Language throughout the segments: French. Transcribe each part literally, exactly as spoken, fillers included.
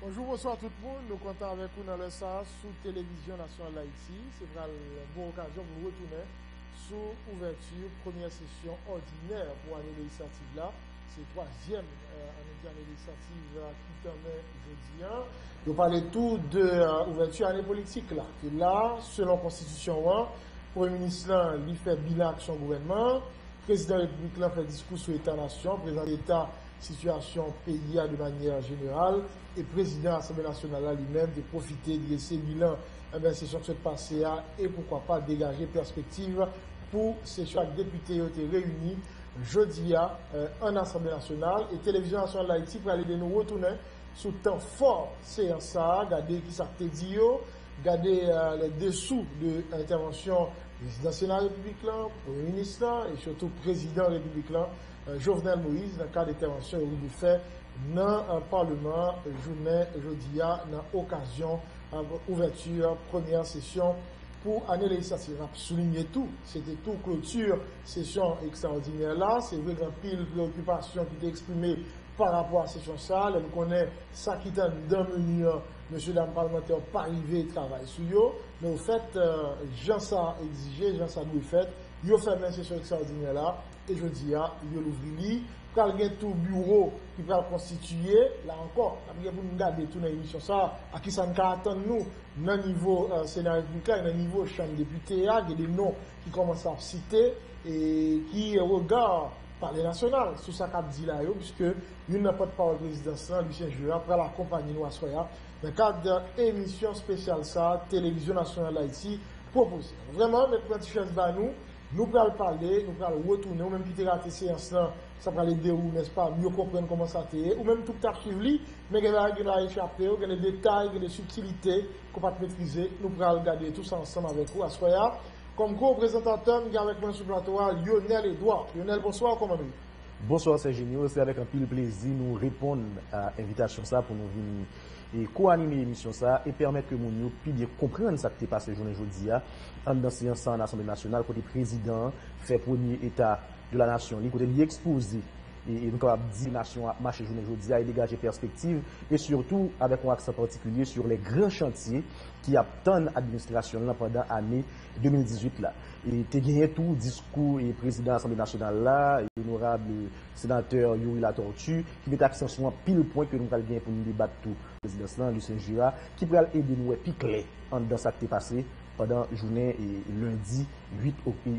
Bonjour, bonsoir tout le monde. Nous comptons avec vous dans le S A sous Télévision Nationale d'Haïti. C'est une bonne occasion de nous retourner sous ouverture, première session ordinaire pour l'année législative là. C'est la troisième euh, année législative euh, qui permet jeudi. Nous parlons tout de euh, ouverture année politique là. Et là, selon la Constitution, le Premier ministre là, il fait bilan de son gouvernement. Le président de la République là, fait discours sur l'État-nation, président de l'État, situation pays de manière générale. Et le président de l'Assemblée nationale lui-même de profiter de ces bilans, eh bien, c'est sur ce passé et pourquoi pas dégager perspective pour ces chaque député qui été réunis jeudi euh, en Assemblée nationale et Télévision nationale d'Haïti pour aller de nous retourner sous temps fort séance à regarder qui ça te dit, regarder euh, les dessous de l'intervention du président de la République, là, Premier ministre là, et surtout président de la République là, euh, Jovenel Moïse dans le cas d'intervention qu'il fait dans un parlement journée jeudi dans l'occasion d'ouverture première session pour année législative. On a souligné tout, c'était tout clôture session extraordinaire là, c'est vrai qu'il y a pile préoccupation qui était exprimée par rapport à la session ça, on connaît ça qui est dans le menu, monsieur dame parlementaire pas arrivé travail sur yo, mais au fait, euh, Jean ça exigé, Jean ça nous fait, il a fait une session extraordinaire là, et je dis, il a l'ouvrir. Quand il y a tout bureau qui va constituer, là encore, il y a pour nous garder toute l'émission, ça, à qui ça nous attend nous, dans le niveau euh, Sénat républicain, dans le niveau Chambre député, il y a des noms qui commencent à citer et qui regardent par les nationales, sous sa cap dit là, puisque il n'a pas de parole présidentielle, Lucien Jura, après l'accompagner nous à Soya, dans le cadre d'une émission spéciale, ça, Télévision nationale d'Haïti, proposée. Vraiment, mes petits chefs nous, nous allons parler, nous allons retourner, ou même quitter la séance là, ça va aller dérouler, n'est-ce pas, mieux comprendre comment ça est, ou même tout à suivre, mais il y a des échappés, il y a des détails, il y a des subtilités qu'on ne peut pas maîtriser. Nous allons regarder tout ça ensemble avec vous à Soya. Comme co-présentateur, nous avons avec moi sur le plateau Lionel Edouard. Lionel, bonsoir, comment nous? Bonsoir, c'est génial. C'est avec un pile plaisir nous répondre à l'invitation ça pour nous venir et co-animer l'émission ça et permettre que nous puissions comprendre ça qui s'est passé journée aujourd'hui en dans séance en Assemblée nationale côté président fait premier état de la nation, côté lui exposé et nous capable dire nation a marché journée aujourd'hui et dégager perspective et surtout avec un accent particulier sur les grands chantiers qui attendent l'administration pendant l'année deux mille dix-huit là. Et tu as gagné tout discours et président de l'Assemblée nationale là, l'honorable sénateur Yuri Latortue, qui met accent sur un pile point que nous allons gagner pour nous débattre tout. Le président Lucien Jura, qui pourrait aider nous à piquer dans ça qui est passé pendant la journée et lundi huit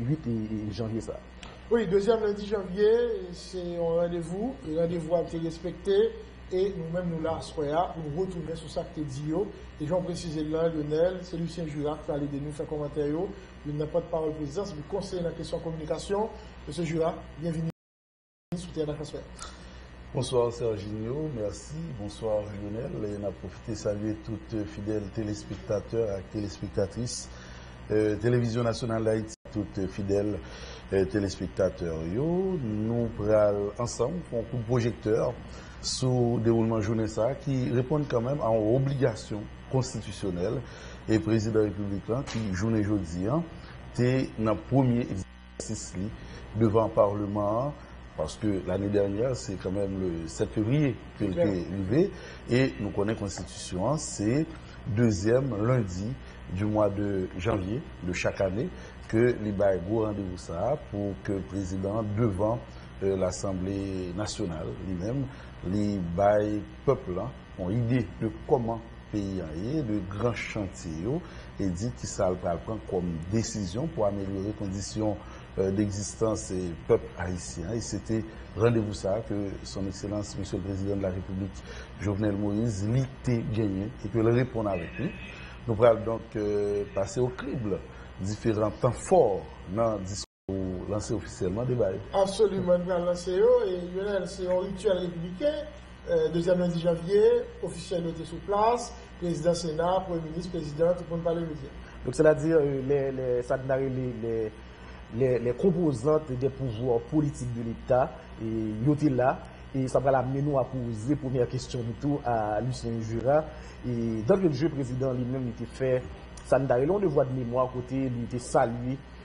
janvier ça. Oui, deuxième lundi janvier, c'est un rendez-vous, le rendez-vous a été respecté et nous-mêmes nous là, soya, nous retournons sur ça que tu dit. Et j'en précise là, Lionel, c'est Lucien Jura qui va aller de nous faire commentaire. Il n'a pas de parole président, c'est le conseiller dans la question de communication. Monsieur Jura, bienvenue sur Terre d'Affaires. Bonsoir Serginio, merci. Bonsoir Lionel. Et on a profité de saluer toutes fidèles téléspectateurs et téléspectatrices. Euh, Télévision nationale d'Haïti, toutes fidèles euh, téléspectateurs. Yo, nous prenons ensemble un coup de projecteur sur le déroulement de journée ça qui répond quand même à une obligation constitutionnelle et président républicain qui journée jeudi était dans le premier exercice devant le Parlement parce que l'année dernière c'est quand même le sept février que l'est levé et nous connaissons la constitution c'est deuxième lundi du mois de janvier de chaque année que l'I B A gros rendez-vous ça pour que le président devant euh, l'Assemblée nationale lui-même l'I B A peuple ont idée de comment pays est de grands chantiers et dit qu'il ça va prendre comme décision pour améliorer les conditions euh, d'existence des peuples haïtiens et c'était rendez-vous ça que son excellence monsieur le président de la République Jovenel Moïse l'était gagné et que le répondre avec lui. Nous allons donc euh, passer au crible différents temps forts dans le discours lancé officiellement des bails. Absolument, nous allons lancer et Lionel, c'est un rituel républicain. Euh, deuxième lundi janvier, officiel était sur place, président Sénat, Premier ministre, président, tout le monde parle de dire. Donc c'est-à-dire euh, les, les, ça les, les, les, les composantes des pouvoirs politiques de l'État et ils là et ça va l'amener nous à poser première question du tout à Lucien Jura et dans le jeu président lui-même il était fait ça nous a long de voix de mémoire côté il était salué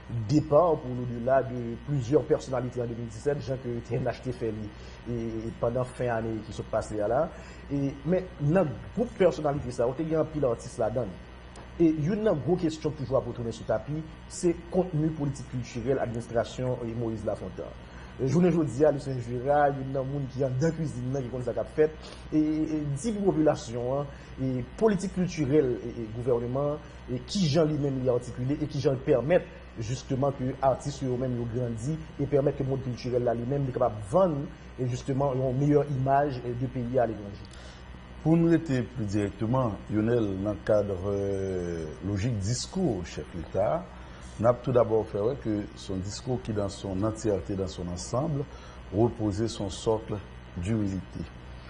départ pour l'au-delà de plusieurs personnalités en deux mille dix-sept, gens qui étaient achetés fait et, et pendant fin année qui sont passés là. Et, mais dans le groupe personnalité, ça, il y a un pile artiste là-dedans. Et une grosse question toujours pour tourner sur le tapis, c'est contenu politique culturel, administration et Moïse Lafontaine. Journée aujourd'hui, à Lucien Jura, il y a des gens qui sont dans la cuisine, qui ont ça fait. Et dix populations, et politique culturelle et, et gouvernement, et qui gens lui-même y articulé et qui gens permettent justement que les artistes eux-mêmes grandissent et permettent que le monde culturel là lui-même est capable de vendre et justement une meilleure image de pays à l'étranger. Pour nous être plus directement, Lionel, dans le cadre euh, logique discours chef l'État, on a tout d'abord fait ouais, que son discours qui dans son entièreté, dans son ensemble, reposait son socle d'humilité.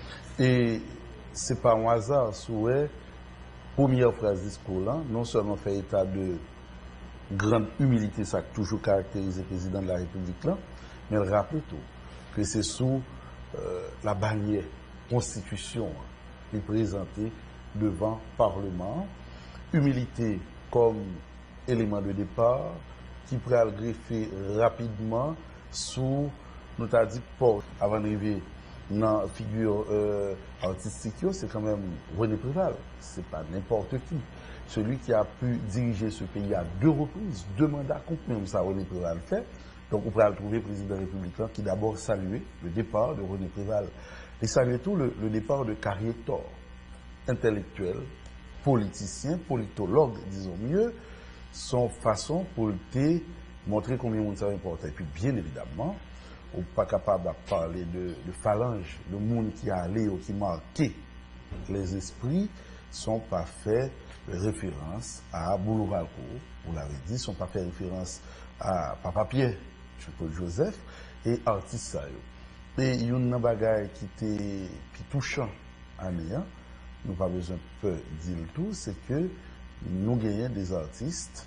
Et c'est pas un hasard, souhait, première phrase discours là, non seulement fait état de grande humilité, ça a toujours caractérisé le président de la République là, mais il rappelle tout, que c'est sous euh, la bannière constitution qui est présentée devant le Parlement. Humilité comme élément de départ qui pourrait le greffer rapidement sous, nous t'a dit, porte avant d'arriver dans la figure euh, artistique, c'est quand même René Préval. C'est pas n'importe qui. Celui qui a pu diriger ce pays à deux reprises, deux mandats, comme ça René Préval fait. Donc on pourrait le trouver président républicain qui d'abord saluait le départ de René Préval. Et saluait tout le, le départ de Carrier-Thor, intellectuel, politicien, politologue, disons mieux, son façon pour te montrer combien monde ça est important. Et puis bien évidemment, on n'est pas capable de parler de, de phalange, de monde qui a allé ou qui marqué les esprits, sont pas fait référence à Boulou Valcourt, vous l'avez dit, sont pas fait référence à Papa Pierre, Jean-Paul Joseph, et artiste Sayo. Et il y a une bagaille qui était qui touchant à nous, nous pas besoin de dire tout, c'est que nous gagnons des artistes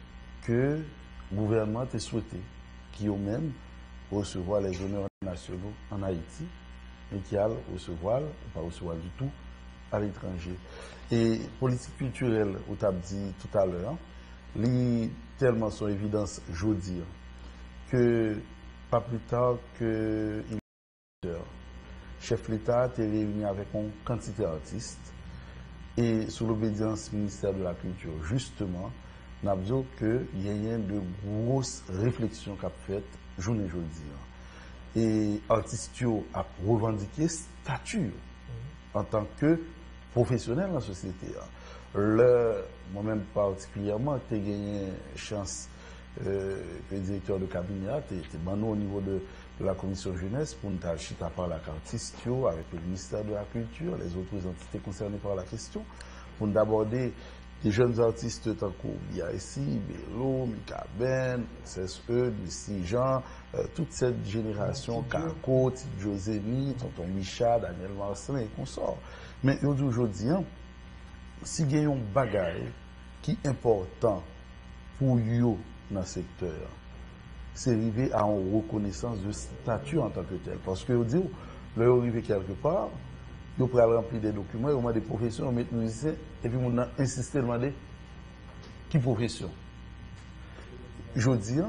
que le gouvernement a souhaité, qui ont même recevoir les honneurs nationaux en Haïti, mais qui allent recevoir, ou pas recevoir du tout, à l'étranger. Et politique culturelle, on t'a dit tout à l'heure, lit tellement son évidence, je veux dire, que pas plus tard que chef l'État était réuni avec une quantité d'artistes et sous l'obédience ministère de la Culture, justement, nous avons dit qu'il y a eu de grosses réflexions qu'a faites journée aujourd'hui. Et artistes ont revendiqué statut en tant que professionnel dans la société. Moi-même particulièrement, j'ai gagné chance euh, que le directeur de cabinet était au niveau de, de la commission jeunesse pour nous chita par la artistes avec le ministère de la Culture, les autres entités concernées par la question, pour nous aborder des jeunes artistes tant qu'il y a ici, Bello, Mika Ben, C S E, Messi Jean, euh, toute cette génération, Kako, Josémi, Tonton Micha, Daniel Marcelin et consorts. Mais aujourd'hui, hein, si il y a un bagage qui est important pour eux dans le secteur, c'est arriver à une reconnaissance de statut en tant que tel. Parce que vous dites, leur arrivé quelque part, ils pourraient remplir des documents, ils ont des professions, ils mettent musiciens, et puis on a insisté, demander qui profession. Je dis,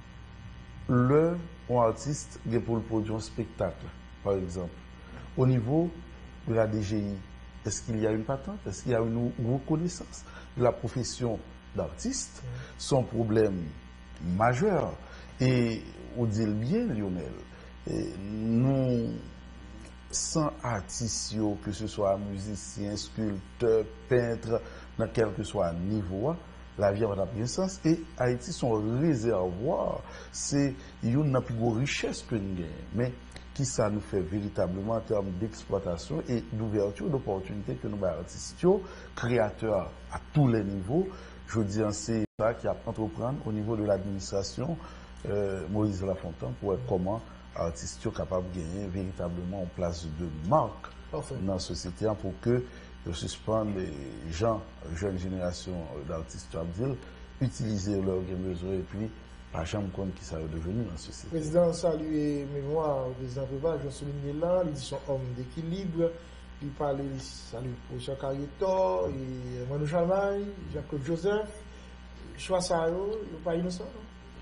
le un artiste qui est pour le produire un spectacle, par exemple, au niveau de la D G I, est-ce qu'il y a une patente? Est-ce qu'il y a une reconnaissance de la profession d'artiste? Son problème majeur. Et on dit le bien, Lionel, et nous, sans artistes, que ce soit musicien, sculpteur, peintre, dans quel que soit le niveau, la vie a pris sens. Et Haïti, son réservoir, c'est une plus grosse richesse que nous gagnons. Mais qui ça nous fait véritablement en termes d'exploitation et d'ouverture d'opportunités que nous avons artistes, créateurs à tous les niveaux. Je dis c'est ça qui a entreprendre au niveau de l'administration euh, Moïse Lafontaine pour voir comment artistes sont capables de gagner véritablement en place de marque Parfait. Dans la société pour que je suspende les gens, jeunes générations d'artistes, utiliser leur besoin et puis pas jamais compte qui ça va devenir dans la société. Le président salue mémoire, le président Préval, je souligne là, il dit son homme d'équilibre, il parle, il salue pour Jean Carrier-Thor, Manu Chamaille, Jacques Joseph, choix ça, il n'est pas innocent.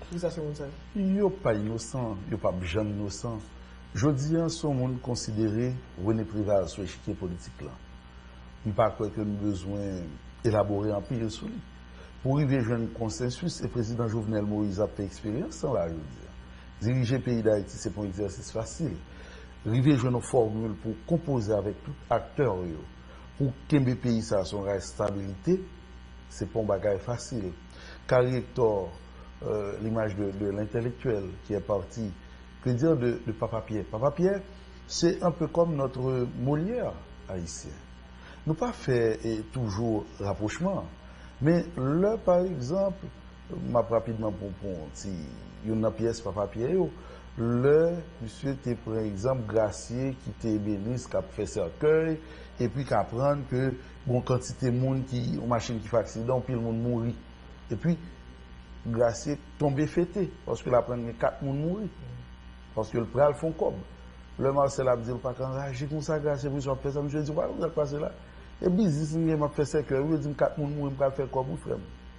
Oui, ça c'est mon ça. Yo pas innocent, yo pas jeune innocent. Je dis en son monde considéré René Préval sur l'échiquier politique là. Je ne pas croire que nous avons besoin d'élaborer un pire sur lui. Pour arriver à un consensus, le président Jovenel Moïse a fait expérience sans la dire. Diriger le pays d'Haïti, ce n'est pas un exercice facile. Arriver à une formule pour composer avec tout acteur, pour que le pays ça son stabilité, ce n'est pas un bagage facile. Car Hector, euh, l'image de, de l'intellectuel qui est parti, que dire de, de Papa Pierre? Papa Pierre, c'est un peu comme notre Molière haïtien. Nous pas fait et, toujours rapprochement, mais là, par exemple, m'a rapidement pour si une pièce Papa Pierre, là, monsieur était par exemple Gracier qui était bénisse, qui a fait cercueil, et puis qui apprend que bon quantité de monde qui, une machine qui fait accident, puis le monde mourit. Et puis, Gracier tombé fêté, parce que la première quatre monde mourit. Parce que le pral font comme. Le Marcel a dit, pas qu'enragé comme ça, Gracier, vous avez fait ça, je dis, voilà, vous avez passé là. Et puis, si vous avez fait cercueil, vous avez dit, quatre monde mourir, vous avez fait quoi, vous frère?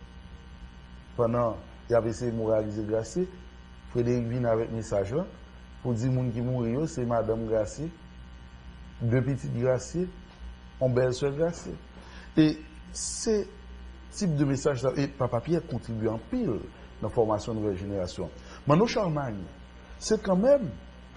Pendant, il y avait essayé de moraliser Gracier, Frédéric vient avec un message là, pour dire que les gens qui mourent, c'est Madame Gracier, deux petites Gracier, on belle soeur Gracier. Et ce type de message là, et Papa Pierre contribue en pile dans la formation de nouvelle génération. Mano Charlemagne, c'est quand même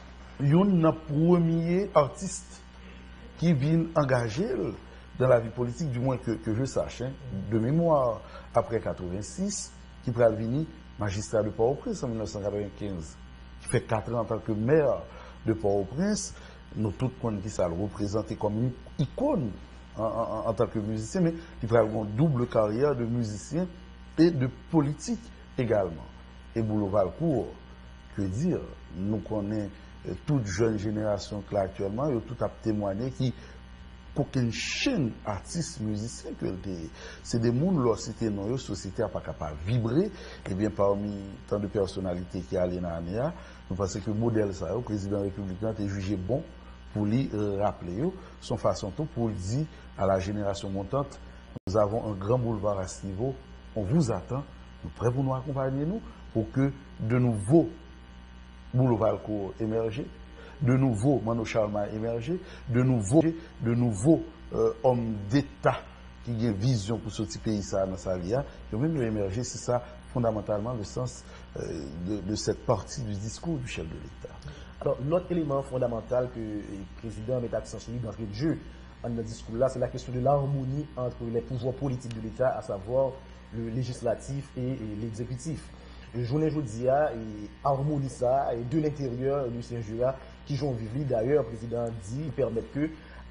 un premier artiste qui vient engager dans la vie politique, du moins que, que je sache, hein, de mémoire, après quatre-vingt-six, qui pourra venir magistrat de Port-au-Prince en mille neuf cent quatre-vingt-quinze, qui fait quatre ans en tant que maire de Port-au-Prince. Nous tous connaissons qui ça le représenté comme une icône en, en, en tant que musicien, mais il fera une double carrière de musicien et de politique également. Et Boulot Valcourt, que dire, nous connaissons euh, toute jeune génération là actuellement, et tout a témoigné qui qu'aucune chaîne artiste musicien que c'est des mondes leur cité non la société n'a pas capable de vibrer et bien parmi tant de personnalités qui allaient dans l'année nous pensons que le modèle ça le président républicain est jugé bon pour lui euh, rappeler son façon tout pour dire à la génération montante nous avons un grand boulevard à ce niveau, on vous attend, nous prêts pour nous accompagner nous pour que de nouveaux boulevards Valcourt émergent, de nouveaux Mano Charlemagne émerger, de nouveaux, de nouveaux euh, hommes d'État qui ont une vision pour ce petit pays ça dans sa lia, qui ont même émerger, c'est ça fondamentalement le sens euh, de, de cette partie du discours du chef de l'État. Alors, l'autre élément fondamental que le président met accent sur lui d'entrée de jeu dans le discours-là, c'est la question de l'harmonie entre les pouvoirs politiques de l'État, à savoir le législatif et, et l'exécutif. Le journée jeudi a harmonie ça et de l'intérieur du Saint-Jura qui j'en vivre d'ailleurs le président dit permettre que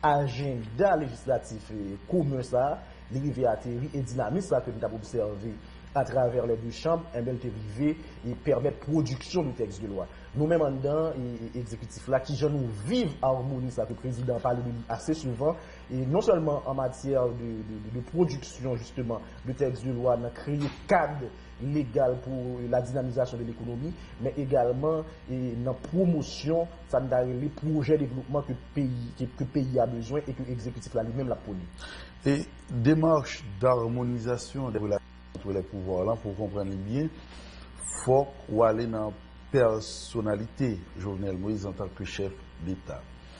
agenda législatif commun ça l'arrivée à terre et dynamique ça que nous avons observé à travers les deux chambres un bel arrivé et permettre production du texte de loi nous-mêmes en dedans et exécutif là qui j'en nous vivent harmonie ça que le président parle assez souvent et non seulement en matière de, de, de production justement de texte de loi dans créer cadre légal pour la dynamisation de l'économie, mais également et, dans la promotion, ça les projets de développement que le pays, que, que pays a besoin et que l'exécutif là lui-même l'a produit. Et démarche d'harmonisation des relations entre les pouvoirs là, pour comprendre bien, il faut aller dans la personnalité Jovenel Moïse en tant que chef d'État.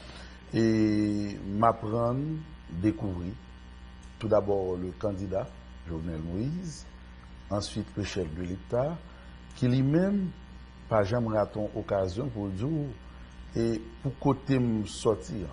Et m'apprendre, découvrir tout d'abord le candidat Jovenel Moïse, ensuite le chef de l'État, qui lui-même, pas jamais raton occasion pour dire, et pour côté me sortir,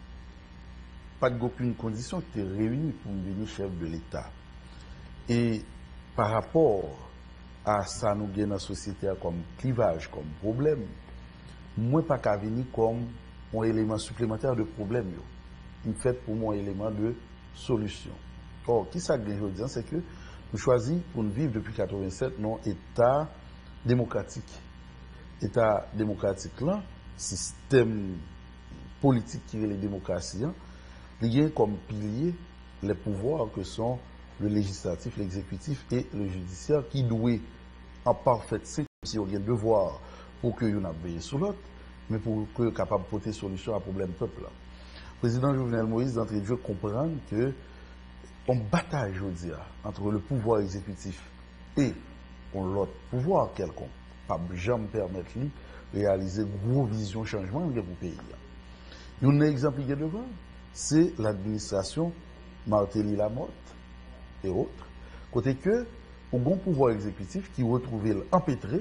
pas d'aucune condition qui était réunie pour devenir chef de l'État. Et par rapport à ça, nous gagnons dans la société comme clivage, comme problème, moi, pas qu'à venir comme un élément supplémentaire de problème. Il fait pour moi un élément de solution. Or, qui ça que je dis, c'est que nous choisissons pour nous vivre depuis mille neuf cent quatre-vingt-sept non État démocratique. État démocratique là, système politique qui est les démocraties, il y a comme pilier les pouvoirs que sont le législatif, l'exécutif et le judiciaire qui doivent en parfaite synchronie, si on a un devoir pour que nous veillé sur l'autre, mais pour que capable de porter solution à problème peuple là. Le président Jovenel Moïse d'entrée de jeu comprendre que on bataille aujourd'hui entre le pouvoir exécutif et ont l'autre pouvoir quelconque. Pas jamais permettre lui réaliser gros vision changement pour le pays. Un exemple qui est devant, c'est l'administration Martelly Lamotte et autres, côté que au bon pouvoir exécutif qui retrouve empêtré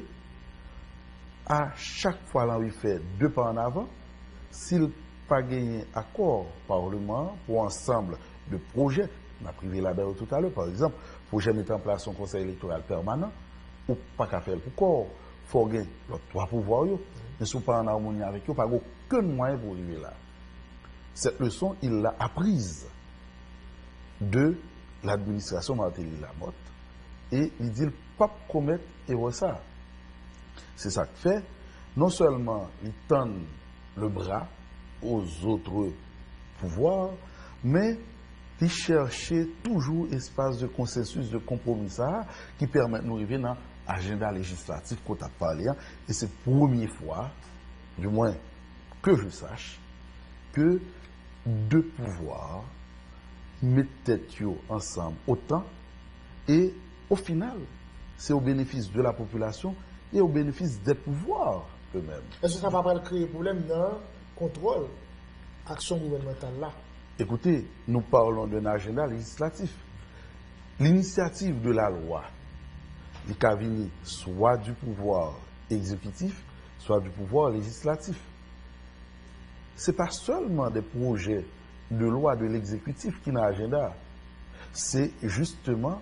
à chaque fois là où il fait deux pas en avant, s'il pas gagné accord parlement pour ensemble de projets, on a privé là-bas tout à l'heure, par exemple, projet mettre en place un conseil électoral permanent, ou pas qu'à faire pour corps, il faut gagner les trois pouvoirs, mais si pas en harmonie avec eux, pas aucun moyen pour arriver là. Cette leçon, il l'a apprise de l'administration Martelly Lamotte et il dit pas commettre erreur ça. C'est ça que fait, non seulement il tend le bras aux autres pouvoirs, mais il cherche toujours espace de consensus, de compromis ça, qui permet de nous arriver dans l'agenda législatif qu'on a parlé. Et c'est la première fois, du moins que je sache, que deux pouvoirs mettent tête ensemble autant et au final, c'est au bénéfice de la population et au bénéfice des pouvoirs eux-mêmes. Est-ce que ça va pas créer problème dans le contrôle action gouvernementale là? Écoutez, nous parlons d'un agenda législatif. L'initiative de la loi, il peut venir soit du pouvoir exécutif, soit du pouvoir législatif. Ce n'est pas seulement des projets de loi de l'exécutif qui n'ont agenda. C'est justement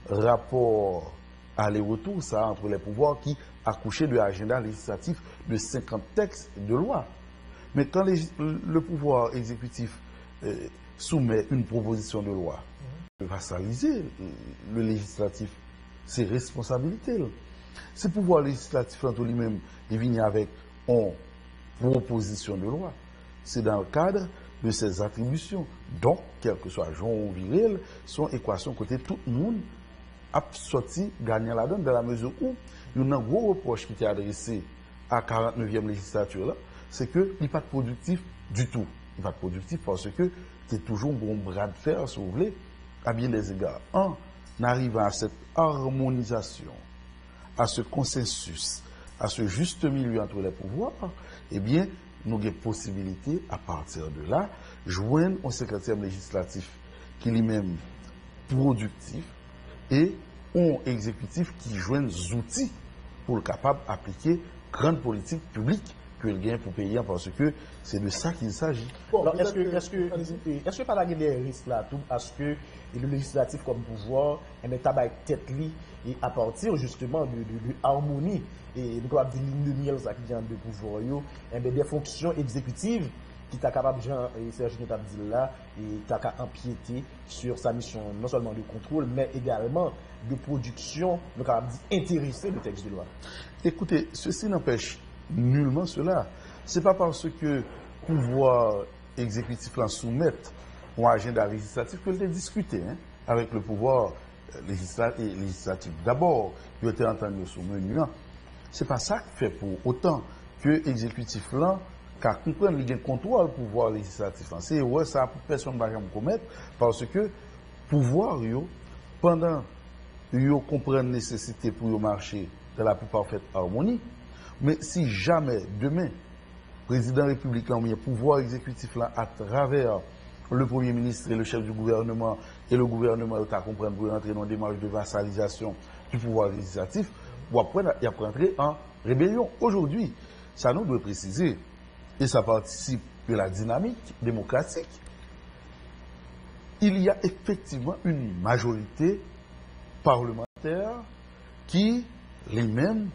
rapport aller-retour ça entre les pouvoirs qui accouchent de l'agenda législatif de cinquante textes de loi. Mais quand les, le pouvoir exécutif euh, soumet une proposition de loi, il va vassaliser le législatif, ses responsabilités. Ce pouvoir législatif, entre lui-même, il vient avec une proposition de loi. C'est dans le cadre de ses attributions. Donc, quel que soit Jean ou Viril, son équation côté tout le monde a sorti gagnant la donne dans la mesure où il y a un gros reproche qui était adressé à la quarante-neuvième législature, c'est qu'il n'est pas productif du tout. Il n'est pas productif parce que c'est toujours un bon bras de fer, si vous voulez, à bien des égards. En arrivant à cette harmonisation, à ce consensus, à ce juste milieu entre les pouvoirs, eh bien, nous avons possibilité, à partir de là, joindre un secrétaire législatif qui lui-même productif et un exécutif qui joint des outils pour le capable d'appliquer grande politique publique que le gain pour payer parce que c'est de ça qu'il s'agit. Bon, est-ce que, est-ce que, est-ce que pas la des risques là tout parce que le législatif comme pouvoir est tabac tête li et à partir justement de, de, de harmonie et nous avons dit ligne de miel ça qui vient de pouvoir yo et des fonctions exécutives qui est capable Jean et Serge nous t'a dit là et t'a empiéter sur sa mission non seulement de contrôle mais également de production nous capable dit intéresser le texte de loi. Écoutez, ceci n'empêche nullement cela. C'est pas parce que pouvoir exécutif là soumette un agenda législatif que le discuté hein, avec le pouvoir législatif. D'abord, il a été entendu sur le menu. C'est pas ça qui fait pour autant que l'exécutif là car comprendre qu'il y a un contrôle pouvoir législatif. C'est ouais, ça pour personne ne va jamais commettre parce que pouvoir yo pendant yo comprendre nécessité pour yo marcher dans la plus parfaite harmonie. Mais si jamais demain président républicain ou pouvoir exécutif là à travers le premier ministre et le chef du gouvernement et le gouvernement est à comprendre pour entrer dans une démarche de vassalisation du pouvoir législatif, ou après il a entrer en rébellion. Aujourd'hui, ça nous doit préciser et ça participe de la dynamique démocratique. Il y a effectivement une majorité parlementaire qui les-mêmes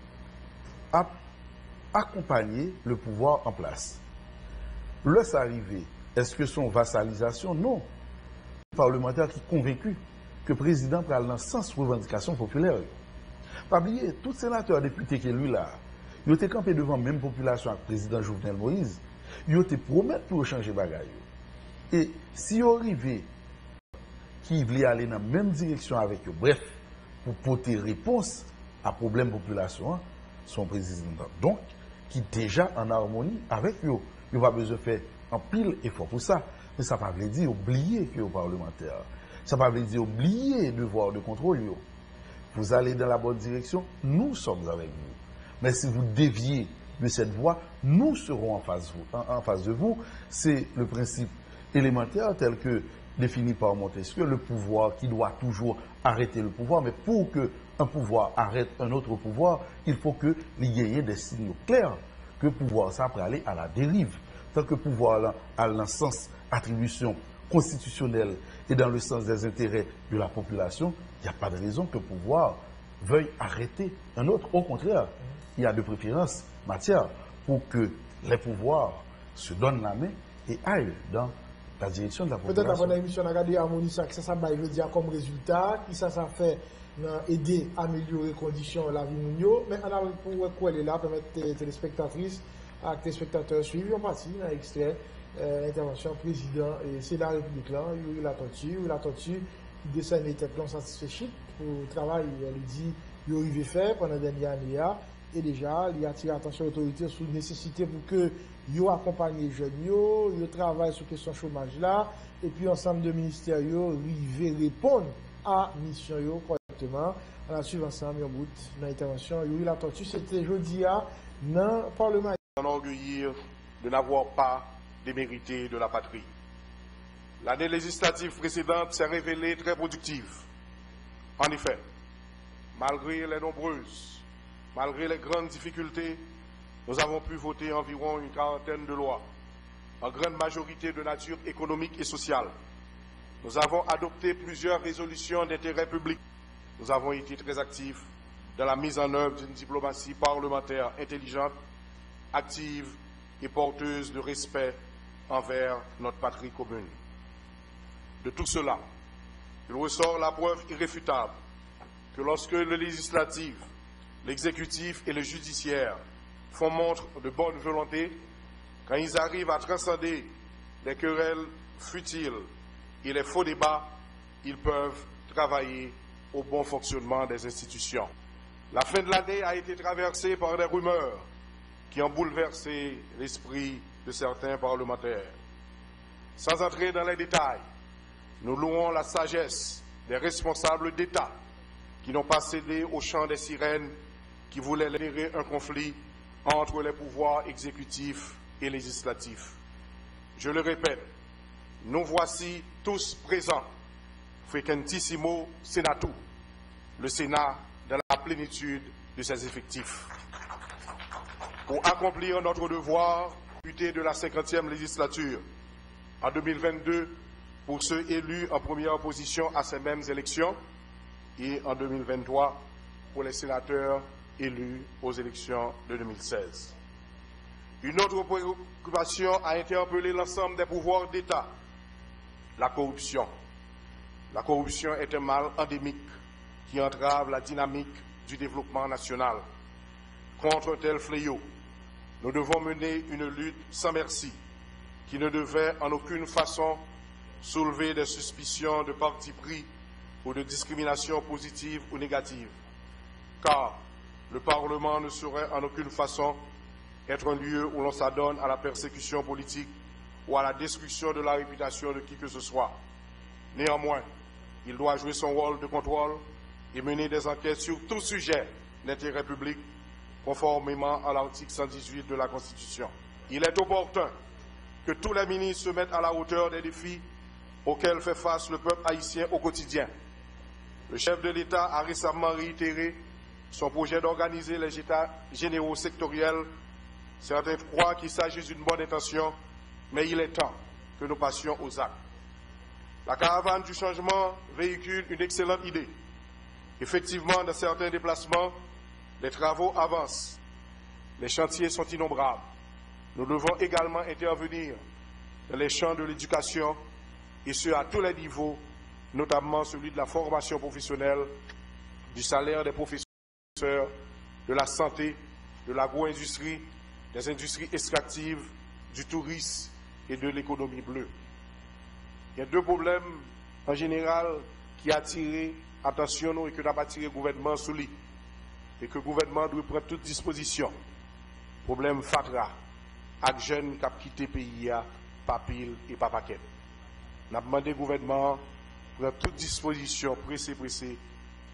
a accompagné le pouvoir en place. Laisse arriver, est-ce que son vassalisation? Non. Le parlementaire qui est convaincu que le président prend dans le sens revendication populaire. Pas oublier, tout sénateur député qui est lui là, il était campé devant la même population avec le président Jovenel Moïse, il était promis pour changer bagaille. Et si il arrivait qui voulait aller dans la même direction avec eux, bref, pour porter réponse à problème population, son président. Donc, qui est déjà en harmonie avec eux. Il va besoin de faire un pile effort pour ça. Mais ça ne veut pas dire oublier que les parlementaires. Ça ne veut pas dire oublier le devoir de contrôle. vous allez dans la bonne direction, nous sommes avec vous. Mais si vous déviez de cette voie, nous serons en face, vous, en, en face de vous. C'est le principe élémentaire tel que défini par Montesquieu, le pouvoir qui doit toujours arrêter le pouvoir. Mais pour que un pouvoir arrête un autre pouvoir, il faut que il y ait des signaux clairs que le pouvoir ça peut aller à la dérive. Tant que le pouvoir a le sens attribution constitutionnelle et dans le sens des intérêts de la population, il n'y a pas de raison que le pouvoir veuille arrêter un autre. Au contraire, il y a de préférence matière pour que les pouvoirs se donnent la main et aillent dans la direction de la population. Peut-être avant l'émission, on a regardé Harmonie, ça, ça, ça veut dire comme résultat, qui ça, ça fait aider à améliorer les conditions de la vie de mais on a pour quoi elle est là, permettre les téléspectatrices et les téléspectateurs suivre en partie dans l'extrait euh, intervention président et c'est la République là, il y a la tortue, la tortue qui descend les têtes satisfait pour le travail, elle dit, il arrive faire pendant la dernière année et déjà, il a attiré l'attention de l'autorité sur la nécessité pour que yo accompagne les jeunes, yo, yo travaille sur la question chômage là, et puis ensemble de ministères yo arrivent répondre à mission yo correctement. On a suivi ensemble en bout dans l'intervention. Yo la tortue, c'était jeudi à dans le Parlement. Enorgueillir de n'avoir pas démérité de la patrie. L'année législative précédente s'est révélée très productive. En effet, malgré les nombreuses Malgré les grandes difficultés, nous avons pu voter environ une quarantaine de lois, en grande majorité de nature économique et sociale. Nous avons adopté plusieurs résolutions d'intérêt public. Nous avons été très actifs dans la mise en œuvre d'une diplomatie parlementaire intelligente, active et porteuse de respect envers notre patrie commune. De tout cela, il ressort la preuve irréfutable que lorsque le législatif, l'exécutif et le judiciaire font montre de bonne volonté, quand ils arrivent à transcender les querelles futiles et les faux débats, ils peuvent travailler au bon fonctionnement des institutions. La fin de l'année a été traversée par des rumeurs qui ont bouleversé l'esprit de certains parlementaires. Sans entrer dans les détails, nous louons la sagesse des responsables d'État qui n'ont pas cédé au chant des sirènes qui voulait générer un conflit entre les pouvoirs exécutifs et législatifs. Je le répète, nous voici tous présents, frequentissimo senatum, le Sénat dans la plénitude de ses effectifs. Pour accomplir notre devoir, député de la cinquantième législature, en deux mille vingt-deux, pour ceux élus en première position à ces mêmes élections, et en deux mille vingt-trois, pour les sénateurs élus aux élections de deux mille seize. Une autre préoccupation a interpellé l'ensemble des pouvoirs d'État, la corruption. La corruption est un mal endémique qui entrave la dynamique du développement national. Contre un tel fléau, nous devons mener une lutte sans merci qui ne devait en aucune façon soulever des suspicions de parti pris ou de discrimination positive ou négative. Car le Parlement ne saurait en aucune façon être un lieu où l'on s'adonne à la persécution politique ou à la destruction de la réputation de qui que ce soit. Néanmoins, il doit jouer son rôle de contrôle et mener des enquêtes sur tout sujet d'intérêt public, conformément à l'article cent dix-huit de la Constitution. Il est opportun que tous les ministres se mettent à la hauteur des défis auxquels fait face le peuple haïtien au quotidien. Le chef de l'État a récemment réitéré son projet d'organiser les états généraux sectoriels. Certains croient qu'il s'agit d'une bonne intention, mais il est temps que nous passions aux actes. La caravane du changement véhicule une excellente idée. Effectivement, dans certains déplacements, les travaux avancent. Les chantiers sont innombrables. Nous devons également intervenir dans les champs de l'éducation, et ce à tous les niveaux, notamment celui de la formation professionnelle, du salaire des professeurs, de la santé, de l'agro-industrie, des industries extractives, du tourisme et de l'économie bleue. Il y a deux problèmes en général qui attirent attention et que n'a pas attiré le gouvernement sous lui et que le gouvernement doit prendre toute disposition. Problème Fatra, avec jeunes qui ont quitté le pays, pas pile et pas paquet. Nous avons demandé au gouvernement de prendre toute disposition pressée, pressée,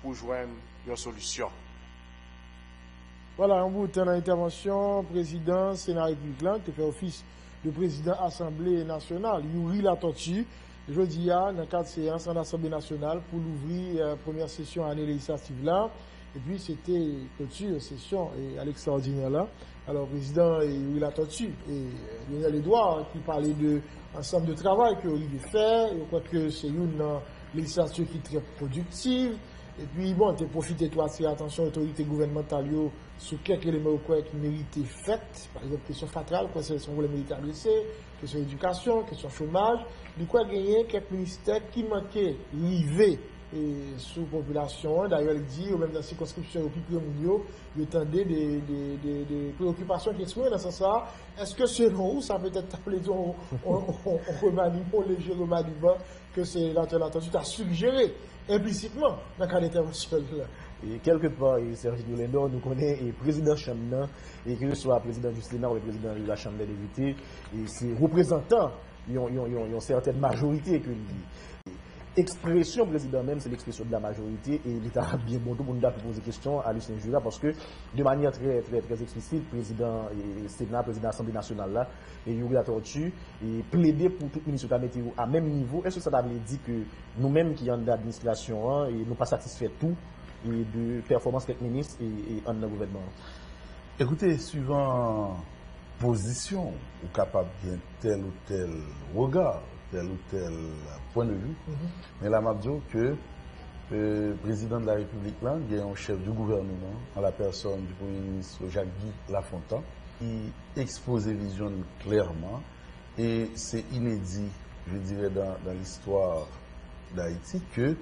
pour joindre une solution. Voilà, en bout de l'intervention, président Sénat républicain, qui fait office de président Assemblée nationale, Yuri Latortue, jeudi dans le cadre de séance en Assemblée nationale pour l'ouvrir la première session année législative là. Et puis c'était clôture session et à l'extraordinaire là. Alors président Yuri Latortue et Lionel Edouard qui parlait de ensemble de travail que Olivier fait. Je crois que c'est une législature qui est très productive. Et puis, bon, tu as profité, toi, attirer l'attention de l'autorité gouvernementale sur quelques éléments qui méritaient faits. Par exemple, question fatale, question pour les militaires blessés, question éducation, question chômage. Du coup, il y a quelques ministères qui manquaient livrés sous la population. D'ailleurs, il dit, ou même dans la circonscription au plus mondiaux, il attendait des, des, des, des préoccupations qui sont dans ce sens. Est-ce que selon vous, ça peut être appelé, on, on, on, on remaniement, on léger remaniement, que c'est l'attention qui a suggéré implicitement dans le cas d'intervention. Et quelque part, Serge Lendor nous connaît, et président Chambre, et que ce soit président du Sénat ou le président de la Chambre des députés, et ses représentants, ils ont, ils ont, ils ont une certaine majorité que expression président même, c'est l'expression de la majorité, et l'État a bien bon tout le monde a posé question à Lucien Jura, parce que de manière très, très, très explicite, président et Sénat, président de l'Assemblée nationale là, et Yuri Latortue, et plaider pour tout ministre de météo à même niveau. Est-ce que ça veut dire que nous-mêmes qui sommes dans l'administration, hein, et nous pas satisfaits de tout, et de performance quelques ministres et, et en le gouvernement? Écoutez, suivant position, ou capable de tel ou tel regard, tel ou tel point de vue, mm-hmm. mais là, je dis que le président de la République, là, il y a un chef du gouvernement, en la personne du Premier ministre Jacques-Guy Lafontaine, qui expose vision clairement, et c'est inédit, je dirais, dans, dans l'histoire d'Haïti, que le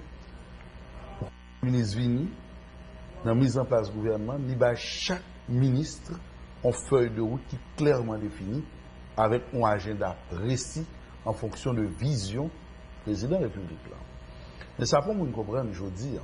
ministre Vini, dans la mise en place du gouvernement, il y a chaque ministre en feuille de route qui est clairement définie, avec un agenda précis en fonction de vision président de la République. Là. Mais ça pour nous comprendre aujourd'hui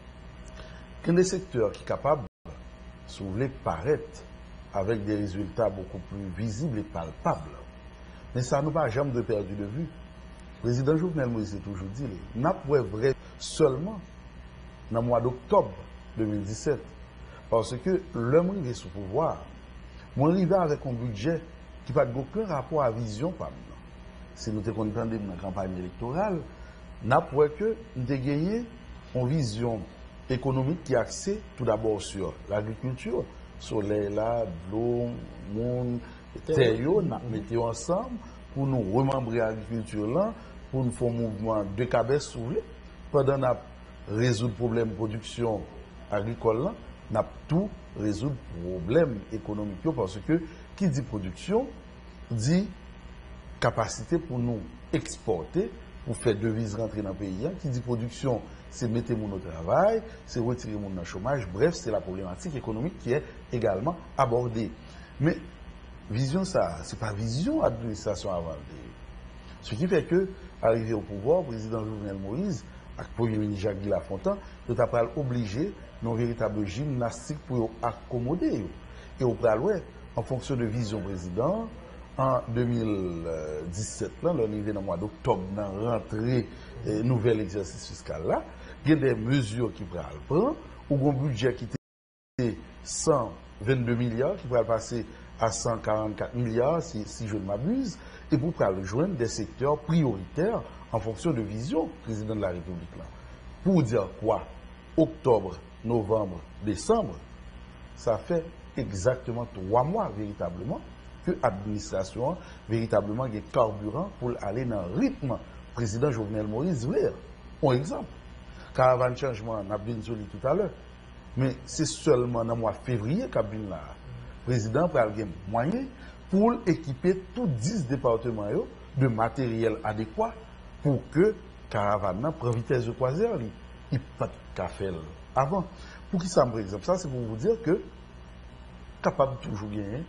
qu'un des secteurs qui est capable de si vous voulez, paraître avec des résultats beaucoup plus visibles et palpables. Mais ça nous pas jamais de perdu de vue. Le président Jovenel Moïse a toujours dit, n'a pas vrai seulement dans le mois d'octobre deux mille dix-sept. Parce que l'homme arrivé sous pouvoir, moi arrivé avec un budget qui n'a aucun rapport à la vision par nous. Si nous avons dans la campagne électorale, n'a pas que nous avons gagné une vision économique qui est axée tout d'abord sur l'agriculture, soleil là, l'eau, monde, terre, nous mettons ensemble pour nous remembrer l'agriculture là, pour nous faire un mouvement de cabesse soulevé, pendant nous résoudre le problème de production agricole là, nous tout résoudre le problème économique parce que qui dit production dit capacité pour nous exporter, pour faire devises rentrer dans le pays. Qui dit production, c'est mettre mon au travail, c'est retirer mon dans le chômage. Bref, c'est la problématique économique qui est également abordée. Mais vision, ça, c'est pas vision administration avant. Ce qui fait que, arrivé au pouvoir, le président Jovenel Moïse, avec le premier ministre Jacques-Guy Lafontaine, nous avons obligé nos véritables gymnastiques pour accommoder. Et au préalable, en fonction de vision président, en deux mille dix-sept, là, on est dans le mois d'octobre, dans la rentrée, euh, nouvel exercice fiscal là, il y a des mesures qui pourraient prendre, ou un budget qui était cent vingt-deux milliards, qui pourrait passer à cent quarante-quatre milliards, si, si je ne m'abuse, et pour pouvoir joindre des secteurs prioritaires en fonction de vision président de la République là. Pour dire quoi? Octobre, novembre, décembre, ça fait exactement trois mois véritablement que l'administration véritablement est carburant pour aller dans le rythme président Jovenel Moïse voulait. Un exemple, caravane changement, on a bien dit tout à l'heure, mais c'est seulement dans le mois de février qu'il y a là. Le président a des moyens pour équiper tous dix départements de matériel adéquat pour que caravane prenne vitesse de croisière. Il n'y a pas de café avant. Pour qui ça, par exemple, ça c'est pour vous dire que capable de toujours gagner.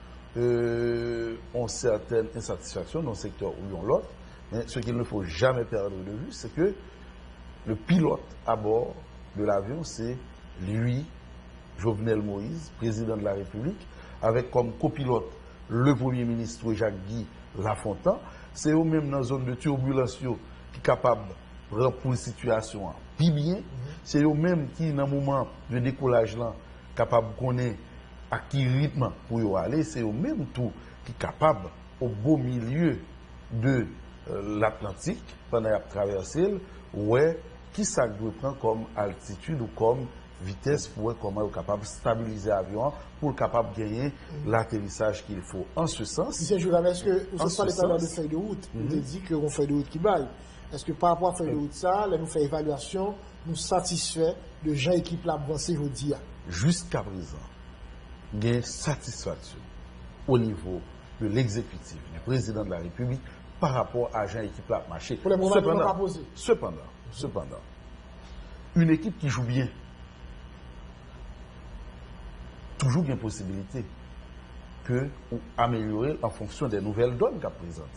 Euh, ont certaines insatisfactions dans le secteur ou dans l'autre, mais ce qu'il ne faut jamais perdre de vue, c'est que le pilote à bord de l'avion, c'est lui, Jovenel Moïse, président de la République, avec comme copilote le Premier ministre Jacques-Guy Lafontaine. C'est eux-mêmes dans la zone de turbulence qui est capable prend pour la situation. Puis bien, c'est eux-mêmes qui, dans le moment de décollage, là, capable de connaître à qui rythme pour y aller, c'est eux-mêmes tout qui sont capables, au beau milieu de euh, l'Atlantique, pendant la traversée, ouais, qui ça doit prendre comme altitude ou comme vitesse pour être comment capable de stabiliser l'avion pour être capable de gagner mm-hmm. l'atterrissage qu'il faut. En ce sens. Monsieur Jouram, est-ce que vous avez parlé de feuille de route? Vous avez dit qu'on fait de route qui baille. Est-ce que par rapport à feuille de route, ça, là, nous fait évaluation, nous satisfait de gens équipe là avancée aujourd'hui? Jusqu'à présent, il y a une satisfaction au niveau de l'exécutif, du président de la République, par rapport à gens équipe là marché. Pour le moment, cependant, pas posé. Cependant, cependant, une équipe qui joue bien, toujours une possibilité que ou améliorer en fonction des nouvelles donnes qu'a présentées.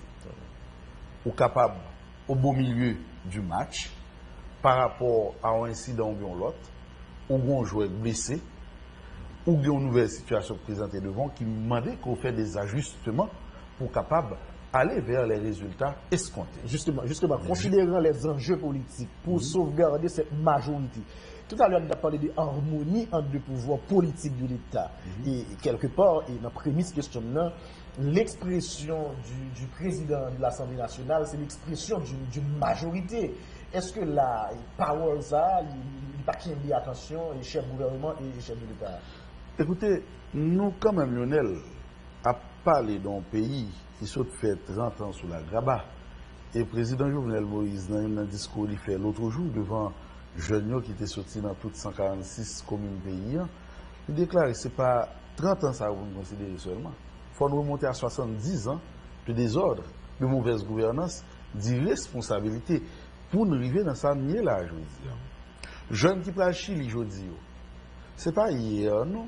Ou capable, au beau milieu du match, par rapport à un incident ou l'autre, ou un joueur blessé, ou une nouvelle situation présentée devant qui demandait qu'on fait des ajustements pour capable aller vers les résultats escomptés. Justement, justement, considérant les enjeux politiques pour mmh. sauvegarder cette majorité. Tout à l'heure, on a parlé de harmonie entre les pouvoirs politiques de l'État. Mmh. Et quelque part, et dans la prémisse question là, l'expression du, du président de l'Assemblée nationale, c'est l'expression d'une majorité. Est-ce que la parole ça, il n'y a pas qui dit attention, les chefs du gouvernement et les chefs de l'État? Écoutez, nous, quand même, Lionel, à parler d'un pays qui s'est fait trente ans sous la grabat, et le président Jovenel Moïse, dans un discours qu'il fait l'autre jour devant jeunes qui étaient sortis dans toutes cent quarante-six communes pays, il déclare que ce n'est pas trente ans ça que vous considérez seulement. Il faut nous remonter à soixante-dix ans de désordre, de mauvaise gouvernance, d'irresponsabilité pour nous arriver dans ça nier là aujourd'hui. Jeunes qui prennent Chili aujourd'hui, ce n'est pas hier, non.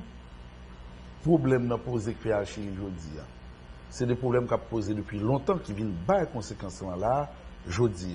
Problème n'a posé que à Chili aujourd'hui. C'est des problèmes qu'a posé depuis longtemps qui viennent bas conséquences là aujourd'hui.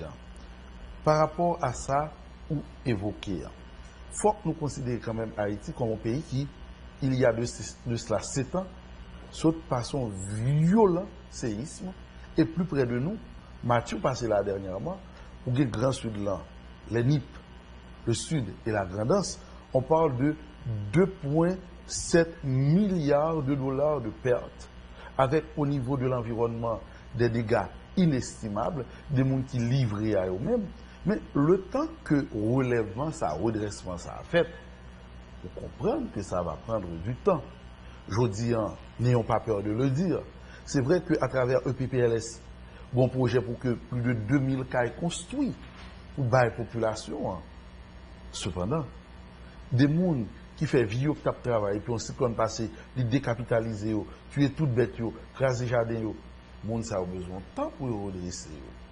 Par rapport à ça, ou évoquer. Il faut que nous considérions quand même Haïti comme un pays qui, il y a de, de cela sept ans, saute par son violent séisme, et plus près de nous, Mathieu passé là dernièrement, pour le Grand Sud là, les N I P, le Sud et la Grandance, on parle de deux virgule sept milliards de dollars de pertes, avec au niveau de l'environnement des dégâts inestimables, des gens qui livrent à eux-mêmes. Mais le temps que relèvement, ça, redressement, ça a fait, vous comprenez que ça va prendre du temps. Je dis, n'ayons pas peur de le dire. C'est vrai qu'à travers E P P L S, bon projet pour que plus de deux mille cas construits pour la population. Cependant, des gens qui font vie qui travail, puis on s'y peut passer, les décapitaliser, tuer toutes bêtes, craser jardin, les gens ça a besoin de temps pour redresser.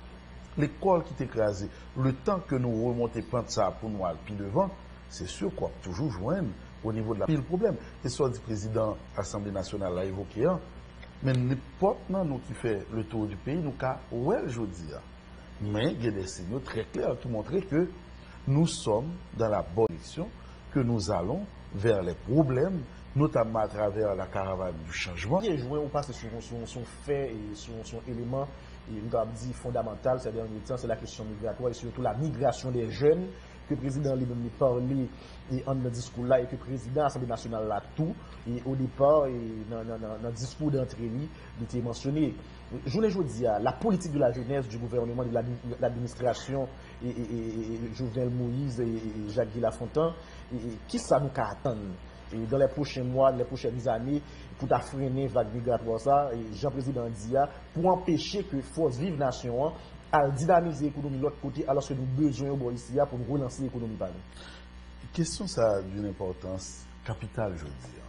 L'école qui est écrasée, le temps que nous remontons pente ça pour nous aller plus devant, c'est sûr qu'on va toujours joindre au niveau de la. Puis le problème, c'est soit du président de l'Assemblée nationale l'a évoqué, mais n'importe nous qui fait le tour du pays, nous cas ouais je dis. Mais il y a des signaux très clairs qui montrent que nous sommes dans la bonne direction, que nous allons vers les problèmes, notamment à travers la caravane du changement. Il est joué, on passe sur son fait et sur son élément. Et nous avons dit fondamental ces derniers temps, c'est la question migratoire et surtout la migration des jeunes, que le président lui-même parlé et en le discours là, et que le président de l'Assemblée nationale l'a tout, et au départ, et dans le discours d'entrée, il était mentionné. Je vous dis, la politique de la jeunesse du gouvernement, de l'administration, et, et, et Jovenel Moïse et Jacques Lafontaine, et, et, qui ça nous attend et dans les prochains mois, les prochaines années, pour freiner la vague migratoire, ça, et Jean-Président Dia, pour empêcher que Force Vive Nation à dynamiser l'économie de l'autre côté, alors que nous avons besoin ici pour nous relancer l'économie. La question, ça a d'une importance capitale, je veux dire.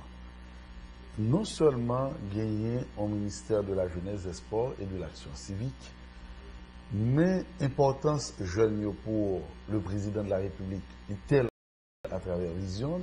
Non seulement gagner au ministère de la Jeunesse, des Sports et de l'Action civique, mais importance jeune pour le président de la République est telle à travers Vision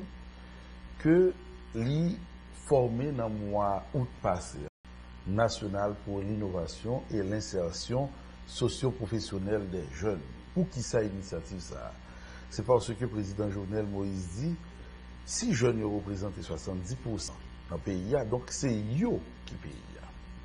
que l'y formé dans le mois août passé national pour l'innovation et l'insertion socio-professionnelle des jeunes. Pour qui ça initiative ça? C'est parce que le président Jovenel Moïse dit si jeunes représentent soixante-dix pour cent dans le pays, donc c'est eux qui payent.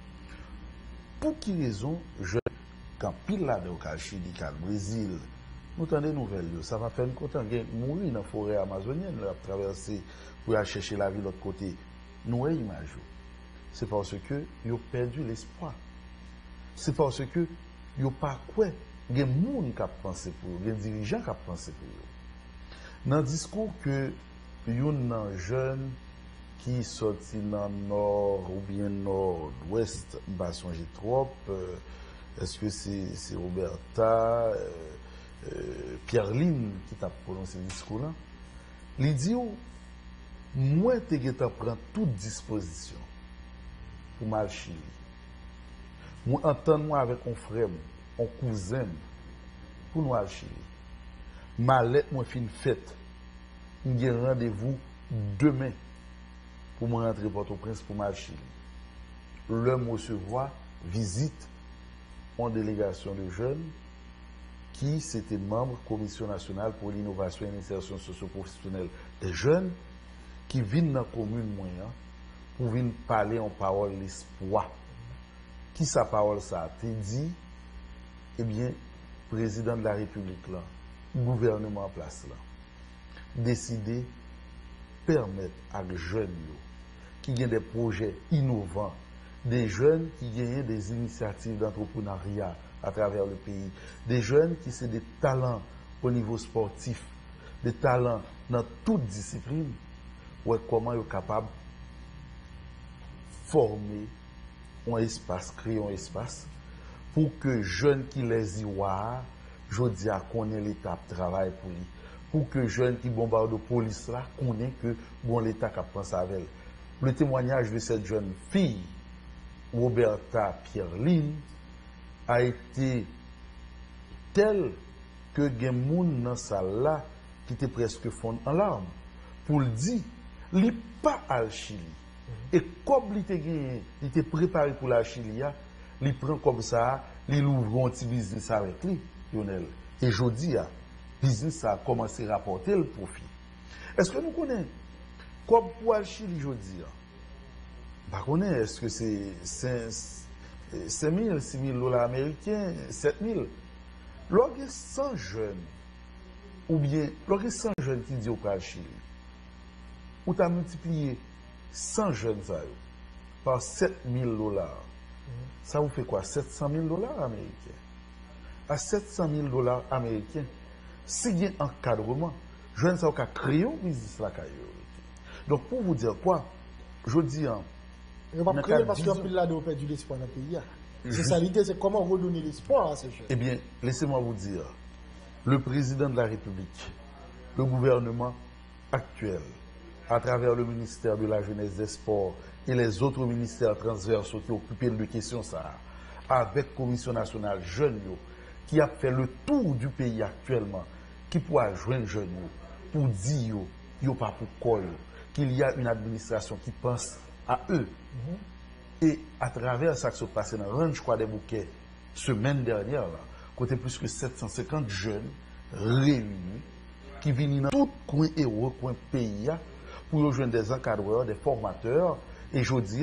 Pour qui raison jeunes, quand pile là de Chili, au Brésil, nous avons des nouvelles. Ça va faire une content. Mourir dans la forêt amazonienne, là, traverser pour aller chercher la vie de l'autre côté. Nous avons image. C'est parce que ils ont perdu l'espoir. C'est parce que ils n'ont pas quoi. Il y a des gens qui ont pensé pour eux, des dirigeants qui ont pensé pour eux. Dans le discours que il y a un jeune qui sorti dans le nord ou bien nord-ouest, je ne sais pas trop, euh, est-ce que c'est c'est Roberta, euh, euh, Pierre-Line qui t'a prononcé ce discours-là? Il dit, moi, tu prends toute disposition pour mal Chili. Moi, entends-moi avec un frère, un cousin, pour nous aller Chili. Ma lettre, moi, fin fête. J'ai rendez-vous demain pour me rentrer Port-au-Prince pour mal Chili. L'homme recevoir, visite en délégation de jeunes qui c'était membre Commission nationale pour l'innovation et l'insertion socio-professionnelle des jeunes qui viennent dans la commune moyen pour venir parler en parole l'espoir. Qui sa parole ça a été dit? Eh bien, président de la République là, gouvernement en place là, décider permettre à des jeunes qui ont des projets innovants, des jeunes qui ont des initiatives d'entrepreneuriat à travers le pays, des jeunes qui sont des talents au niveau sportif, des talents dans toute discipline, ouais, comment ils sont capables de former un espace, créer un espace pour que jeunes qui les y voient, je dis à connaître l'état de travail pour lui, pour que jeunes qui bombardent de police là connaissent que bon l'état qui pense avec elle. Le témoignage de cette jeune fille, Roberta Pierre-Line, a été tel que des gens dans la salle là qui étaient presque fondus en larmes pour le dire, il n'est pas à Chili. Et comme il était, il était préparé pour la Chili, il prend comme ça, il ouvre un petit business avec lui, Lionel. Et je dis, le business a commencé à rapporter le profit. Est-ce que nous connaissons, comme pour la Chili, je dis, est-ce que c'est cinq mille, six mille dollars américains, sept mille? Lorsqu'il y a cent jeunes, ou bien, lorsqu'il y a cent jeunes qui disent au Chili, ou tu as multiplié cent jeunes ça, par sept mille dollars, ça vous fait quoi? sept cent mille dollars américains. À sept cent mille dollars américains, s'il y a un encadrement, jeunes ça va créer un business là. Donc pour vous dire quoi, je dis en. Je ne vais pas créer parce qu'il y a plus là de perdu l'espoir dans le pays. C'est ça l'idée, c'est comment redonner l'espoir à ces jeunes. Eh bien, laissez-moi vous dire, le président de la République, le gouvernement actuel, à travers le ministère de la Jeunesse des Sports et les autres ministères transversaux qui occupent de questions ça, avec la Commission nationale jeune, qui a fait le tour du pays actuellement, qui pourra joindre jeunes pour dire yo pas pour quoi, qu'il y a une administration qui pense à eux. Mm-hmm. Et à travers ça qui se passe dans le range des bouquets, semaine dernière, là, côté plus que sept cent cinquante jeunes réunis qui viennent dans tout coin et au coin pays pour rejoindre des encadreurs, des formateurs. Et je dis,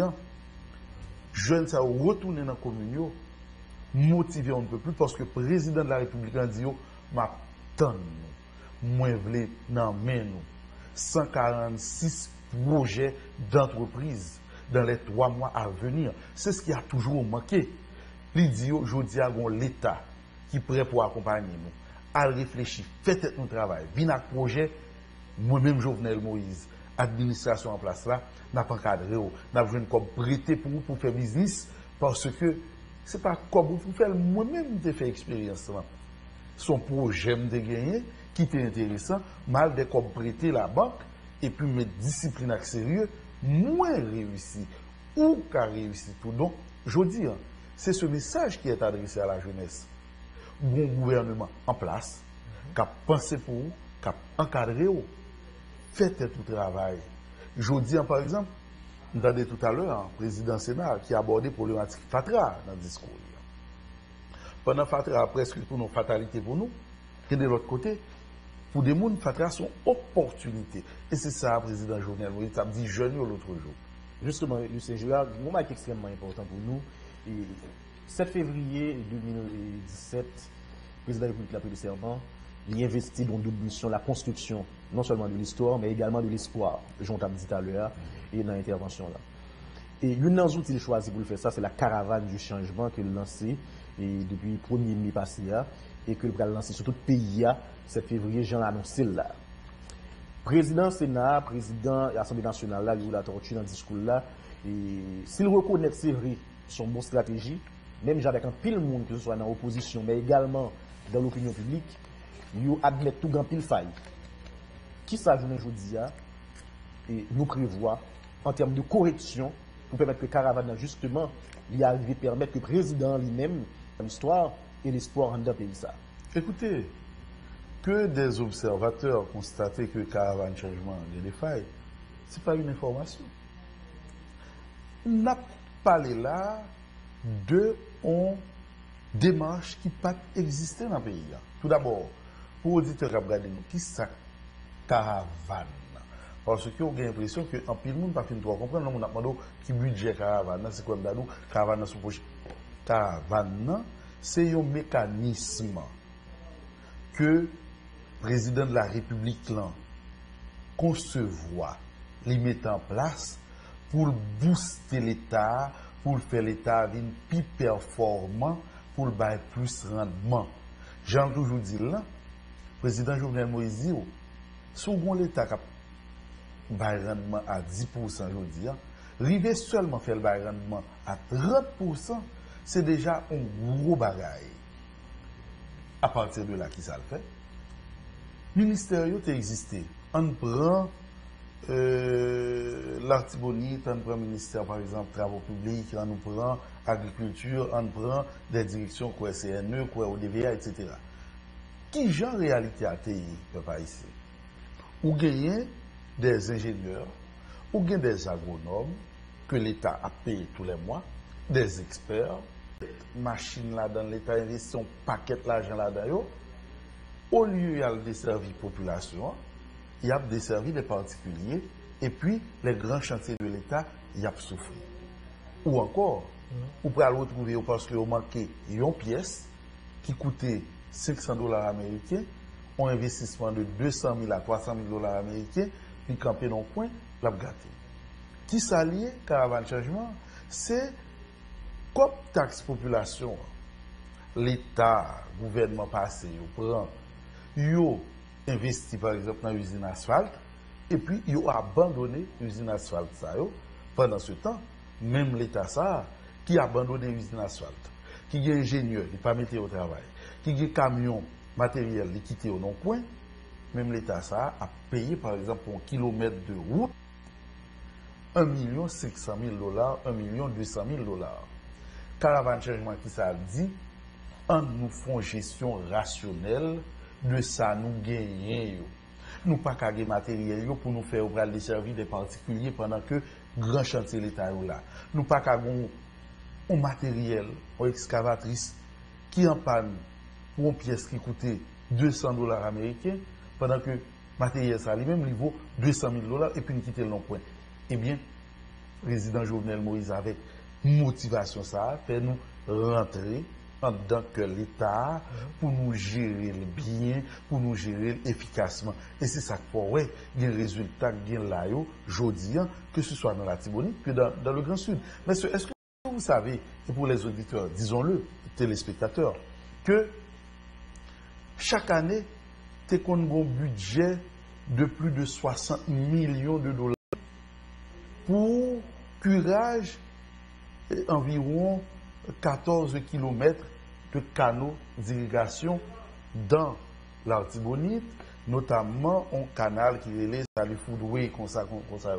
jeunes, ça retourner dans la commune, motiver un peu plus parce que le président de la République a dit, m'attend, moi, je veux dans main nous cent quarante-six projets d'entreprise dans les trois mois à venir. C'est ce qui a toujours manqué. Il dit, je dis à l'État qui est prêt pour accompagner nous, à réfléchir, faites notre travail, venez avec projet, moi-même Jovenel Moïse, administration en place là, n'a pas encadré, n'a besoin de comme prêter pour vous pour faire business, parce que c'est pas comme vous pour faire, moi-même j'ai fait expérience là. Son projet me gagné, qui était intéressant, mal de comme prêter la banque, et puis mettre discipline avec sérieux, moins réussi, ou qu'a réussi tout. Donc, je dis, c'est ce message qui est adressé à la jeunesse. Bon gouvernement en place, qui a pensé pour vous, qui a encadré vous, faites tout travail. Je dis, par exemple, nous avons tout à l'heure, le président Sénat qui a abordé la problématique Fatra dans le discours. Pendant Fatra, presque pour nos fatalités pour nous, et de l'autre côté, pour des gens, Fatra sont opportunités. Et c'est ça, le président Jovenel Moïse a dit jeune l'autre jour. Justement, Lucien Girard, un moment extrêmement important pour nous. Et sept février deux mille dix-sept, le président de la République a pris le serment. il investit dans double mission, la construction, non seulement de l'histoire, mais également de l'espoir, j'en t'ai dit tout à l'heure, et dans l'intervention là. Et une des outils qu'il choisi pour le faire ça, c'est la caravane du changement qu'il a lancé et depuis le premier mai passé, et que le va lancer sur tout le pays, sept février, j'en annoncé là. Président Sénat, président de l'Assemblée nationale, là, il a torturé dans le discours là, et s'il reconnaît c'est vrai son bonne stratégie, même avec un pile monde, que ce soit dans l'opposition, mais également dans l'opinion publique, il admet tout grand pile faille. Qui ça, je aujourd'hui, et nous prévoit en termes de correction pour permettre que Caravane, justement, il arrive à permettre que le président lui-même, l'histoire et l'espoir en d'un pays ça. Écoutez, que des observateurs constatent que Caravane Changement a des failles, ce n'est pas une information. On n'a pas parlé là de une démarche qui pas exister dans le pays. Tout d'abord, pour auditeurs qui regardent nous, qui c'est Caravane? Parce que on a l'impression que en pile monde pas fin droit comprendre, on a demandé qui budget Caravane, c'est quoi d'adou Caravane sous projet. Caravane, c'est un mécanisme que le président de la République là concevoir, les mettre en place pour booster l'État, pour faire l'État venir plus performant, pour le bailler plus rendement. J'ai toujours dit là, le président Jovenel Moïse dit, si on l'État qui bail rendement à dix pour cent aujourd'hui, arriver seulement faire le bail rendement à trente pour cent, c'est déjà un gros bagage. À partir de là, qui ça le fait? Le ministère a existé. On prend euh, l'Artibonite, on prend le ministère, par exemple, Travaux publics, on prend Agriculture, on prend des directions quoi C N E, quoi O D V A, et cetera. Qui genre réalité a été, papa ici? Ou gagner des ingénieurs, ou gagner des agronomes que l'État a payé tous les mois, des experts, machines là-dedans, l'État investit un paquet d'argent là-dedans. Au lieu de desservir la population, il y a desservi les particuliers, et puis les grands chantiers de l'État, il y a souffert. Ou encore, vous pouvez le retrouver parce que vous manquez une pièce qui coûtait cinq cents dollars américains, un investissement de deux cent mille à trois cent mille dollars américains, puis camper dans le coin, la gâté. Qui s'allie, Caravane Changement, c'est comme taxe population, l'État, gouvernement passé, il prend, il investi par exemple dans l'usine asphalte, et puis il a abandonné l'usine asphalte. Ça, yo. Pendant ce temps, même l'État ça, qui a abandonné l'usine asphalte, qui est ingénieur, qui n'a pas mis au travail, qui est camion, matériel, qui quitté au non-point, même l'État ça a payé par exemple pour un kilomètre de route un million cinq cent mille dollars, un million deux cent mille dollars. Caravane Changement qui ça dit, en nous font gestion rationnelle de ça nous gagnons. Nous pas qu'à gagner matériel pour nous faire ouvrir des services des particuliers pendant que grand chantier l'État est là. Nous pas qu'à gagner un matériel, une excavatrice qui en panne pour une pièce qui coûtait deux cents dollars américains pendant que matériel ça lui-même il vaut deux cent mille dollars et puis nous quitter le non-point. Eh bien, le président Jovenel Moïse avec motivation ça fait nous rentrer en dedans que l'État pour nous gérer le bien, pour nous gérer efficacement. Et c'est ça qu'il ouais, il y a un résultat qui est là, aujourd'hui, que ce soit dans la Tibonite que dans, dans le Grand Sud. Mais est-ce que vous savez, et pour les auditeurs, disons-le, téléspectateurs, que chaque année, tu as un budget de plus de soixante millions de dollars pour curage environ quatorze kilomètres de canaux d'irrigation dans l'Artibonite, notamment un canal qui relève à le Foudoué, comme ça, comme ça.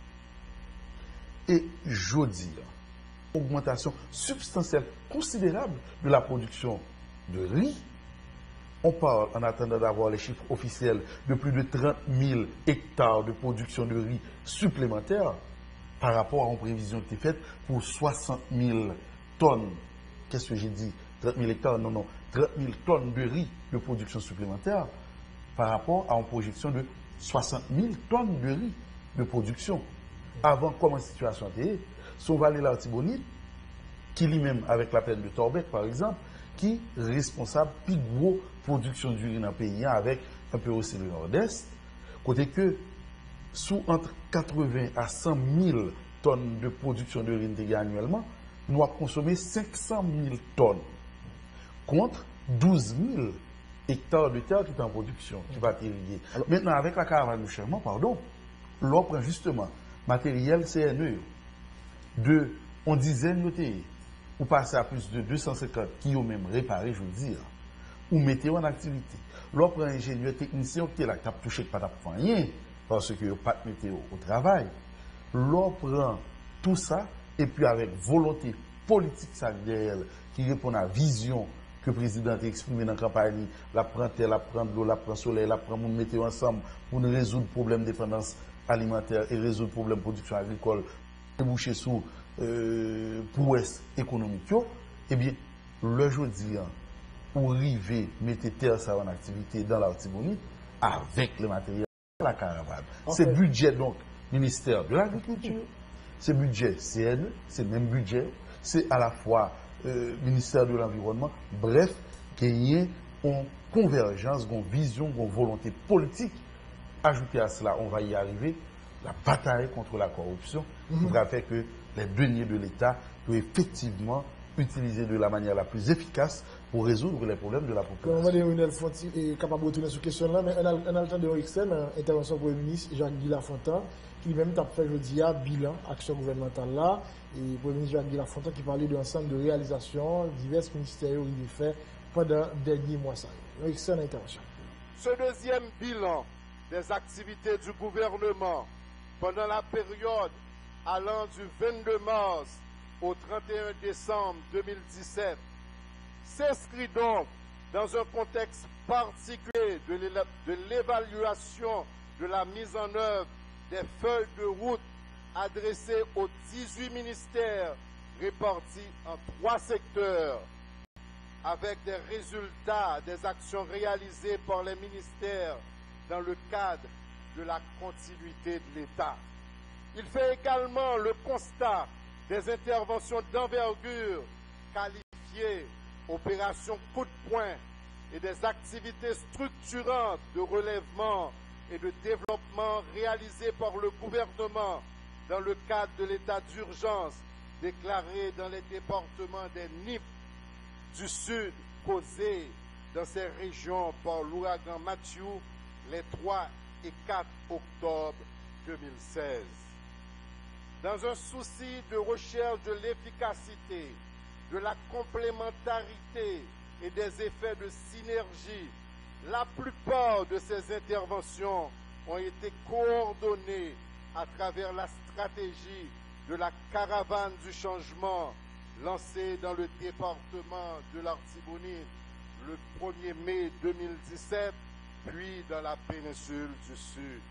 Et je dis, augmentation substantielle, considérable de la production de riz. On parle, en attendant d'avoir les chiffres officiels, de plus de trente mille hectares de production de riz supplémentaires par rapport à une prévision qui était faite pour soixante mille tonnes. Qu'est-ce que j'ai dit? trente mille hectares, non, non, trente mille tonnes de riz de production supplémentaire par rapport à une projection de soixante mille tonnes de riz de production. Avant, comment la situation était? Son Vallée l'Artibonite, qui lui-même, avec la plaine de Torbec, par exemple, qui est responsable de la plus grosse production d'urine dans le pays avec un peu aussi le nord-est. Côté que, sous entre quatre-vingts à cent mille tonnes de production d'urine annuellement, nous avons consommé cinq cent mille tonnes contre douze mille hectares de terre qui est en production, qui va être irrigué. Alors, maintenant, avec la caravane de changement, pardon, l'on prend justement matériel C N E de on dizaine de T, ou passer à plus de deux cent cinquante qui ont même réparé, je veux dire, ou mettez en activité. L'on prend ingénieur technicien qui est là, qui a touché pas pour rien, parce que pas de météo au travail. L'on prend tout ça, et puis avec volonté politique ça derrière, qui répond à la vision que le président a exprimée dans la campagne, la prend terre, la prend de l'eau, la prend soleil, la prend monde météo ensemble pour nous résoudre le problème de dépendance alimentaire et résoudre le problème de production agricole, déboucher sur euh, prouesse économique. Eh bien, le jeudi, pour arriver, mettre terre ça en activité dans l'Artibonite, avec le matériel de la caravane. Okay. C'est budget donc, ministère de l'Agriculture, c'est budget C N E, c'est le même budget, c'est à la fois euh, ministère de l'Environnement, bref, qu'il y ait une convergence, une vision, une volonté politique. Ajouté à cela, on va y arriver, la bataille contre la corruption, mm-hmm. pour faire que les deniers de l'État soient effectivement utilisés de la manière la plus efficace pour résoudre les problèmes de la population. On va dire Lionel Fonti est capable de retourner sur cette question-là, mais on a le temps de externe, intervention du Premier ministre Jacques-Guy Lafontaine, qui lui-même a fait jeudi à bilan, action gouvernementale là, et le Premier ministre Jacques-Guy Lafontaine qui parlait d'un ensemble de réalisations divers ministères ont fait pendant les derniers mois. Externe intervention. Ce deuxième bilan des activités du gouvernement pendant la période allant du vingt-deux mars au trente et un décembre deux mille dix-sept s'inscrit donc dans un contexte particulier de l'évaluation de la mise en œuvre des feuilles de route adressées aux dix-huit ministères répartis en trois secteurs, avec des résultats des actions réalisées par les ministères dans le cadre de la continuité de l'État. Il fait également le constat des interventions d'envergure qualifiées opérations coup de poing et des activités structurantes de relèvement et de développement réalisées par le gouvernement dans le cadre de l'état d'urgence déclaré dans les départements des N I P du Sud causé dans ces régions par l'ouragan Matthew les trois et quatre octobre deux mille seize. Dans un souci de recherche de l'efficacité, de la complémentarité et des effets de synergie, la plupart de ces interventions ont été coordonnées à travers la stratégie de la caravane du changement lancée dans le département de l'Artibonite le premier mai deux mille dix-sept, puis dans la péninsule du Sud.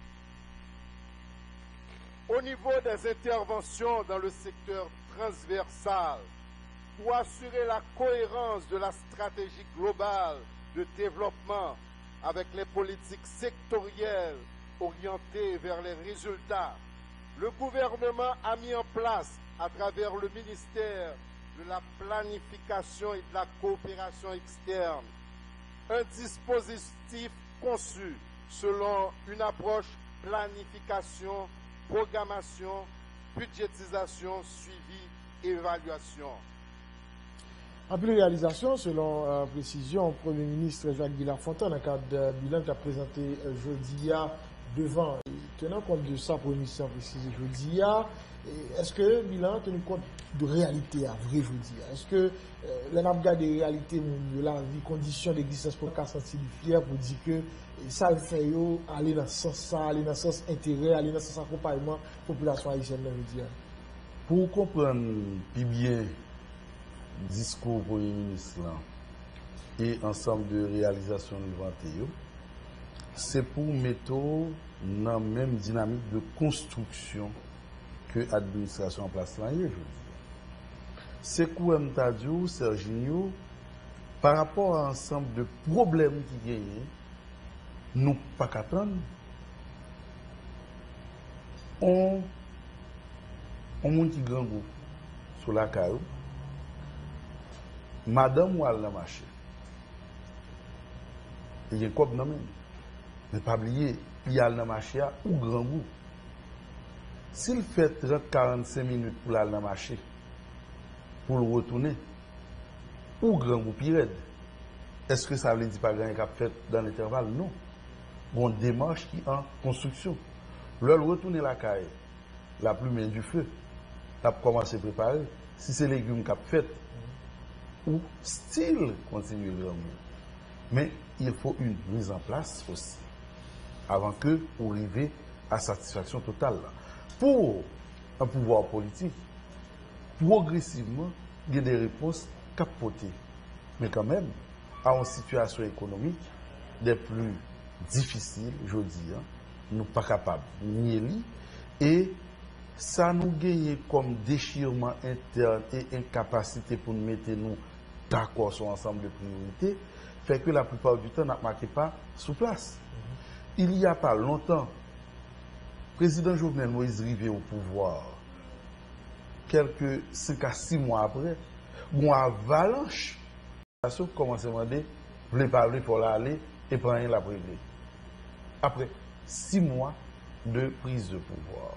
Au niveau des interventions dans le secteur transversal, pour assurer la cohérence de la stratégie globale de développement avec les politiques sectorielles orientées vers les résultats, le gouvernement a mis en place, à travers le ministère de la Planification et de la Coopération externe, un dispositif conçu selon une approche planification, programmation, budgétisation, suivi et évaluation. Après la réalisation, selon euh, précision, le Premier ministre Jacques-Guy Lafontaine, dans le cadre de bilan qu'il a présenté euh, jeudi devant, tenant compte de ça, le Premier ministre a précisé jeudi, est-ce que le bilan a tenu compte de réalité à vrai jeudi? Est-ce que euh, l'on a regardé des réalités de la vie, conditions d'existence pour qu'à sentir fier pour dire que ça le fait aller dans ce sens, aller dans ce sens intérêt, aller dans ce sens accompagnement de la population haïtienne jeudi? Pour comprendre plus bien discours pour le ministre et ensemble de réalisations de c'est pour mettre dans la même dynamique de construction que l'administration en place là. C'est quoi m'ta dit Serginho par rapport à ensemble de problèmes qui gagnent, nous pas qu'attendre. On on monte grand groupe sur la caillou. madame ou al dans marché. Il y a quoi dans même. Mais pas oublier, il y a dans marché ou grand goût. S'il fait trente à quarante-cinq minutes pour aller dans marché, pour le retourner, ou grand goût pire, est-ce que ça veut dire pas grand cap fait dans l'intervalle? Non. Bon démarche qui est en construction. Leur retourner la caille, la plume du feu, la commencer à préparer. Si c'est légumes cap fait, ou style continue grand goût. Mais il faut une mise en place aussi, avant que vous arriviez à satisfaction totale. Pour un pouvoir politique, progressivement, il y a des réponses capotées. Mais quand même, à une situation économique des plus difficiles, je dis, hein, nous ne sommes pas capables de nier. Et ça nous gagne comme déchirement interne et incapacité pour nous mettre nous d'accord sur l'ensemble de priorités, fait que la plupart du temps, nous ne marquons pas sous place. Mm-hmm. Il n'y a pas longtemps, le président Jovenel Moïse arrivé au pouvoir, quelques cinq à six mois après, une avalanche de commence à demander, vous voulez parler pour l'aller et prendre la privée. Après six mois de prise de pouvoir.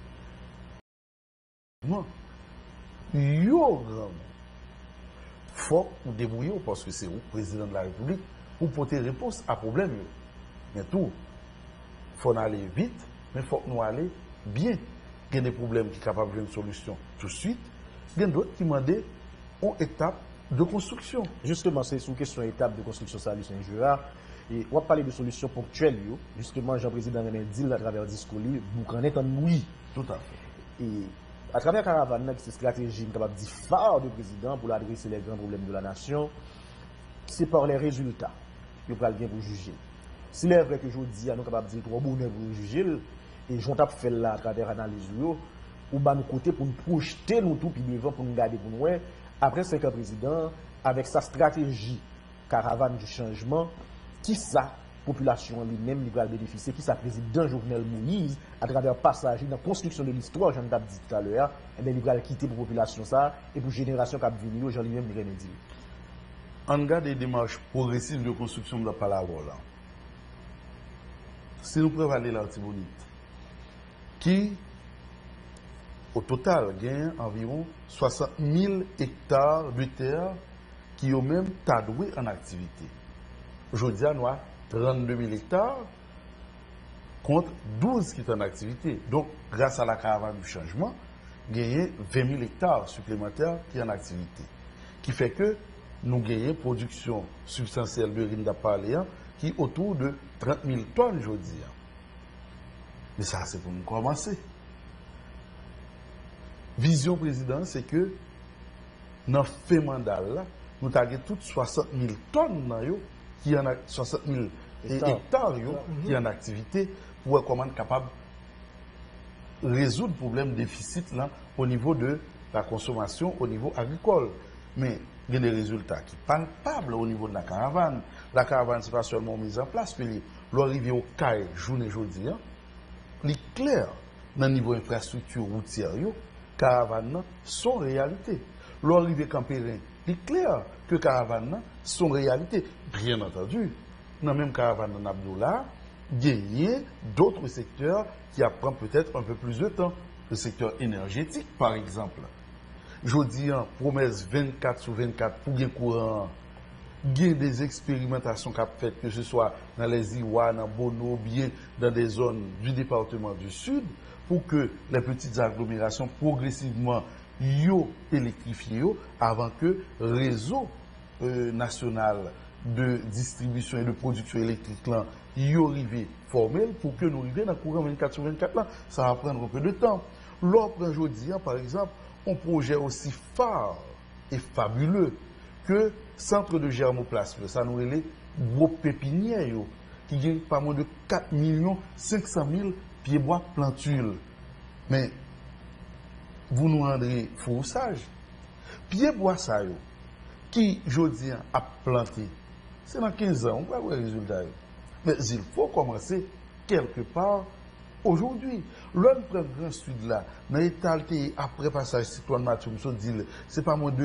Non. Yo grand. Faut vous débrouiller parce que c'est vous, président de la République, pour porter réponse à problème. Mais tout, il faut aller vite, mais il faut que nous aller bien. Il y a des problèmes qui sont capables d'une solution tout de suite. Il y a d'autres qui demandent une étape de construction. Justement, c'est sous question étape de construction Salut Saint-Jura. Et on va parler de solutions ponctuelles. Justement, Jean-Président René dit à travers le discours, vous connaissez un oui. Tout à fait. Et à travers Caravane, c'est une stratégie capable de dire phare de président pour adresser les grands problèmes de la nation, c'est par les résultats que vous allez bien vous juger. S'il est vrai que je vous dis, nous sommes capables de dire trois bonheurs pour vous juger, et j'en tape fait là à travers l'analyse, ou bas nous côté pour nous projeter nous tout, puis devant pour nous garder pour nous. Après cinq ans président, avec sa stratégie Caravane du changement, qui ça, population lui-même, il va bénéficier, qui ça président Jovenel Moïse, à travers passage dans la construction de l'histoire, j'en ai dit tout à l'heure, et bien il va quitter pour la population ça, et pour la génération qui a venu, j'en lui-même il dit. En garde des démarches progressives de construction de la parole, si nous prenons l'Artibonite, qui, au total, gagne environ soixante mille hectares de terre qui ont même tadoué en activité. Aujourd'hui, nous avons trente-deux mille hectares contre douze qui sont en activité. Donc, grâce à la caravane du changement, gagnons vingt mille hectares supplémentaires qui sont en activité. Qui fait que nous gagnons production substantielle de riz d'Apaléa qui est autour de trente mille tonnes aujourd'hui. Mais ça, c'est pour nous commencer. Vision président, c'est que dans le fait mandat, là, nous avons toutes soixante mille tonnes dans yo, qui en a soixante mille hectares yo, mm-hmm. qui en activité pour être comment capable de résoudre le problème déficit là, au niveau de la consommation, au niveau agricole. Mais il y a des résultats qui sont palpables au niveau de la caravane. La caravane, ce n'est pas seulement mise en place, mais l'arrivée au C A I, journée aujourd'hui, il est clair dans le niveau infrastructure routière, caravane sont réalité. L'arrivée Campérin, il est clair que caravane sont réalité. Bien entendu, dans la même caravane de Abdoula, il y a d'autres secteurs qui apprennent peut-être un peu plus de temps. Le secteur énergétique, par exemple. Je dis, promesse vingt-quatre sur vingt-quatre pour le courant. Il y a des expérimentations qu'a faites, que ce soit dans les Iwa, dans Bono, bien dans des zones du département du Sud, pour que les petites agglomérations progressivement yo électrifiées yo, avant que le réseau euh, national de distribution et de production électrique là, yo arrive formel pour que nous arrivions dans le courant vingt-quatre sur vingt-quatre là, ça va prendre un peu de temps. L'autre aujourd'hui, par exemple, un projet aussi phare et fabuleux que Centre de germoplasme, ça nous relève gros pépinières qui gagne pas moins de quatre millions cinq cent mille pieds bois plantules. Mais vous nous rendrez faux sage. Pieds bois ça yo, qui aujourd'hui a planté, c'est dans quinze ans, on va voir le résultat. Mais il faut commencer quelque part aujourd'hui. L'homme prend grand sud là, dans l'état après passage citoyen Mathieu, dit c'est pas moins de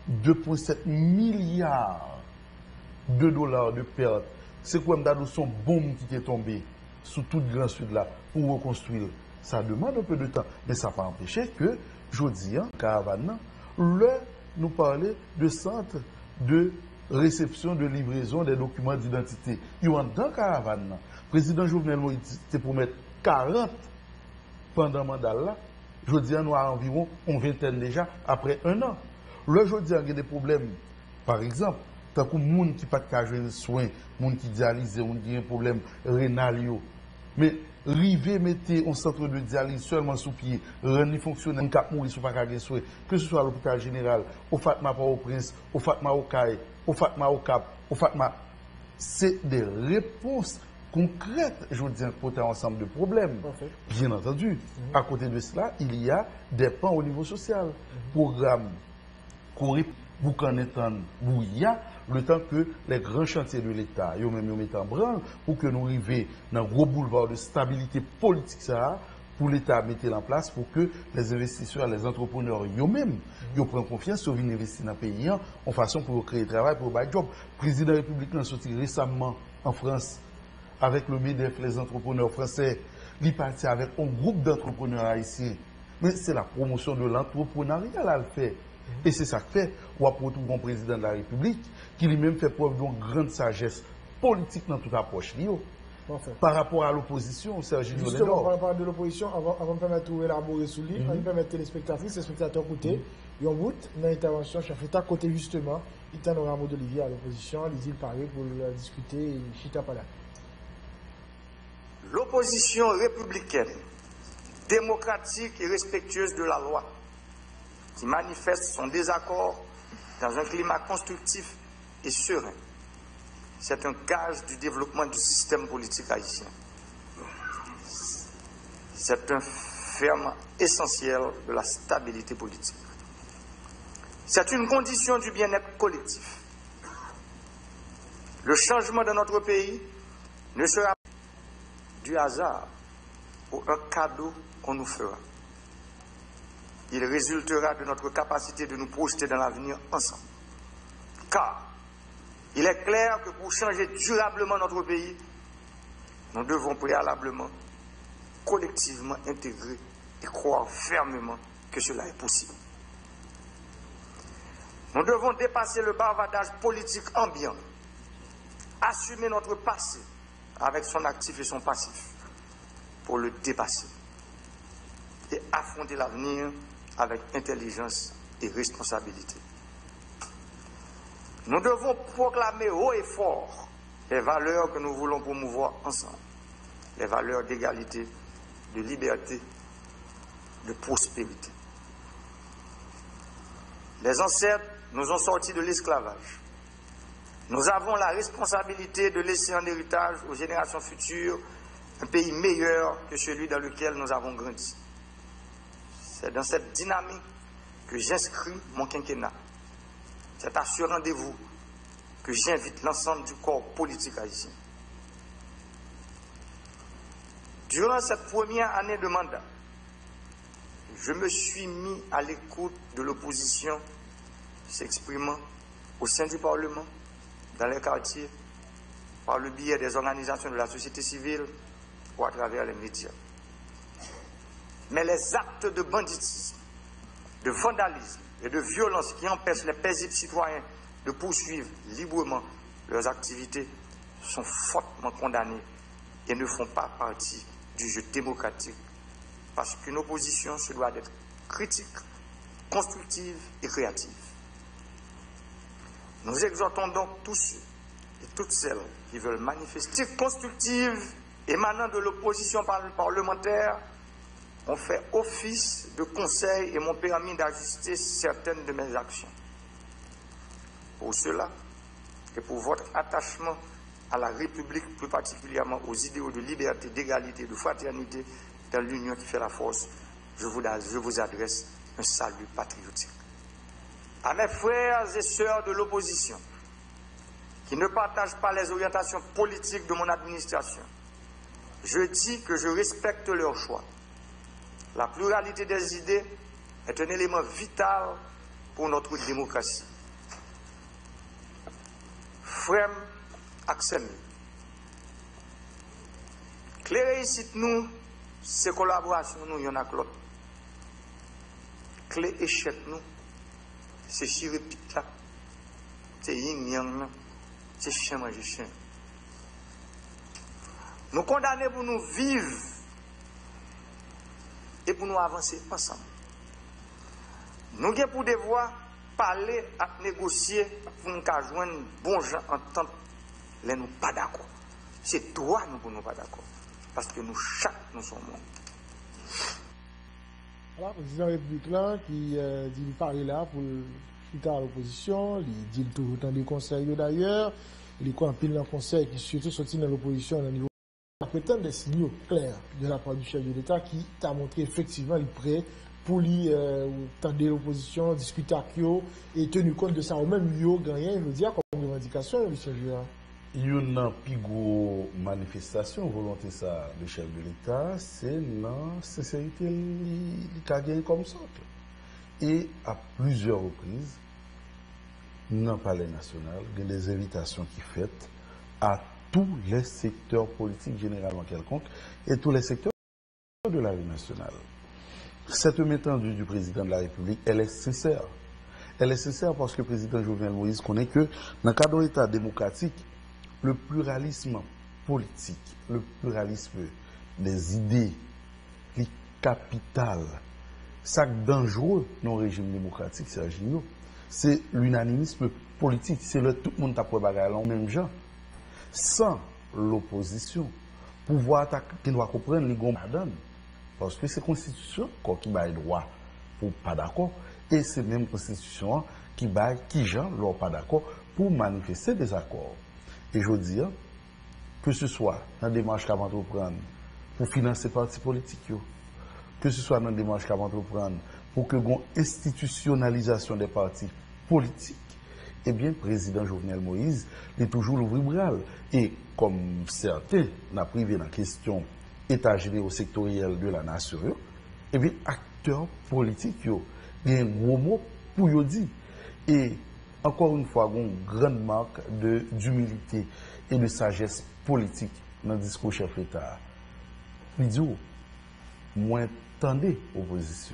deux virgule sept milliards de dollars de pertes. C'est quoi, m'dadou, son bombe qui est tombée sous tout le Grand Sud là pour reconstruire. Ça demande un peu de temps, mais ça n'a pas empêché que, je dis, hein, Caravane, le nous parler de centre de réception, de livraison des documents d'identité. Il y a dans Caravane, le président Jovenel Moïse, c'était pour mettre quarante pendant le mandat là. Je dis, nous avons environ une vingtaine déjà, après un an. Le je dis, il y a des problèmes, par exemple, tant que les gens qui n'ont pas de soins, les gens qui dialysent, qui ont un problème rénal. Mais, river, mettez un centre de dialyse seulement sous pied, rendre fonctionner, on cap mourir sous pas de soins, que ce soit à l'hôpital général, au Fatma Port-au-Prince, au Fatma au Caille, au Fatma au Cap, au Fatma. C'est des réponses concrètes, je veux dire, pour un ensemble de problèmes. Okay. Bien entendu, mm-hmm. À côté de cela, il y a des pans au niveau social. Mm-hmm. Programme, courir, vous connaissez, vous y a, le temps que les grands chantiers de l'État, ils même mettent en branle pour que nous arrivions dans un gros boulevard de stabilité politique, ça, pour l'État mettre en place, pour que les investisseurs, les entrepreneurs, eux-mêmes, ils prennent confiance, ils viennent investir dans le pays en façon pour créer du travail, pour faire job. Le président républicain a sorti récemment en France avec le MEDEF, les entrepreneurs français, il est parti avec un groupe d'entrepreneurs haïtiens. Mais c'est la promotion de l'entrepreneuriat, là, le fait. Et c'est ça que fait, ou à retrouver un président de la République qui lui-même fait preuve d'une grande sagesse politique dans toute approche. Enfin. Par rapport à l'opposition, Serge Gignon. Justement, on va parler de l'opposition, avant, avant de permettre d'élaborer sous lui, on va permettre les spectatrices et les spectateurs côté. Et on vote dans l'intervention, chef État, côté justement, il y a un rameau d'Olivier à l'opposition, il paraît pour discuter, Chita Pala. L'opposition républicaine, démocratique et respectueuse de la loi, qui manifeste son désaccord dans un climat constructif et serein. C'est un gage du développement du système politique haïtien. C'est un ferment essentiel de la stabilité politique. C'est une condition du bien-être collectif. Le changement de notre pays ne sera pas du hasard ou un cadeau qu'on nous fera. Il résultera de notre capacité de nous projeter dans l'avenir ensemble. Car il est clair que pour changer durablement notre pays, nous devons préalablement, collectivement intégrer et croire fermement que cela est possible. Nous devons dépasser le bavardage politique ambiant, assumer notre passé avec son actif et son passif pour le dépasser et affronter l'avenir avec intelligence et responsabilité. Nous devons proclamer haut et fort les valeurs que nous voulons promouvoir ensemble, les valeurs d'égalité, de liberté, de prospérité. Les ancêtres nous ont sortis de l'esclavage. Nous avons la responsabilité de laisser en héritage aux générations futures un pays meilleur que celui dans lequel nous avons grandi. C'est dans cette dynamique que j'inscris mon quinquennat. C'est à ce rendez-vous que j'invite l'ensemble du corps politique haïtien. Durant cette première année de mandat, je me suis mis à l'écoute de l'opposition s'exprimant au sein du Parlement, dans les quartiers, par le biais des organisations de la société civile ou à travers les médias. Mais les actes de banditisme, de vandalisme et de violence qui empêchent les paisibles citoyens de poursuivre librement leurs activités sont fortement condamnés et ne font pas partie du jeu démocratique, parce qu'une opposition se doit d'être critique, constructive et créative. Nous exhortons donc tous ceux et toutes celles qui veulent manifester constructive émanant de l'opposition parlementaire ont fait office de conseil et m'ont permis d'ajuster certaines de mes actions. Pour cela, et pour votre attachement à la République, plus particulièrement aux idéaux de liberté, d'égalité, de fraternité, dans l'union qui fait la force, je vous, je vous adresse un salut patriotique. À mes frères et sœurs de l'opposition, qui ne partagent pas les orientations politiques de mon administration, je dis que je respecte leur choix. La pluralité des idées est un élément vital pour notre démocratie. frères Axel. Clé réussite nous, c'est collaboration nous, il y en a que l'autre. Clé échec nous, c'est chirépite là, c'est yin yang là, c'est chien manger chien. Nous condamnons pour nous vivre et pour nous avancer ensemble. Nous avons pour devoir parler et négocier pour nous joindre bon gens entente. Là, nous pas d'accord. C'est droit nous pour nous pas d'accord. Parce que nous, chaque, nous sommes monde. Voilà, le président de la République là, qui euh, dit qu'il parle là pour chuter à l'opposition, il dit tout dans les conseils d'ailleurs, il est quoi en pile dans le conseil qui surtout sorti dans l'opposition au niveau. Après tant de signaux clairs de la part du chef de l'État qui t'a montré effectivement il est prêt pour lui euh, tendre l'opposition, discuter avec eux et tenir compte de ça au même lieu, gagner, il veut dire comme revendication, M. Jura. Il y a une plus grosse manifestation, volonté ça, le chef de l'État, c'est la sincérité qu'il a gagné comme ça. Et à plusieurs reprises, dans le Palais national, il y a des invitations qui sont faites à tous les secteurs politiques généralement quelconques et tous les secteurs de la vie nationale. Cette méthode du président de la République, elle est sincère. Elle est sincère parce que le président Jovenel Moïse connaît que dans le cadre de l'État démocratique, le pluralisme politique, le pluralisme des idées, le capital, ça dangereux dans le régime démocratique, c'est l'unanimisme politique. C'est le tout le monde qui a pris la même gens. Sans l'opposition, pouvoir qui doit comprendre les grands madame. Parce que c'est la Constitution qui a le droit pour pas d'accord. Et c'est même la Constitution qui a qui gens leur pas d'accord pour manifester des accords. Et je veux dire, que ce soit dans la démarche qu'à entreprendre pour financer les partis politiques, que ce soit dans la démarche qu'à entreprendre pour que l'on institutionnalisation des partis politiques, eh bien, le président Jovenel Moïse est toujours l'ouvrir bras. Et comme certains n'ont privé dans la question état général sectoriel de la nation, eh bien, acteurs politiques, il y a un gros mot pour y dire. Et encore une fois, une grande marque d'humilité et de sagesse politique dans le discours chef d'État. Il dit, moins tendez opposition.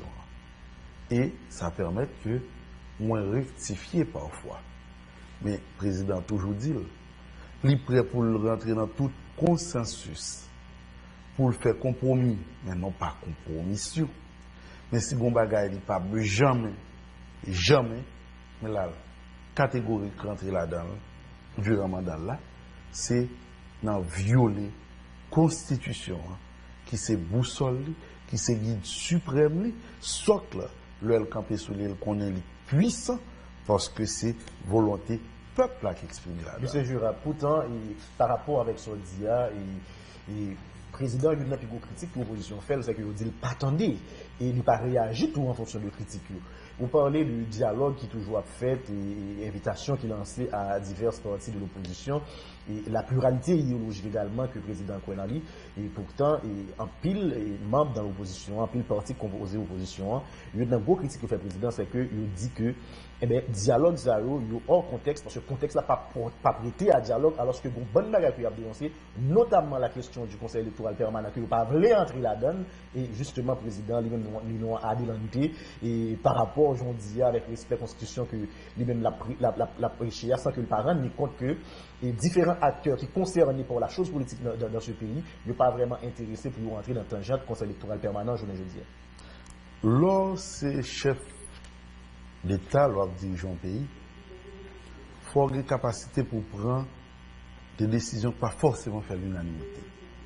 Et ça permet que moins rectifier parfois. Mais le président toujours dit, il est prêt pour le rentrer dans tout consensus, pour le faire compromis, mais non pas compromission. Mais si bon bagay il pas jamais, jamais, mais là, catégorique rentrer là-dedans, durant le mandat là, c'est dans violer la Constitution, qui c'est boussole, qui c'est guide suprême, socle, le campé sur l'île qu'on est puissant, parce que c'est volonté peuple là qui exprime là. Monsieur Jura, pourtant, et, par rapport avec son dia, et, et président, il y a une plus critique que l'opposition fait, c'est qu'il dit pas attendez, et il n'a pas réagi tout en fonction de critique. Vous parlez du dialogue qui est toujours fait et invitation qui est lancée à diverses parties de l'opposition et la pluralité idéologique également que le président Kouenali et pourtant et en pile et membre dans l'opposition, en pile parti composé l'opposition, il y a une grosse critique que fait le président, c'est que il dit que eh bien, dialogue zéro, il y a hors contexte parce que le contexte n'a pas, pas prêté à dialogue alors que bon bonne bagarre qui a dénoncé, notamment la question du conseil électoral permanent qui n'a pas voulu entrer là-dedans et justement le président lui-même a délanté et par rapport aujourd'hui avec respect à la constitution que lui-même l'a la, la, la prêché sans que le parent n'y compte que et différents acteurs qui concernés par la chose politique dans, dans, dans ce pays ne sont pas vraiment intéressés pour entrer dans le tangente du conseil électoral permanent, je ne veux dire. Lorsque ces chefs d'État, lors dirigeants du pays, il faut avoir des capacités pour prendre des décisions pas forcément faire l'unanimité.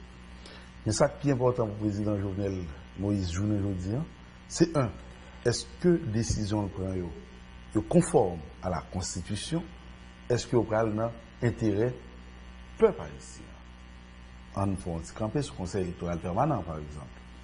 Mais ça qui est important pour le président Jovenel Moïse journée aujourd'hui, c'est un, est-ce que la décision le prend est conforme à la Constitution? Est-ce que vous prenez l'intérêt peuple haïtien? En font camper sur le conseil électoral permanent, par exemple.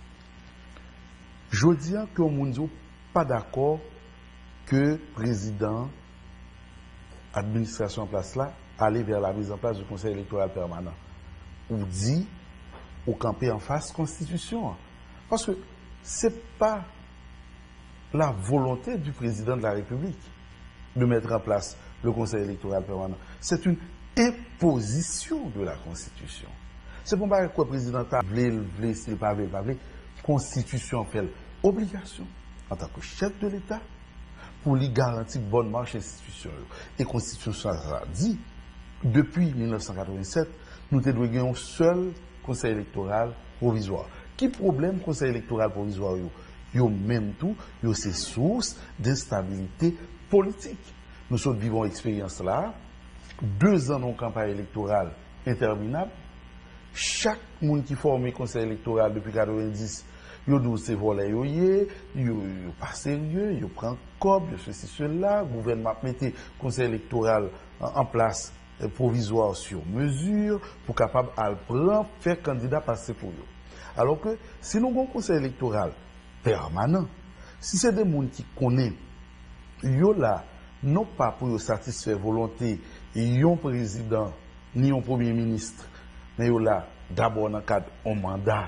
Je dis que le monde n'est pas d'accord que le président, administration en place là, aller vers la mise en place du conseil électoral permanent. Ou dit, ou camper en face Constitution. Parce que ce n'est pas la volonté du président de la République de mettre en place le conseil électoral permanent. C'est une imposition de la Constitution. C'est pour ça que le président a voulu, s'il pas voulu, pas voulu, Constitution fait obligation en tant que chef de l'État pour lui garantir bonne marche institution. Et Constitution a dit, depuis mille neuf cent quatre-vingt-sept, nous devons gagner un seul conseil électoral provisoire. Qui problème conseil électoral provisoire? Yo même tout, yo c'est source d'instabilité politique. Nous sommes vivons expérience là, deux ans en campagne électorale interminable. Chaque monde qui forme le conseil électoral depuis quatre-vingt-dix, yo dit c'est volé yo yé, yo pas sérieux, yo prend cob, yo ceci cela, le gouvernement mette conseil électoral en place provisoire sur mesure pour capable à prendre faire candidat passer pour eux. Alors que si nous avons un conseil électoral permanent, si c'est des gens qui connaissent, yo là, non pas pour satisfaire volonté, yon président, ni un premier ministre, mais yo là, d'abord dans le cadre d'un mandat,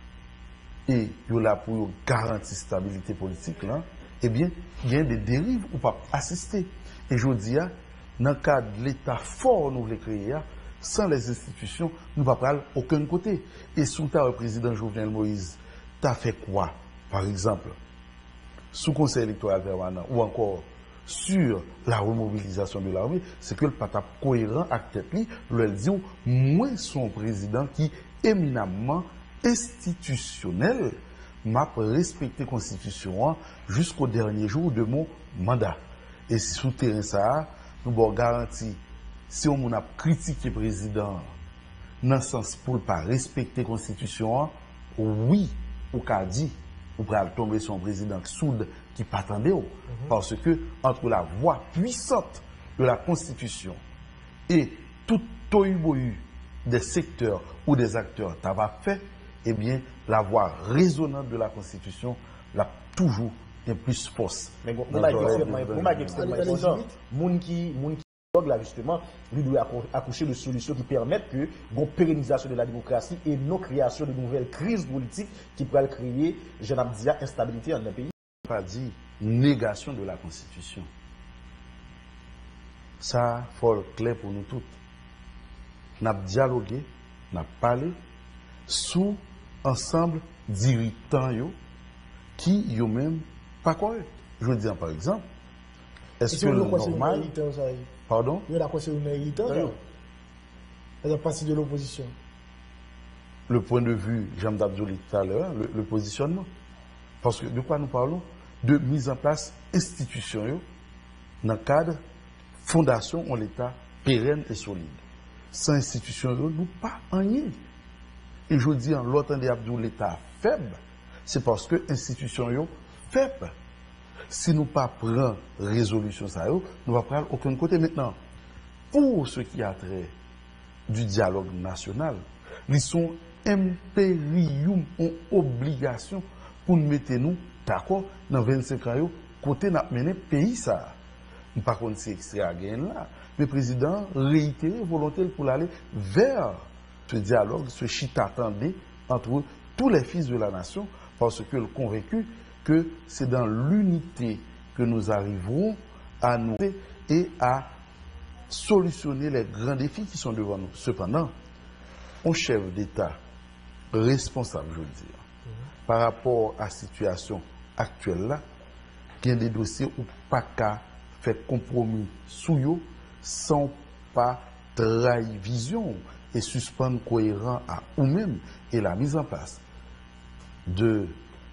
et yo là pour garantir stabilité politique, là, eh bien, il y a des dérives ou pas assister. Et je dis, dans le cadre de l'État fort, nous voulons créer, sans les institutions, nous ne pouvons pas aller aucun côté. Et sous le président Jovenel Moïse, tu as fait quoi, par exemple, sous conseil électoral permanent, ou encore sur la remobilisation de l'armée, c'est que le patap cohérent avec tête li, le dit, moi, son président qui est éminemment institutionnel, m'a respecté la Constitution jusqu'au dernier jour de mon mandat. Et si sous terrain ça, nous avons garanti, si on a critiqué le président, dans le sens pour ne pas respecter la Constitution, oui, ou qu'a dit, ou pour tomber sur un président soude qui pas attendait, mm-hmm. Parce que entre la voix puissante de la Constitution et tout tohu des secteurs ou des acteurs t'avait fait, eh bien, la voix résonante de la Constitution l'a toujours un plus force. Mais bon, on a extrêmement important. Moun qui, moun qui, là, justement, lui doit accoucher de solutions qui permettent que, une pérennisation de la démocratie et non création de nouvelles crises politiques qui pourraient créer, je n'ai dit, instabilité dans le pays. Pas dit négation de la Constitution. Ça, il faut être clair pour nous tous. Nous avons dialogué, nous avons parlé sous ensemble d'irritants qui yo même pas correct. Je veux dire par exemple, est-ce que le normal... Pardon? Il y a la constitution irritant, la partie de l'opposition. Le point de vue, Jean Dabdouli tout à l'heure, le, le positionnement. Parce que de quoi nous parlons? De mise en place institution dans le cadre fondation en l'État pérenne et solide. Sans institution, nous pas rien. Et je dis en l'autre de l'État faible, c'est parce que l'institution est faible. Si nous ne prenons pas résolution, ça, nous ne va prendre aucun côté. Maintenant, pour ce qui a trait du dialogue national, ils sont impérium, ont obligation pour nous mettre nous d'accord dans vingt-cinq ans, côté n'a mené pays ça. Par contre, c'est extrait à gain là. Le président réitère volonté pour aller vers ce dialogue, ce chita attendé entre tous les fils de la nation, parce que le convaincu que c'est dans l'unité que nous arriverons à nous et à solutionner les grands défis qui sont devant nous. Cependant, un chef d'État responsable, je veux dire, mmh. par rapport à la situation actuelle là, il y a des dossiers où pas qu'à faire compromis sous eux sans pas trahir vision et suspendre cohérent à eux-mêmes et la mise en place de,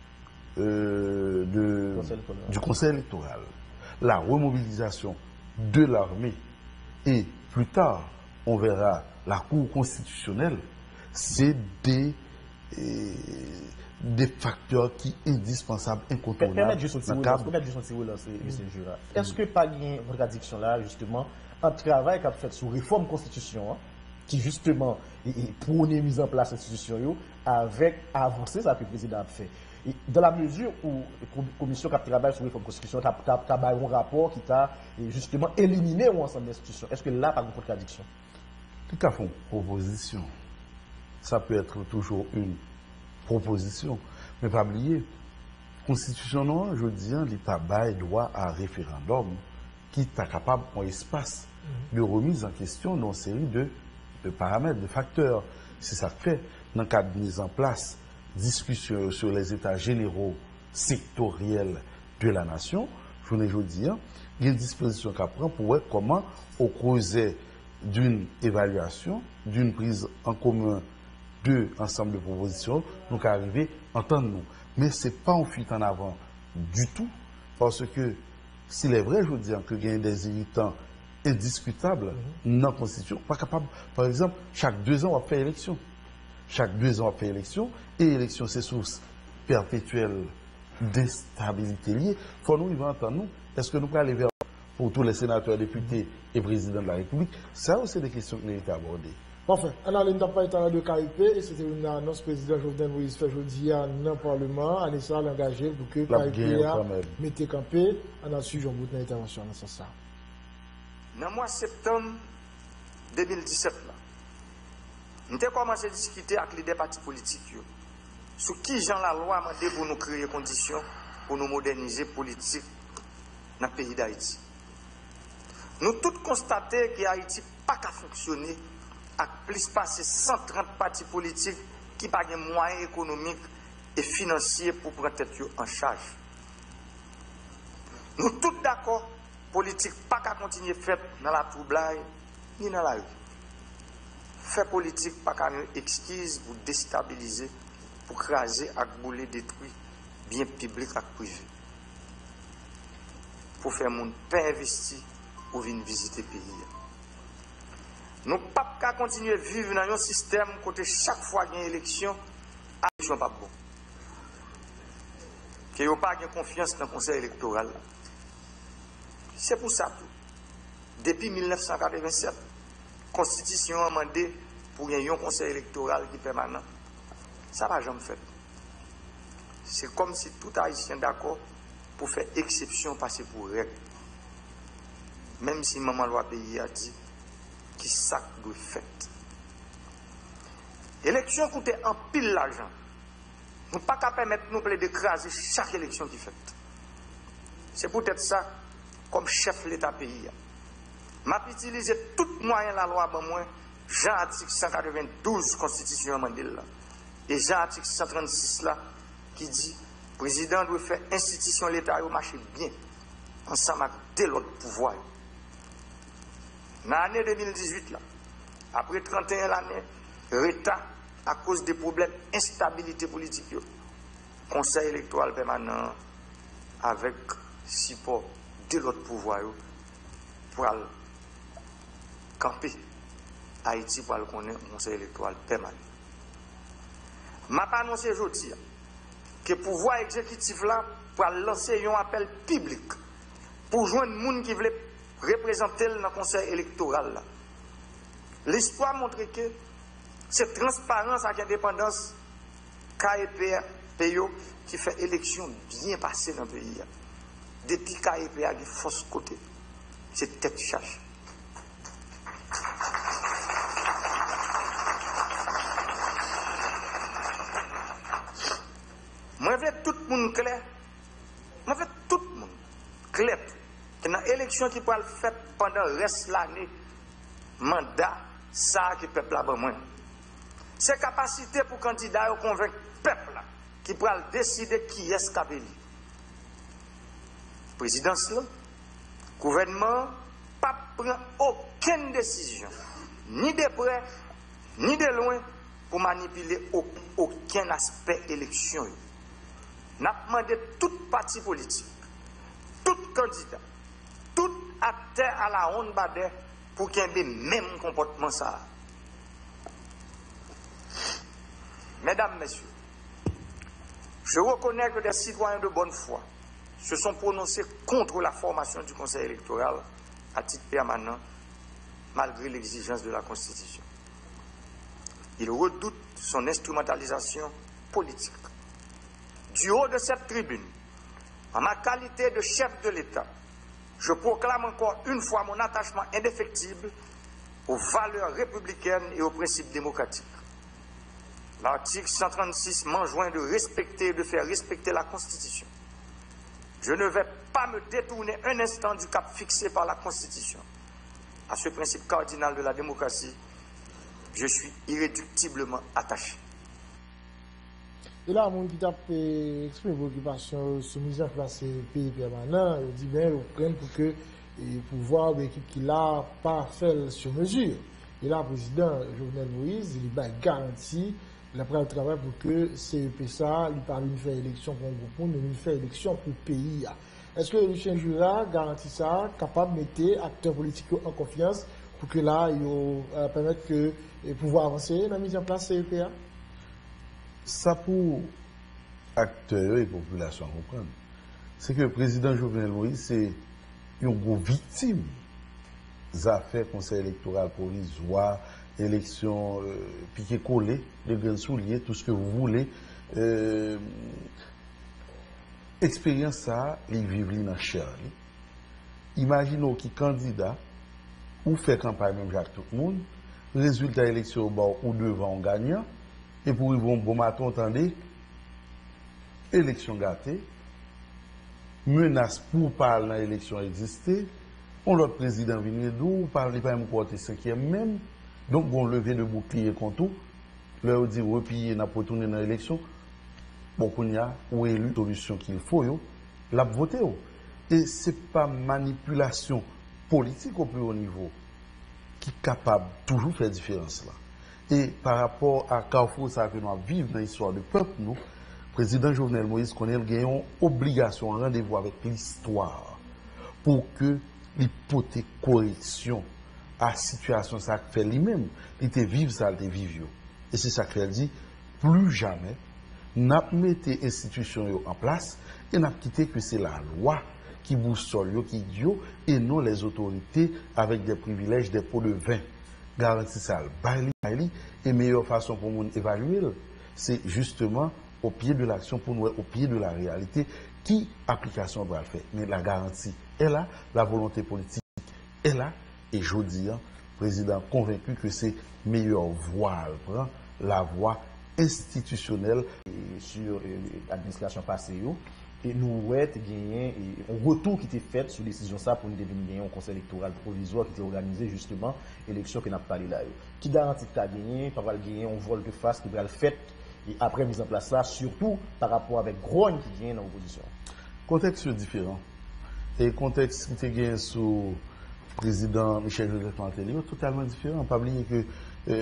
euh, de conseil du conseil électoral, la remobilisation de l'armée et plus tard on verra la Cour constitutionnelle, c'est des euh, des facteurs qui sont indispensables, incontournables. Permettez juste un petit relancer, M. Jura. Est-ce que pas une contradiction là, justement, un travail qu'a fait sur réforme constitution, hein, qui justement prône mise en place l'institution avec avancée ça que le président a fait. Et dans la mesure où la commission qui travaille sur réforme constitution a un rapport qui a justement éliminé un ensemble d'institutions, est-ce que là, pas une contradiction? Tout à fait, proposition. Ça peut être toujours une proposition. Mais pas oublier, constitution, non, je dis, l'État bail droit à référendum qui est capable d'un espace de remise en question d'une série de, de paramètres, de facteurs. C'est ça que fait dans le cadre de mise en place, discussion sur les états généraux sectoriels de la nation. Je vous dis, il y a une disposition qu'à prendre pour voir comment, au creuset d'une évaluation, d'une prise en commun de ensemble de propositions, nous arriver à entendre nous. Mais ce n'est pas en fuite en avant du tout, parce que s'il est vrai, je veux dire, qu'il y a des irritants indiscutables mm-hmm. dans la Constitution, pas capable, par exemple, chaque deux ans, on va faire élection. Chaque deux ans, on va faire élection, et élection, c'est source perpétuelle d'instabilité liée. Il faut nous, il va entendre nous. Est-ce que nous pouvons aller vers pour tous les sénateurs, députés et présidents de la République? Ça aussi, c'est des questions qui méritent abordées. Enfin, on a l'une pas été de K I P et c'était une annonce président Jovenel Moïse fait aujourd'hui dans le Parlement. On est ça engagé pour que K I P a mette campé. On a suivi une intervention dans ce sens. Dans le mois de septembre deux mille dix-sept, nous avons commencé à discuter avec les partis politiques sur qui Jean la loi a demandé pour nous créer des conditions pour nous moderniser la politique dans le pays d'Haïti. Nous avons tous constaté que Haïti n'a pas qu'à fonctionner avec plus de cent trente partis politiques qui n'ont pas de moyens économiques et financiers pour prendre tête en charge. Nous sommes tous d'accord, la politique n'a pas qu'à continuer faite dans la troublaille ni dans la rue. Faire politique n'a pas qu'à une excuse pour déstabiliser, pour craser et bouler, détruire bien public et privé. Pour faire mon pain investi ou venir visiter le pays. Nous ne pouvons pas continuer à vivre dans un système où chaque fois qu'il y a une élection, l'élection n'est pas bon. Que vous n'avez pas confiance dans le conseil électoral. C'est pour ça que, depuis mille neuf cent quatre-vingt-sept, la Constitution a demandé pour qu'il y ait un conseil électoral qui est permanent. Ça ne va jamais faire. C'est comme si tout Haïtien d'accord pour faire exception, passer pour règle. Même si maman loi pays a dit qui ça doit faire. L'élection coûte en pile l'argent. Nous ne pouvons pas permettre nous d'écraser chaque élection qui fait. C'est peut-être ça, comme chef de l'État pays. Je vais utiliser tout moyen la loi pour moi, Jean article cent quatre-vingt-douze Constitution Mandela. Et Jean article cent trente-six là, qui dit le président doit faire institution de l'État et marcher bien, ensemble avec de l'autre pouvoir. Dans l'année deux mille dix-huit, là, après trente et un années, l'État, à cause des problèmes d'instabilité politique, conseil électoral permanent avec support de l'autre pouvoir pour camper Haïti pour connaître un conseil électoral permanent. Je n'ai pas annoncé aujourd'hui que le pouvoir exécutif là pour lancer un appel public pour joindre les gens qui veulent représenter dans le conseil électoral. L'histoire montre que c'est transparence avec indépendance K E P qui fait élection bien passée dans le pays. Depuis K E P a des fausses côtés, c'est tête charge. Moi, je veux tout le monde clair. Moi, je veux tout le monde clair. Que dans l'élection qui peut être faite pendant le reste de l'année, mandat, ça qui peuple a besoin. C'est capacité pour candidat à convaincre le peuple qui peut décider qui est ce qui a béni. Présidence, le gouvernement, pas prend aucune décision, ni de près, ni de loin, pour manipuler aucun aspect élection. Nous avons demandé tout parti politique, tout candidat, tout acteur à la honte badé pour qu'il y ait le même comportement. Ça. Mesdames, Messieurs, je reconnais que des citoyens de bonne foi se sont prononcés contre la formation du Conseil électoral à titre permanent, malgré l'exigence de la Constitution. Ils redoutent son instrumentalisation politique. Du haut de cette tribune, en ma qualité de chef de l'État, je proclame encore une fois mon attachement indéfectible aux valeurs républicaines et aux principes démocratiques. L'article cent trente-six m'enjoint de respecter et de faire respecter la Constitution. Je ne vais pas me détourner un instant du cap fixé par la Constitution. à ce principe cardinal de la démocratie, je suis irréductiblement attaché. Et là, mon qui a exprimé préoccupation sur mise en place du pays permanent, il dit bien, ils prennent pour que le pouvoir de l'équipe qui l'a pas fait sur mesure. Et là, le président Jovenel Moïse, il a garanti le travail pour que C E P S A lui parle de faire élection pour un groupe, de faire élection pour le pays. Est-ce que Lucien Jura garantit ça, capable de mettre acteurs politiques en confiance pour que là, il euh, permettre que le pouvoir avancer dans la mise en place C E P A? Ça pour acteurs et population à comprendre, c'est que le président Jovenel Moïse, c'est une grosse victime des affaires conseil électoral provisoire, élection euh, piqué-collé, les grains souliers, tout ce que vous voulez. Euh, expérience ça, ils vivent dans chair. Imaginons qui candidat ou fait campagne même Jacques tout le monde, résultat élection au bord ou devant gagnant, et pour ils vont bon matin, entendez, élection gâtée, menace pour parler dans l'élection existée, on l'autre président vient d'où, parle pas même côté cinquième même, donc on levé de bouclier contre tout, leur dit replier n'a pas retourner dans l'élection, bon qu'on y a ou élu solution qu'il faut yo, l'a voté yo. Et c'est pas manipulation politique au plus haut niveau qui est capable toujours faire différence là. Et par rapport à Carrefour, ça que nous vivons dans l'histoire du peuple, nous, le président Jovenel Moïse connaît une obligation, un rendez-vous avec l'histoire pour que l'hypothèque correction à la situation ça fait lui-même, il était vivre ça, il était vivre. Et c'est ça qu'il dit, plus jamais, n'a mis institutions en place et n'a quitté que c'est la loi qui boussole, qui dit, et non les autorités avec des privilèges, des pots de vin. Garantir ça, et meilleure façon pour nous évaluer, c'est justement au pied de l'action, pour nous, au pied de la réalité, qui application doit le faire. Mais la garantie est là, la volonté politique est là, et je dis, le président convaincu que c'est meilleure voie, la voie institutionnelle. Et sur l'administration passée, et nous avons gagné un retour qui était fait sur la décision ça pour nous devenir un conseil électoral provisoire qui était organisé justement l'élection que nous avons parlé là. Qui garantit que tu as gagné, tu vas gagner un vol de face qui va le fait et après mise en place là, surtout par rapport avec Grogne qui gagne dans l'opposition. Contexte différent. Et le contexte qui était gagné sous le président Michel Joseph Martelly est totalement différent. Pas oublier que euh,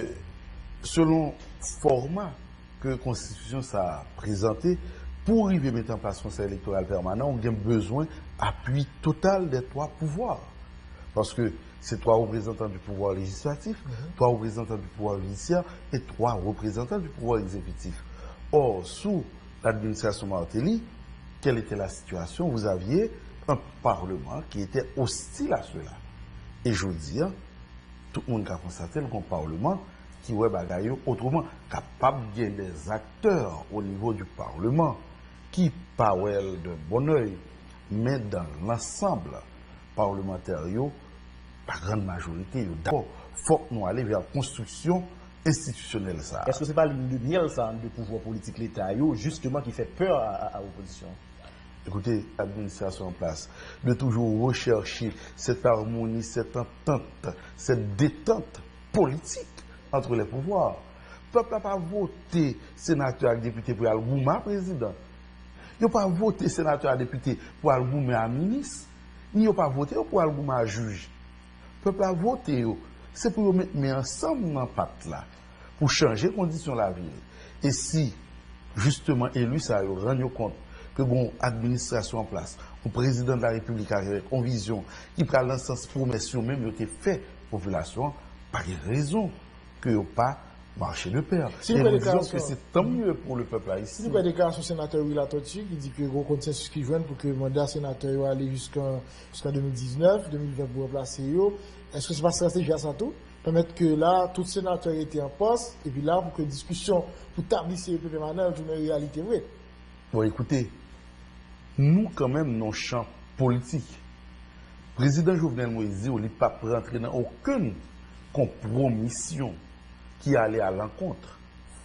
selon le format que la Constitution a présenté, pour arriver à mettre en place un conseil électoral permanent, on a besoin d'appui total des trois pouvoirs. Parce que c'est trois représentants du pouvoir législatif, mm-hmm. trois représentants du pouvoir judiciaire et trois représentants du pouvoir exécutif. Or, sous l'administration Martelly, quelle était la situation? Vous aviez un Parlement qui était hostile à cela. Et je veux dire, tout le monde a constaté qu'un Parlement qui ouais bagaille autrement capable de gagner des acteurs au niveau du Parlement qui parlent de bon oeil, mais dans l'ensemble parlementaire, par grande majorité, d'abord, il faut que nous allions vers la construction institutionnelle. Est-ce que ce n'est pas le miel ça, de pouvoir politique l'État, justement, qui fait peur à l'opposition? Écoutez, l'administration en place, de toujours rechercher cette harmonie, cette entente, cette détente politique entre les pouvoirs. Le peuple n'a pas voté sénateur et député pour Al-Gouma, président. Il n'a pas voté sénateur et député pour Al-Gouma ministre. Ni il n'a pas voté pour Al-Gouma juge. Le peuple a voté. C'est pour mettre ensemble dans pacte là, pour changer les conditions de la ville. Et si, justement, élu, ça rend compte que bon administration en place, un président de la République avec une vision qui prend l'ensemble promession même qui a été fait population, pas de raison que n'a pas marché de pair. Si et nous disons que c'est tant mieux pour le peuple haïtien. Si vous avez des déclaration sénateur Willa Toti qui dit que le consensus qui joue pour que le mandat sénateur va aller jusqu'en jusqu'en deux mille dix-neuf, deux mille vingt pour remplacer, est-ce que c'est pas stratégie à ça tout? Permettre que là, tout sénateur était en poste, et puis là, pour que la discussion, pour établir C E P permanent, une réalité vraie. Bon, écoutez, nous, quand même, nos champs politiques, le président Jovenel Moïse, il n'est pas rentré dans aucune compromission qui allait à l'encontre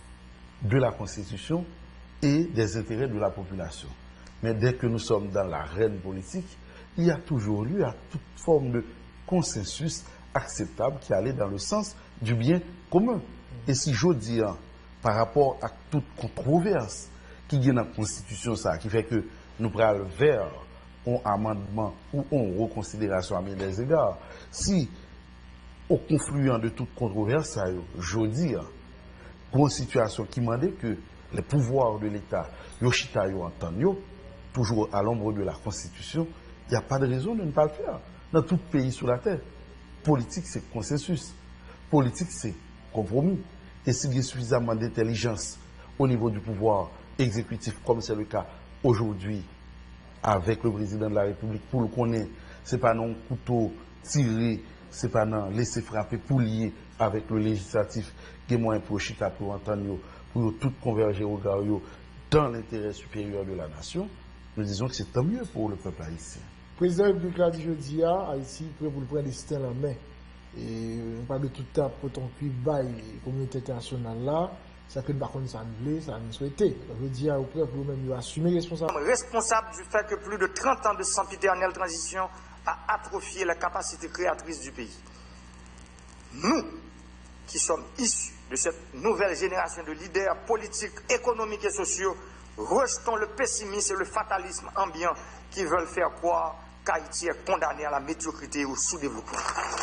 de la Constitution et des intérêts de la population. Mais dès que nous sommes dans l'arène politique, il y a toujours lieu à toute forme de consensus acceptable, qui allait dans le sens du bien commun. Et si je dis, par rapport à toute controverse qui vient dans la Constitution, ça, qui fait que nous prenons vers un amendement ou une reconsidération à bien des égards, si au confluent de toute controverse, je dis, pour une situation qui m'a dit que les pouvoirs de l'État, Yoshita yo entendent, toujours à l'ombre de la Constitution, il n'y a pas de raison de ne pas le faire. Dans tout pays sur la terre, politique c'est consensus, politique c'est compromis. Et s'il y a suffisamment d'intelligence au niveau du pouvoir exécutif, comme c'est le cas aujourd'hui avec le président de la République, pour le connaître, ce n'est pas non couteau tiré, ce n'est pas non laisser frapper pour lier avec le législatif qui est moins pour chita pour entendre, pour tout converger au gars dans l'intérêt supérieur de la nation. Nous disons que c'est tant mieux pour le peuple haïtien. Le président de la République l'a dit jeudi à Haïti, prêt pour le prendre destin en main. Et on parle de tout temps pour ton cuivre bail la communauté internationale là, ça que par contre ça ne voulait, ça ne souhaitait. Je dis à prêt pour même assumer responsable. Responsable du fait que plus de trente ans de sempiternelle transition a atrophié la capacité créatrice du pays. Nous, qui sommes issus de cette nouvelle génération de leaders politiques, économiques et sociaux, rejetons le pessimisme et le fatalisme ambiant qui veulent faire croire qu'Haïti est condamné à la médiocrité et au sous-développement.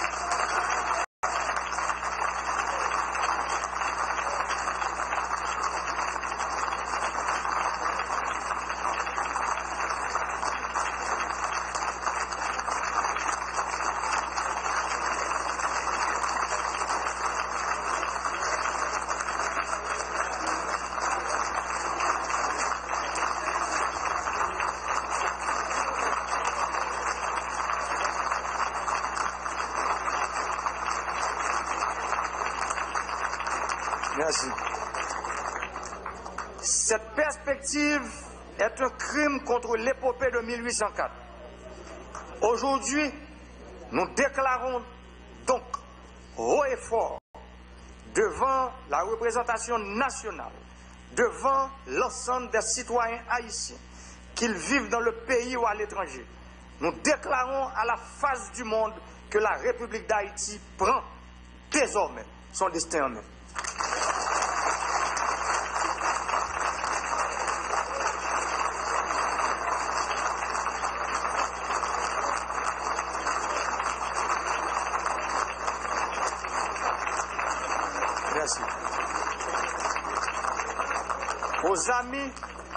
Merci. Cette perspective est un crime contre l'épopée de mille huit cent quatre. Aujourd'hui, nous déclarons donc haut et fort devant la représentation nationale, devant l'ensemble des citoyens haïtiens, qu'ils vivent dans le pays ou à l'étranger. Nous déclarons à la face du monde que la République d'Haïti prend désormais son destin en main. Merci. Aux amis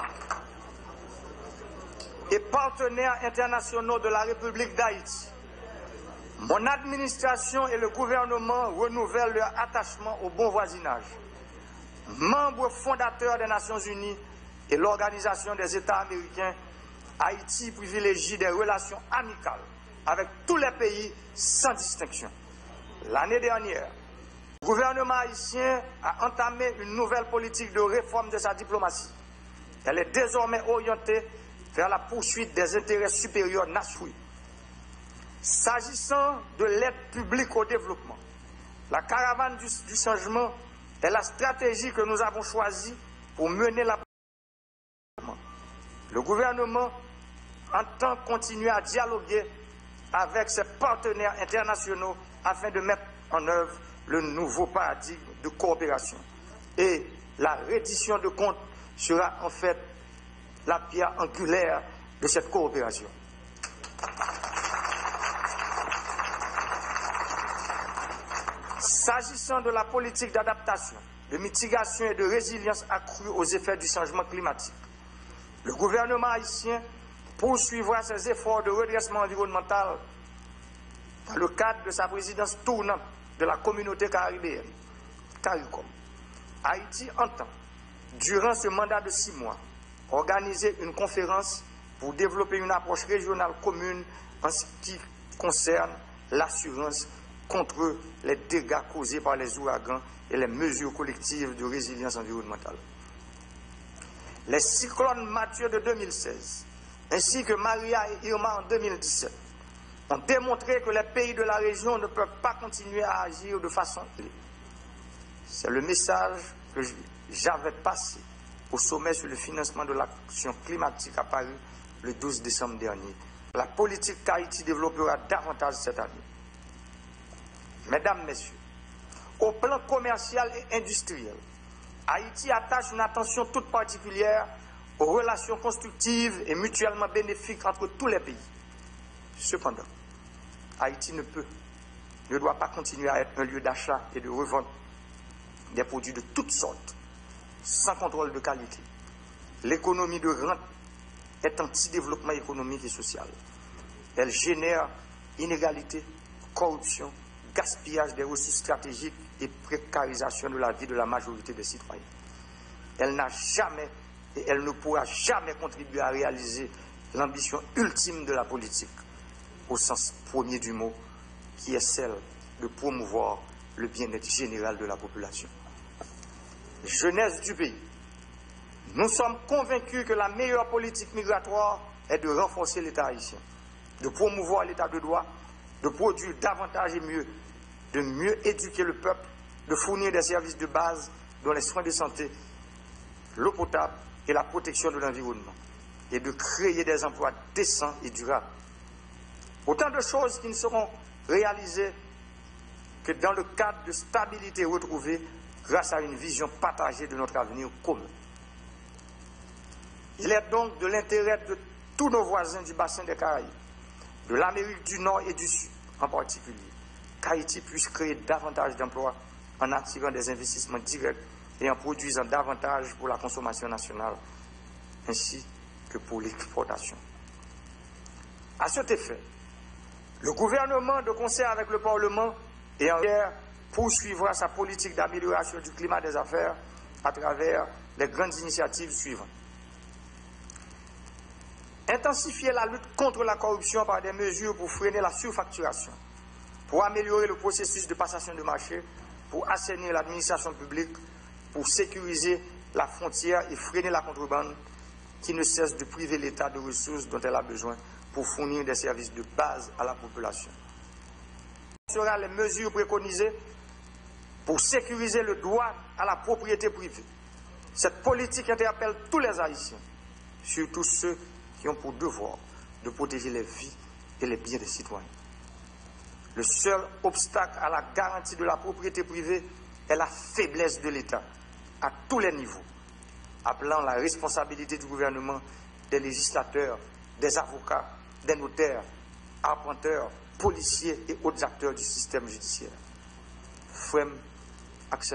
et partenaires internationaux de la République d'Haïti, mon administration et le gouvernement renouvellent leur attachement au bon voisinage. Membre fondateur des Nations Unies et l'Organisation des États américains, Haïti privilégie des relations amicales avec tous les pays sans distinction. L'année dernière, le gouvernement haïtien a entamé une nouvelle politique de réforme de sa diplomatie. Elle est désormais orientée vers la poursuite des intérêts supérieurs nationaux. S'agissant de l'aide publique au développement, la caravane du, du changement est la stratégie que nous avons choisie pour mener la. Le gouvernement entend continuer à dialoguer avec ses partenaires internationaux afin de mettre en œuvre le nouveau paradigme de coopération. Et la reddition de comptes sera en fait la pierre angulaire de cette coopération. S'agissant de la politique d'adaptation, de mitigation et de résilience accrue aux effets du changement climatique, le gouvernement haïtien poursuivra ses efforts de redressement environnemental dans le cadre de sa présidence tournante de la communauté caribéenne, CARICOM. Haïti entend, durant ce mandat de six mois, organiser une conférence pour développer une approche régionale commune en ce qui concerne l'assurance contre les dégâts causés par les ouragans et les mesures collectives de résilience environnementale. Les cyclones Mathieu de deux mille seize, ainsi que Maria et Irma en deux mille dix-sept, ont démontré que les pays de la région ne peuvent pas continuer à agir de façon clé. C'est le message que j'avais passé au sommet sur le financement de l'action climatique à Paris le douze décembre dernier. La politique qu'Haïti développera davantage cette année. Mesdames, Messieurs, au plan commercial et industriel, Haïti attache une attention toute particulière aux relations constructives et mutuellement bénéfiques entre tous les pays. Cependant, Haïti ne peut, ne doit pas continuer à être un lieu d'achat et de revente des produits de toutes sortes, sans contrôle de qualité. L'économie de rente est anti-développement économique et social. Elle génère inégalité, corruption, gaspillage des ressources stratégiques et précarisation de la vie de la majorité des citoyens. Elle n'a jamais et elle ne pourra jamais contribuer à réaliser l'ambition ultime de la politique, au sens premier du mot, qui est celle de promouvoir le bien-être général de la population. Jeunesse du pays, nous sommes convaincus que la meilleure politique migratoire est de renforcer l'État haïtien, de promouvoir l'État de droit, de produire davantage et mieux, de mieux éduquer le peuple, de fournir des services de base dont les soins de santé, l'eau potable et la protection de l'environnement, et de créer des emplois décents et durables. Autant de choses qui ne seront réalisées que dans le cadre de stabilité retrouvée grâce à une vision partagée de notre avenir commun. Il est donc de l'intérêt de tous nos voisins du bassin des Caraïbes, de l'Amérique du Nord et du Sud en particulier, qu'Haïti puisse créer davantage d'emplois en attirant des investissements directs et en produisant davantage pour la consommation nationale, ainsi que pour l'exportation. À cet effet, le gouvernement, de concert avec le Parlement et en guerre, poursuivra sa politique d'amélioration du climat des affaires à travers les grandes initiatives suivantes. Intensifier la lutte contre la corruption par des mesures pour freiner la surfacturation, pour améliorer le processus de passation de marché, pour assainir l'administration publique, pour sécuriser la frontière et freiner la contrebande qui ne cesse de priver l'État de ressources dont elle a besoin pour fournir des services de base à la population. Ce sera les mesures préconisées pour sécuriser le droit à la propriété privée. Cette politique interpelle tous les Haïtiens, surtout ceux qui ont pour devoir de protéger les vies et les biens des citoyens. Le seul obstacle à la garantie de la propriété privée est la faiblesse de l'État, à tous les niveaux, appelant la responsabilité du gouvernement, des législateurs, des avocats, des notaires, arpenteurs, policiers et autres acteurs du système judiciaire. Frem Aksem.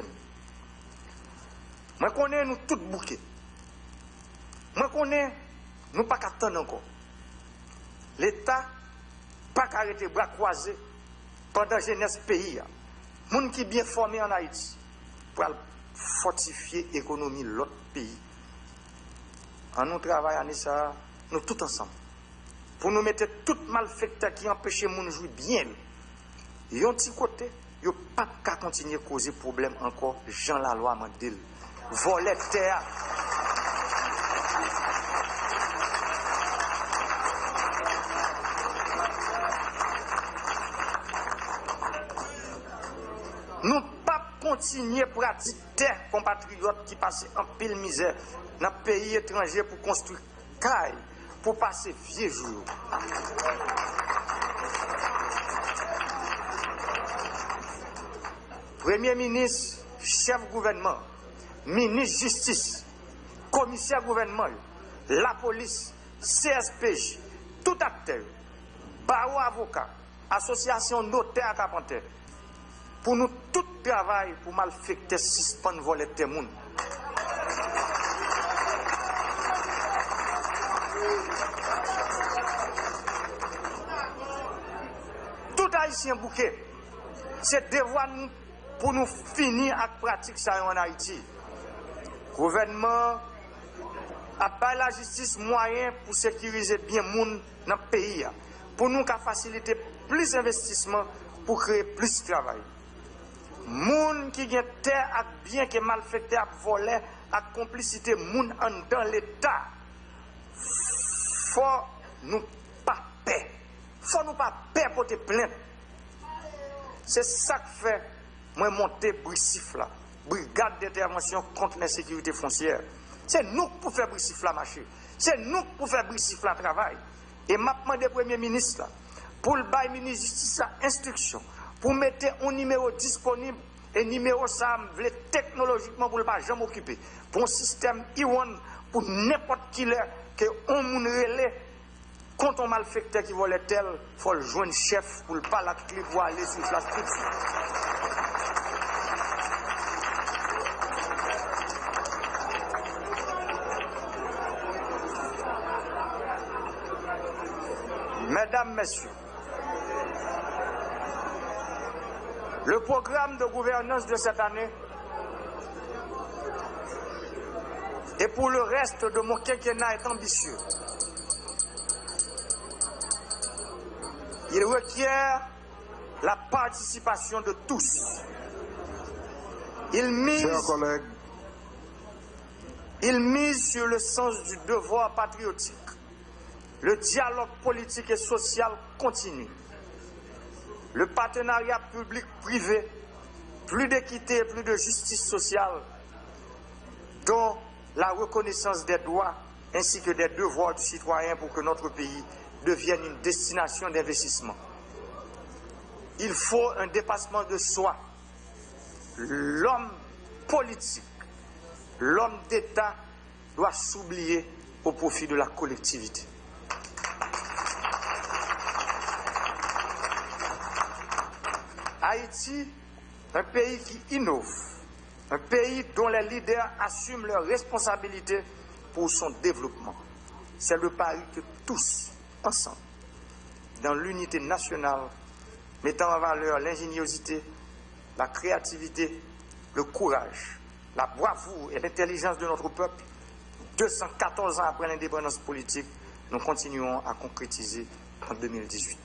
Moi connais nous tout bouquet. Moi connais nous pas qu'attendre encore. L'État pas qu'arrêter bras croisés pendant jeunesse pays. Moun qui bien formé en Haïti pour fortifier l'économie de l'autre pays. En nous travaillons ça, nous tous ensemble. Pour nous mettre tout malfecteurs qui empêchent les gens de jouer bien. Et un petit côté, il n'y a pas qu'à continuer à causer problème encore. Jean Laloy Mandel. Voler terre. Nous ne pas continuer à pratiquer terre compatriotes qui passent en pile misère dans les pays étrangers pour construire caille, pour passer vieux jours. Premier ministre, chef gouvernement, ministre justice, commissaire gouvernement, la police, C S P J, tout acteur, barreau avocat, association notaire carpenter, pour nous tout travail pour malfecter, suspendre, voler des gens. Tout haïtien bouquet, c'est devoir pour nous finir avec la pratique ça en Haïti. Le gouvernement a pas la justice moyen pour sécuriser bien les gens dans le pays, pour nous faciliter plus d'investissement pour créer plus de travail. Moun qui gen terre ak bien qui malfecté ak volé ak complicité moun en dans l'état. Faut nous pas paix. Faut nous pas paix pour te plaindre. C'est ça que fait moi monter Brissif là, brigade d'intervention contre l'insécurité foncière. C'est nous pour faire Brissif là marcher. C'est nous pour faire Brissif là travail. Et m'a demandé premier ministre là pour le bail ministre justice là instruction pour mettre un numéro disponible et numéro ça veut technologiquement pour ne pas jamais occuper. Pour un système I W A N pour n'importe qui là que on moun relais quand on malfecteur qui volait tel, il faut le joindre chef pour ne pas la clé pour aller sur la structure. Mesdames, Messieurs, le programme de gouvernance de cette année et pour le reste de mon quinquennat est ambitieux. Il requiert la participation de tous. Il mise, Chers collègues, il mise sur le sens du devoir patriotique. Le dialogue politique et social continue. Le partenariat public-privé, plus d'équité et plus de justice sociale, dont la reconnaissance des droits ainsi que des devoirs du citoyen pour que notre pays devienne une destination d'investissement. Il faut un dépassement de soi. L'homme politique, l'homme d'État doit s'oublier au profit de la collectivité. Haïti, un pays qui innove, un pays dont les leaders assument leurs responsabilités pour son développement. C'est le pari que tous, ensemble, dans l'unité nationale, mettant en valeur l'ingéniosité, la créativité, le courage, la bravoure et l'intelligence de notre peuple, deux cent quatorze ans après l'indépendance politique, nous continuons à concrétiser en deux mille dix-huit.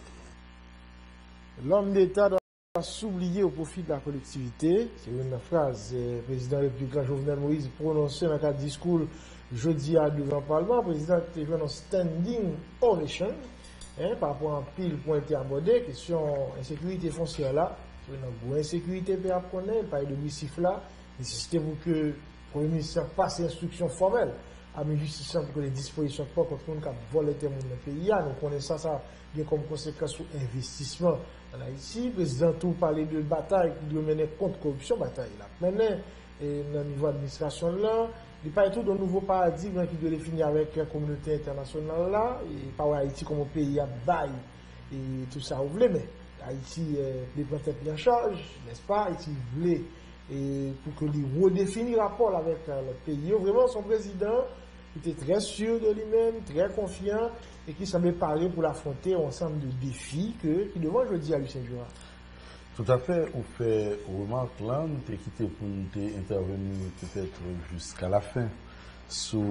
L'homme d'État doit s'oublier au profit de la collectivité. C'est une phrase le président républicain Jovenel Moïse prononcée dans un discours jeudi à devant le Parlement. Le président a fait un standing ovation hein, par rapport à un pile point abordé, question insécurité foncière là. C'est une insécurité pour apprendre, il parle de Missif là. Nécessitez-vous que le Premier ministre passe instruction formelle à mes justiciens pour que les dispositions pas contre le monde qui vole les termes dans le pays. Nous connaissons ça, ça bien comme conséquence sur investissement en Haïti. Le président tout parlait de bataille qui doit mener contre la corruption, bataille là. Maintenant, dans le niveau administration là, il parle tout d'un nouveau paradigme qui doit définir avec la communauté internationale là, et pas Haïti comme un pays à bail et tout ça, vous voulez, mais Haïti euh, les prend tête en charge, n'est-ce pas? Haïti voulait et pour que lui redéfinisse rapport avec euh, le pays. Vraiment, son président était très sûr de lui-même, très confiant et qui semblait parler pour affronter un ensemble de défis que, qui devant jeudi à Lucien Jura. Tout à fait, on fait remarque là, nous t'ai quitté pour nous intervenir peut-être jusqu'à la fin sur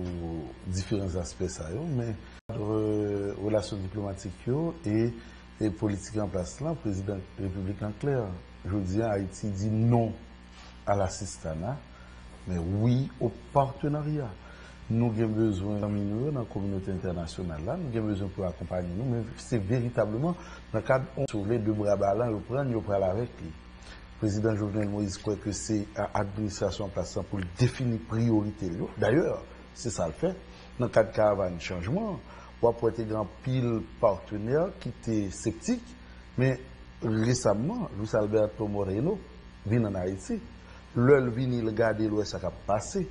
différents aspects ça, mais euh, relations diplomatiques et, et politique en place là, le président de la République en clair. Je dis Haïti dit non à l'assistanat, mais oui au partenariat. Nous avons besoin de dans la communauté internationale, là, nous avons besoin pour accompagner nous, mais c'est véritablement dans le cadre où on sauve deux bras ballants, on prend, on prend avec lui. Le président Jovenel Moïse croit que c'est l'administration en place pour définir priorité. D'ailleurs, c'est ça le fait. Dans le cadre de caravane changement, on va être grand pile partenaire qui était sceptique, mais récemment, Luis Alberto Moreno vient en Haïti. L'heure vient il regarder l'ouest ça a passé.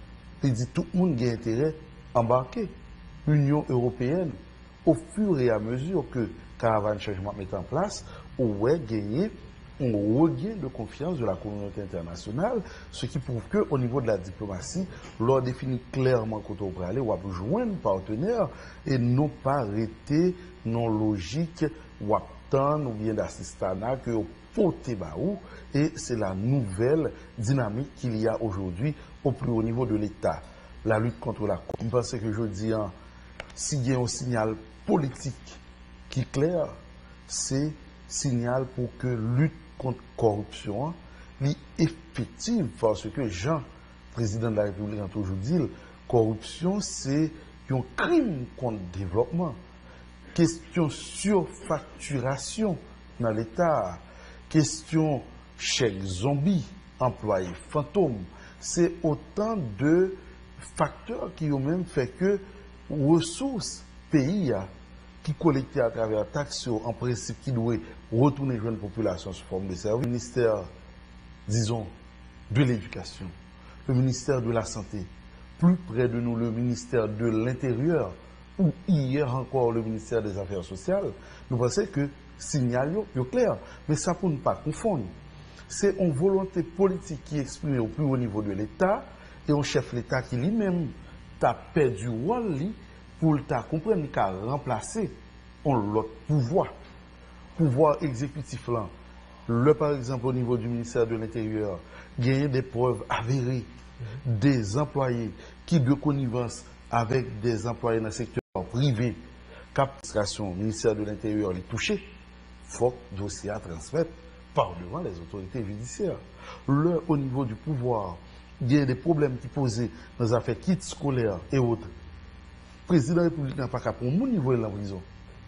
Il dit tout le monde a intérêt à embarquer. L'Union européenne, au fur et à mesure que Caravane Changement met en place, aurait gagné un regain de confiance de la communauté internationale, ce qui prouve qu'au niveau de la diplomatie, l'on définit clairement quand on peut aller, on va joindre un partenaire et non pas arrêter non logique ou attendre ou bien d'assistanat que porter baou. Et c'est la nouvelle dynamique qu'il y a aujourd'hui au plus haut niveau de l'État. La lutte contre la corruption. Je pense que je dis, s'il y a un signal politique qui est clair, c'est signal pour que lutte contre la corruption est effective. Parce que Jean, président de la République, a toujours dit, corruption, c'est un crime contre le développement. Question surfacturation dans l'État. Question chèque zombie, employé fantôme. C'est autant de facteurs qui ont même fait que ressources pays qui collectent à travers taxes en principe qui doit retourner à la population sous forme de services. Le ministère, disons, de l'éducation, le ministère de la santé, plus près de nous le ministère de l'Intérieur, ou hier encore le ministère des Affaires sociales, nous pensons que signal est clair. Mais ça pour ne pas confondre. C'est une volonté politique qui est exprimée au plus haut niveau de l'État et un chef de l'État qui lui-même a perdu rôle pour le comprendre qu'il a remplacé l'autre pouvoir. Pouvoir exécutif là. Le, par exemple, au niveau du ministère de l'Intérieur, gagner des preuves avérées des employés qui, de connivence avec des employés dans le secteur privé, captation, ministère de l'Intérieur, les toucher, il faut que le dossier à transmettre par devant les autorités judiciaires. Le, au niveau du pouvoir, il y a des problèmes qui posent dans les affaires kits scolaires et autres. Le président de la République n'a pas qu'à prendre mon niveau de la prison.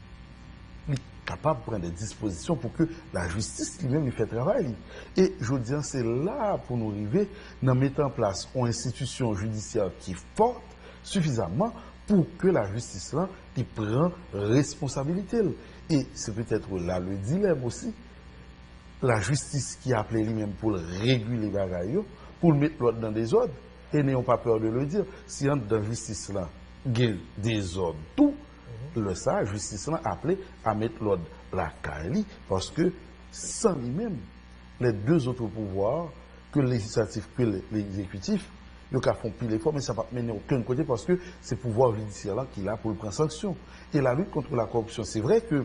Il est capable de prendre des dispositions pour que la justice lui-même lui fait travail. Et je dis, c'est là pour nous arriver, de mettre en place une institution judiciaire qui est forte suffisamment pour que la justice là, qui prend responsabilité. Et c'est peut-être là le dilemme aussi. La justice qui a appelé lui-même pour réguler les bagailles, pour mettre l'ordre dans des ordres, et n'ayons pas peur de le dire, si entre dans la justice là, il y a des ordres, tout, le ça, la justice là appelé à mettre l'ordre la Cali, parce que sans lui-même, les deux autres pouvoirs, que le législatif, que l'exécutif, ils font pile l'effort, mais ça ne va pas mener aucun côté parce que c'est le pouvoir judiciaire là qui est là pour le prendre sanction. Et la lutte contre la corruption, c'est vrai que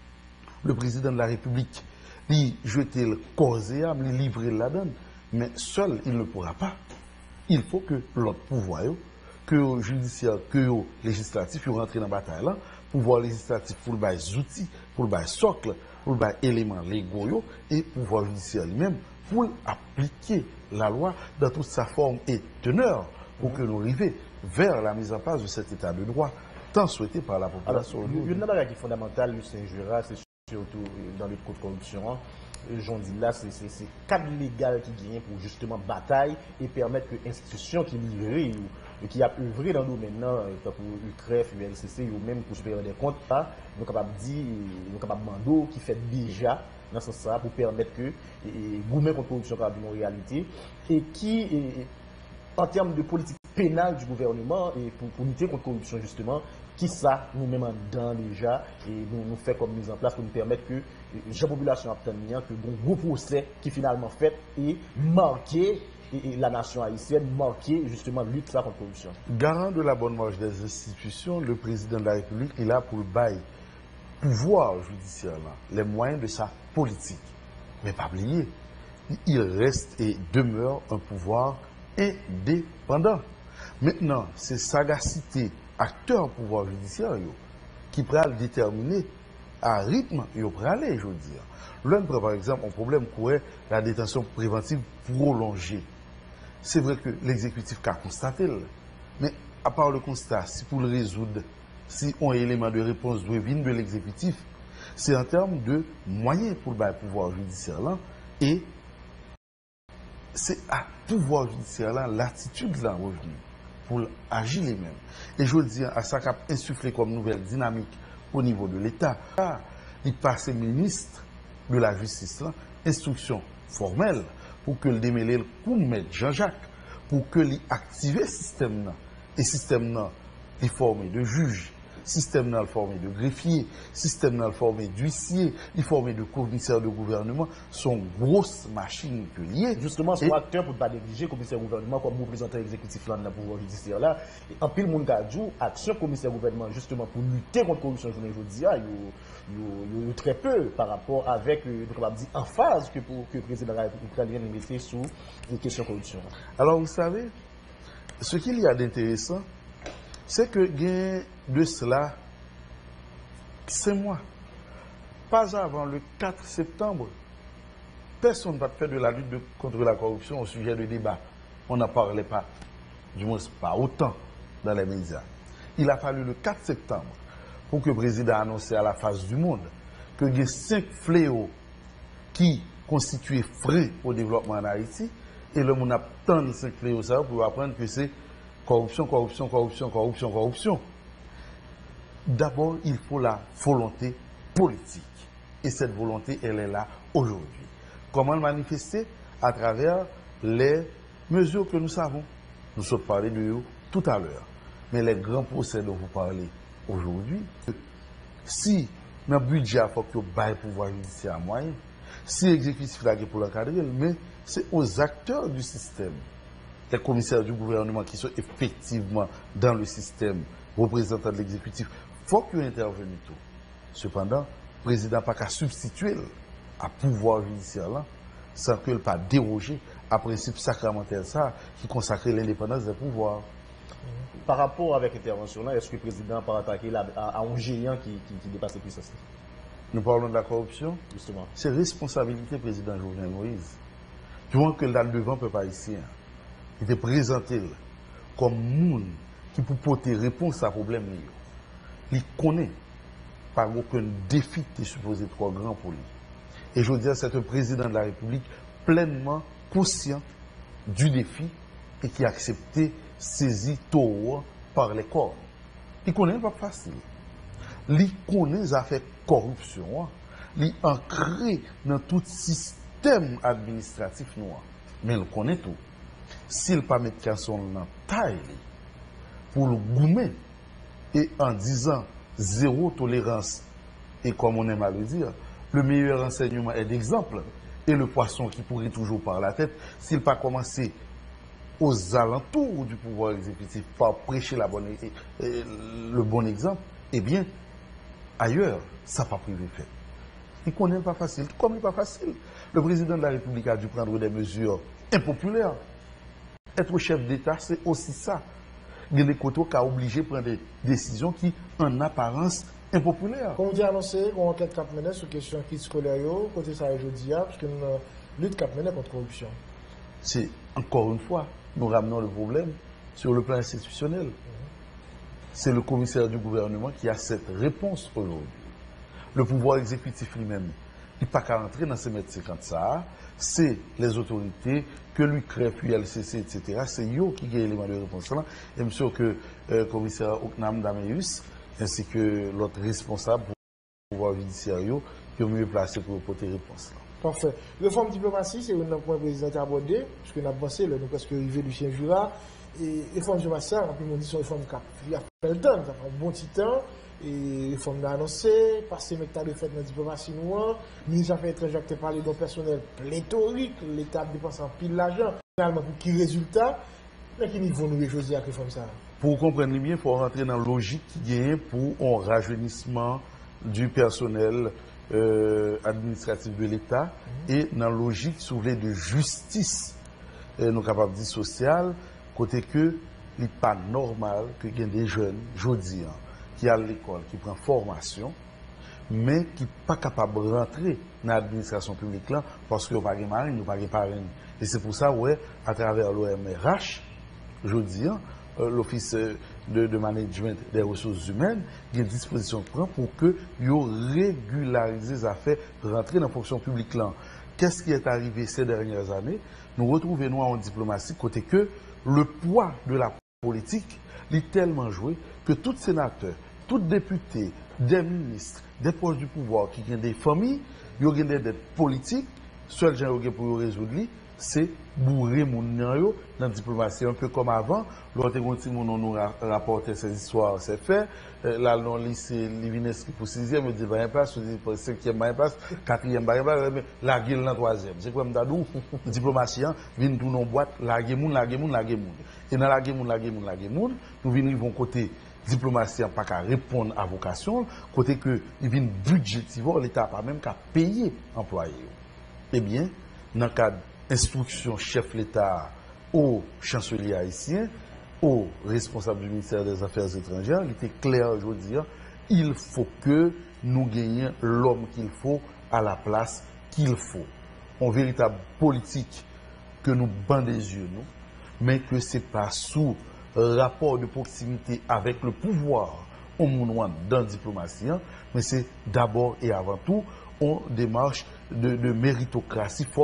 le président de la République, il jeter le corps et âme, il livrer la donne, mais seul il ne pourra pas. Il faut que l'autre pouvoir, que le judiciaire, que le législatif, rentre dans la bataille là, pouvoir législatif pour le bail outils, pour le bail socle, pour le bail éléments légaux et pouvoir judiciaire lui-même pour appliquer la loi dans toute sa forme et teneur pour que nous arrivions vers la mise en place de cet état de droit tant souhaité par la population. Alors, il y a une chose qui est fondamentale, Lucien Jura, c'est surtout dans le code de corruption. J'en dis là, c'est le cadre légal qui gagne pour justement bataille et permettre que l'institution qui livrée ou qui a œuvré dans le domaine, pour U C R E F, U L C C ou même pour supérieur des comptes, nous sommes capables de dire, nous sommes capables de demander qui fait déjà dans ce sens pour permettre que le gouvernement contre la corruption soit une réalité et qui, en termes de politique pénale du gouvernement, et pour, pour lutter contre la corruption justement, qui ça nous-mêmes en dedans déjà et nous, nous fait comme mise en place pour nous permettre que la population obtienne que bon gros procès qui finalement fait et marquer et, et la nation haïtienne, marquer justement lutte contre la corruption. Garant de la bonne marche des institutions, le président de la République est là pour le bail pouvoir judiciaire, là, les moyens de sa politique. Mais pas oublier, il reste et demeure un pouvoir indépendant. Maintenant, c'est sagacité, acteur pouvoir judiciaire, yo, qui peut déterminer à rythme, il peut aller, je veux dire. L'un, par exemple, un problème courait la détention préventive prolongée. C'est vrai que l'exécutif a constaté, mais à part le constat, si pour le résoudre, si un élément de réponse doit venir de l'exécutif, c'est en termes de moyens pour le pouvoir judiciaire là, et c'est à pouvoir judiciaire là l'attitude là revenu pour agir les mêmes. Et je veux dire, à ça qu'a insufflé comme nouvelle dynamique au niveau de l'État, il passe ministre de la justice là, instruction formelle pour que le démêler le coup de Jean-Jacques, pour que l'activer le système là, et système là est formé de juges, système là formé de greffiers, système là formé d'huissiers, il formé de commissaires de gouvernement, sont grosses machines que liées. Justement, son acteur pour ne pas négliger commissaire de gouvernement comme représentant exécutif là dans le pouvoir judiciaire là. En pile monde a dit action commissaire de gouvernement justement pour lutter contre la corruption, je vous dis, il y a très peu par rapport avec en phase que pour que le président de la République ukrainienne mettait sous les questions de corruption. Alors vous savez, ce qu'il y a d'intéressant, c'est que gain de cela, c'est moi. Pas avant le quatre septembre, personne ne va faire de la lutte de, contre la corruption au sujet de débat. On n'en parlait pas, du moins pas autant dans les médias. Il a fallu le quatre septembre pour que le président annonce à la face du monde que il y a cinq fléaux qui constituaient frein au développement en Haïti et le monde a tant de cinq fléaux ça pour apprendre que c'est corruption, corruption, corruption, corruption, corruption. d'abord, il faut la volonté politique. Et cette volonté, elle est là aujourd'hui. Comment le manifester? À travers les mesures que nous savons. Nous sommes parlé de eux tout à l'heure. Mais les grands procès dont vous parlez aujourd'hui, si dans le budget, il faut que vous ayez le pouvoir judiciaire à moyen, si l'exécutif là pour l'encadrer, mais c'est aux acteurs du système, les commissaires du gouvernement qui sont effectivement dans le système, représentants de l'exécutif, il faut qu'ils interviennent tout. Cependant, le président n'a pas qu'à substituer à pouvoir judiciaire là, sans qu'il pas déroger à principe sacramentel ça qui consacre l'indépendance des pouvoirs. Par rapport avec l'intervention là, est-ce que le président n'a pas attaqué à, à un géant qui, qui, qui dépasse les puissances? Nous parlons de la corruption. Justement. C'est responsabilité du président Jovenel Moïse. Tu vois que là devant peuple haïtien, il était présenté comme monde qui peut porter réponse à un problème. Il connaît par aucun défi qui est supposé trop grand pour lui. Et je veux dire, c'est un président de la République pleinement conscient du défi et qui a accepté saisir taureau par les corps. Il connaît pas facile. Il connaît les affaires corruption. Il ancré dans tout système administratif noir. Mais il connaît tout. S'il pas mettre casson dans taille pour le goumer et en disant zéro tolérance et comme on aime à le dire, le meilleur enseignement est d'exemple et le poisson qui pourrit toujours par la tête, s'il pas commencé aux alentours du pouvoir exécutif par prêcher la bonne, le bon exemple, eh bien, ailleurs, ça n'a pas privé fait. Il connaît pas facile. Comme il n'est pas facile, le président de la République a dû prendre des mesures impopulaires. Être chef d'État, c'est aussi ça. Il y a des côtés qui ont obligé de prendre des décisions qui, en apparence, impopulaires. Comme vous avez annoncé, on enquête cap mené sur la question de crise scolaire, côté ça aujourd'hui, parce que nous lutte cap mené contre la corruption. C'est, encore une fois, nous ramenons le problème sur le plan institutionnel. Mmh. C'est le commissaire du gouvernement qui a cette réponse aujourd'hui. Le pouvoir exécutif lui-même, il n'a pas qu'à entrer dans ces métiers comme ça. C'est les autorités que lui crée, puis L C C, et cetera. C'est eux qui ont l'élément de réponse là. Et bien sûr que le euh, commissaire Oknam Dameus, ainsi que l'autre responsable pour le pouvoir judiciaire, qui ont mieux placé pour porter réponse là. Parfait. Réforme diplomatie, c'est un point que le président a abordé, parce qu'on a pensé, nous presque arrivé du chien Jura. Et réforme diplomatie, on peut dire que c'est une réforme qui a fait le temps, ça fait un bon petit temps. Et réforme l'a annoncé, passer méthode de fait dans la diplomatie noire, le ministre des Affaires étrangères qui a parlé d'un personnel pléthorique, l'État dépense en pile l'argent. Finalement, pour quel résultat, mais quel niveau nous choisir avec réforme ça? Pour comprendre bien, il faut rentrer dans la logique qui vient pour un rajeunissement du personnel euh, administratif de l'État mmh. et dans la logique soulevée de justice, euh, nous capables de dire sociale, côté que il n'est pas normal que y ait des jeunes, aujourd'hui, qui à l'école, qui prend formation, mais qui n'est pas capable de rentrer dans l'administration publique là, parce qu'il n'y a pas de marine, il n'y a pas de parrain. Et c'est pour ça, ouais, à travers l'O M R H, je dis, euh, l'Office de, de Management des Ressources Humaines, il y a une disposition pour que ils régularisent les affaires, rentrer dans la fonction publique là. Qu'est-ce qui est arrivé ces dernières années? Nous retrouvons nous en diplomatie, côté que le poids de la politique est tellement joué que tout sénateur, tout député, des ministres, des proches du pouvoir qui ont des familles, ils ont des dettes politiques, seul gens pour résoudre, c'est bourrer mon dans la diplomatie, un peu comme avant. L'autre on nous rapportait ces histoires, c'est fait. Là, non, c'est Livineski pour sixième, il dit vingt place, il dit pour cinquième place, quatrième place, la gueule dans troisième. C'est comme d'adou, diplomatie, vient tout dans boîte, la gueule, la gueule, la gueule. Et dans la gueule, la gueule, la gueule, nous venons côté diplomatie pas qu'à répondre à vocation, côté que il vient budgétivore, l'État pas même qu'à payer employés. Eh bien, dans le cadre instruction chef l'État au chancelier haïtien, au responsable du ministère des Affaires étrangères, il était clair aujourd'hui, il faut que nous gagnions l'homme qu'il faut à la place qu'il faut. Une véritable politique que nous bandons des yeux, nous, mais que ce n'est pas sous rapport de proximité avec le pouvoir au monde dans la diplomatie, mais c'est d'abord et avant tout une démarche de, de méritocratie. Il faut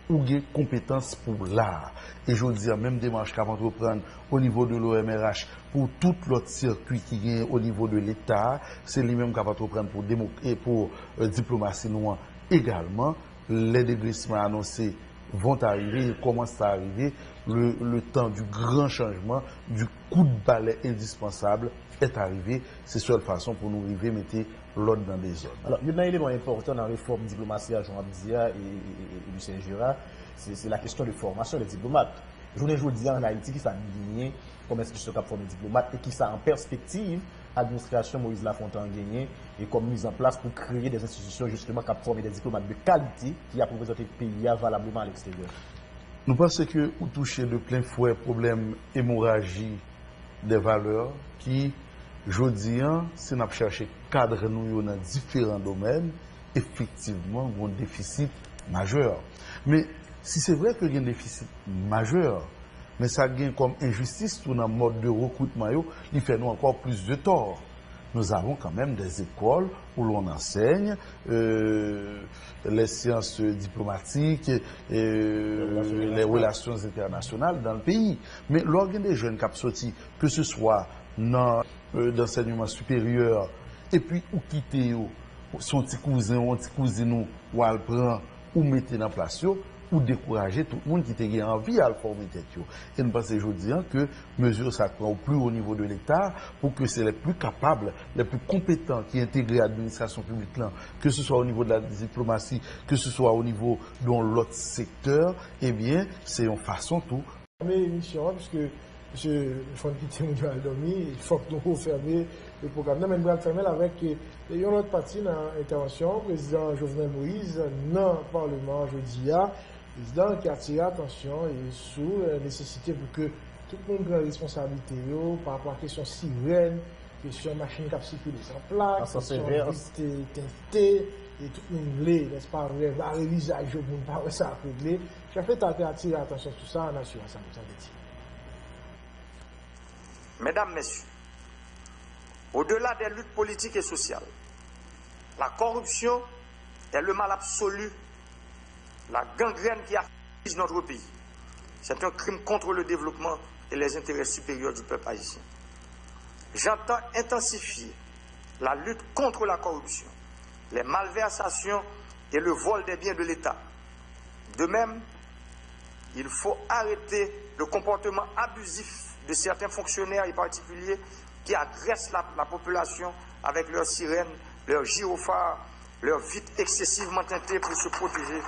ou des compétences pour l'art. Et je dis, même démarche qu'à entreprendre au niveau de l'O M R H pour tout l'autre circuit qui est au niveau de l'État, c'est lui-même qu'à entreprendre pour, démo et pour euh, diplomatie noire également. Les déglissements annoncés vont arriver, ils commencent à arriver. Le, le temps du grand changement, du coup de balai indispensable est arrivé. C'est la seule façon pour nous arriver à mettre l'ordre dans des zones. Alors, il y a un élément important dans la réforme diplomatie à Jean-Abdia et, et, et Lucien Gérard, c'est la question de formation des diplomates. Je vous dis en Haïti qui s'est gagné comme institution qui a formé des diplomates et qui s'est en perspective, l'administration Moïse Lafontaine gagné et comme mise en place pour créer des institutions justement qui a formé des diplomates de qualité qui a représenté le pays valablement à l'extérieur. Nous pensons que vous touchez de plein fouet problème hémorragie des valeurs qui, je dis, si nous cherchons cadre nous dans différents domaines, effectivement, il y a un déficit majeur. Mais si c'est vrai qu'il y a un déficit majeur, mais ça gagne comme injustice tout dans le mode de recrutement, il fait nous encore plus de tort. Nous avons quand même des écoles où l'on enseigne euh, les sciences diplomatiques et euh, les relations internationales dans le pays. Mais l'organe des jeunes qui ont sorti, que ce soit dans euh, l'enseignement supérieur, et puis ou quitter son petit cousin ou un petit cousin ou elle prend ou mettre dans place, ou décourager tout le monde qui a envie à le former tête. Et nous pensons aujourd'hui que mesure ça prend au plus haut niveau de l'État pour que c'est les plus capables, les plus compétents qui intègrent l'administration publique là, que ce soit au niveau de la diplomatie, que ce soit au niveau de l'autre secteur, eh bien, c'est une façon tout. Mais émission, puisque je faut quitter mon dormi, il faut que nous fermer le programme. Mais nous allons fermer avec une autre partie dans l'intervention, le président Jovenel Moïse, dans le Parlement jeudi. Président qui a attiré l'attention et sur la nécessité pour que tout le monde prenne responsabilité par rapport à la question sirène, question machine qui a circulé sans plaque, question viste teintée, et tout le monde l'est, n'est-ce pas, va réviser à jour, pour ne pas ça régler. J'ai fait attirer l'attention sur ça en assurance à vous. Mesdames, Messieurs, au-delà des luttes politiques et sociales, la corruption est le mal absolu, la gangrène qui afflige notre pays. C'est un crime contre le développement et les intérêts supérieurs du peuple haïtien. J'entends intensifier la lutte contre la corruption, les malversations et le vol des biens de l'État. De même, il faut arrêter le comportement abusif de certains fonctionnaires et particuliers qui agressent la, la population avec leurs sirènes, leurs gyrophares, leurs vitres excessivement teintées pour se protéger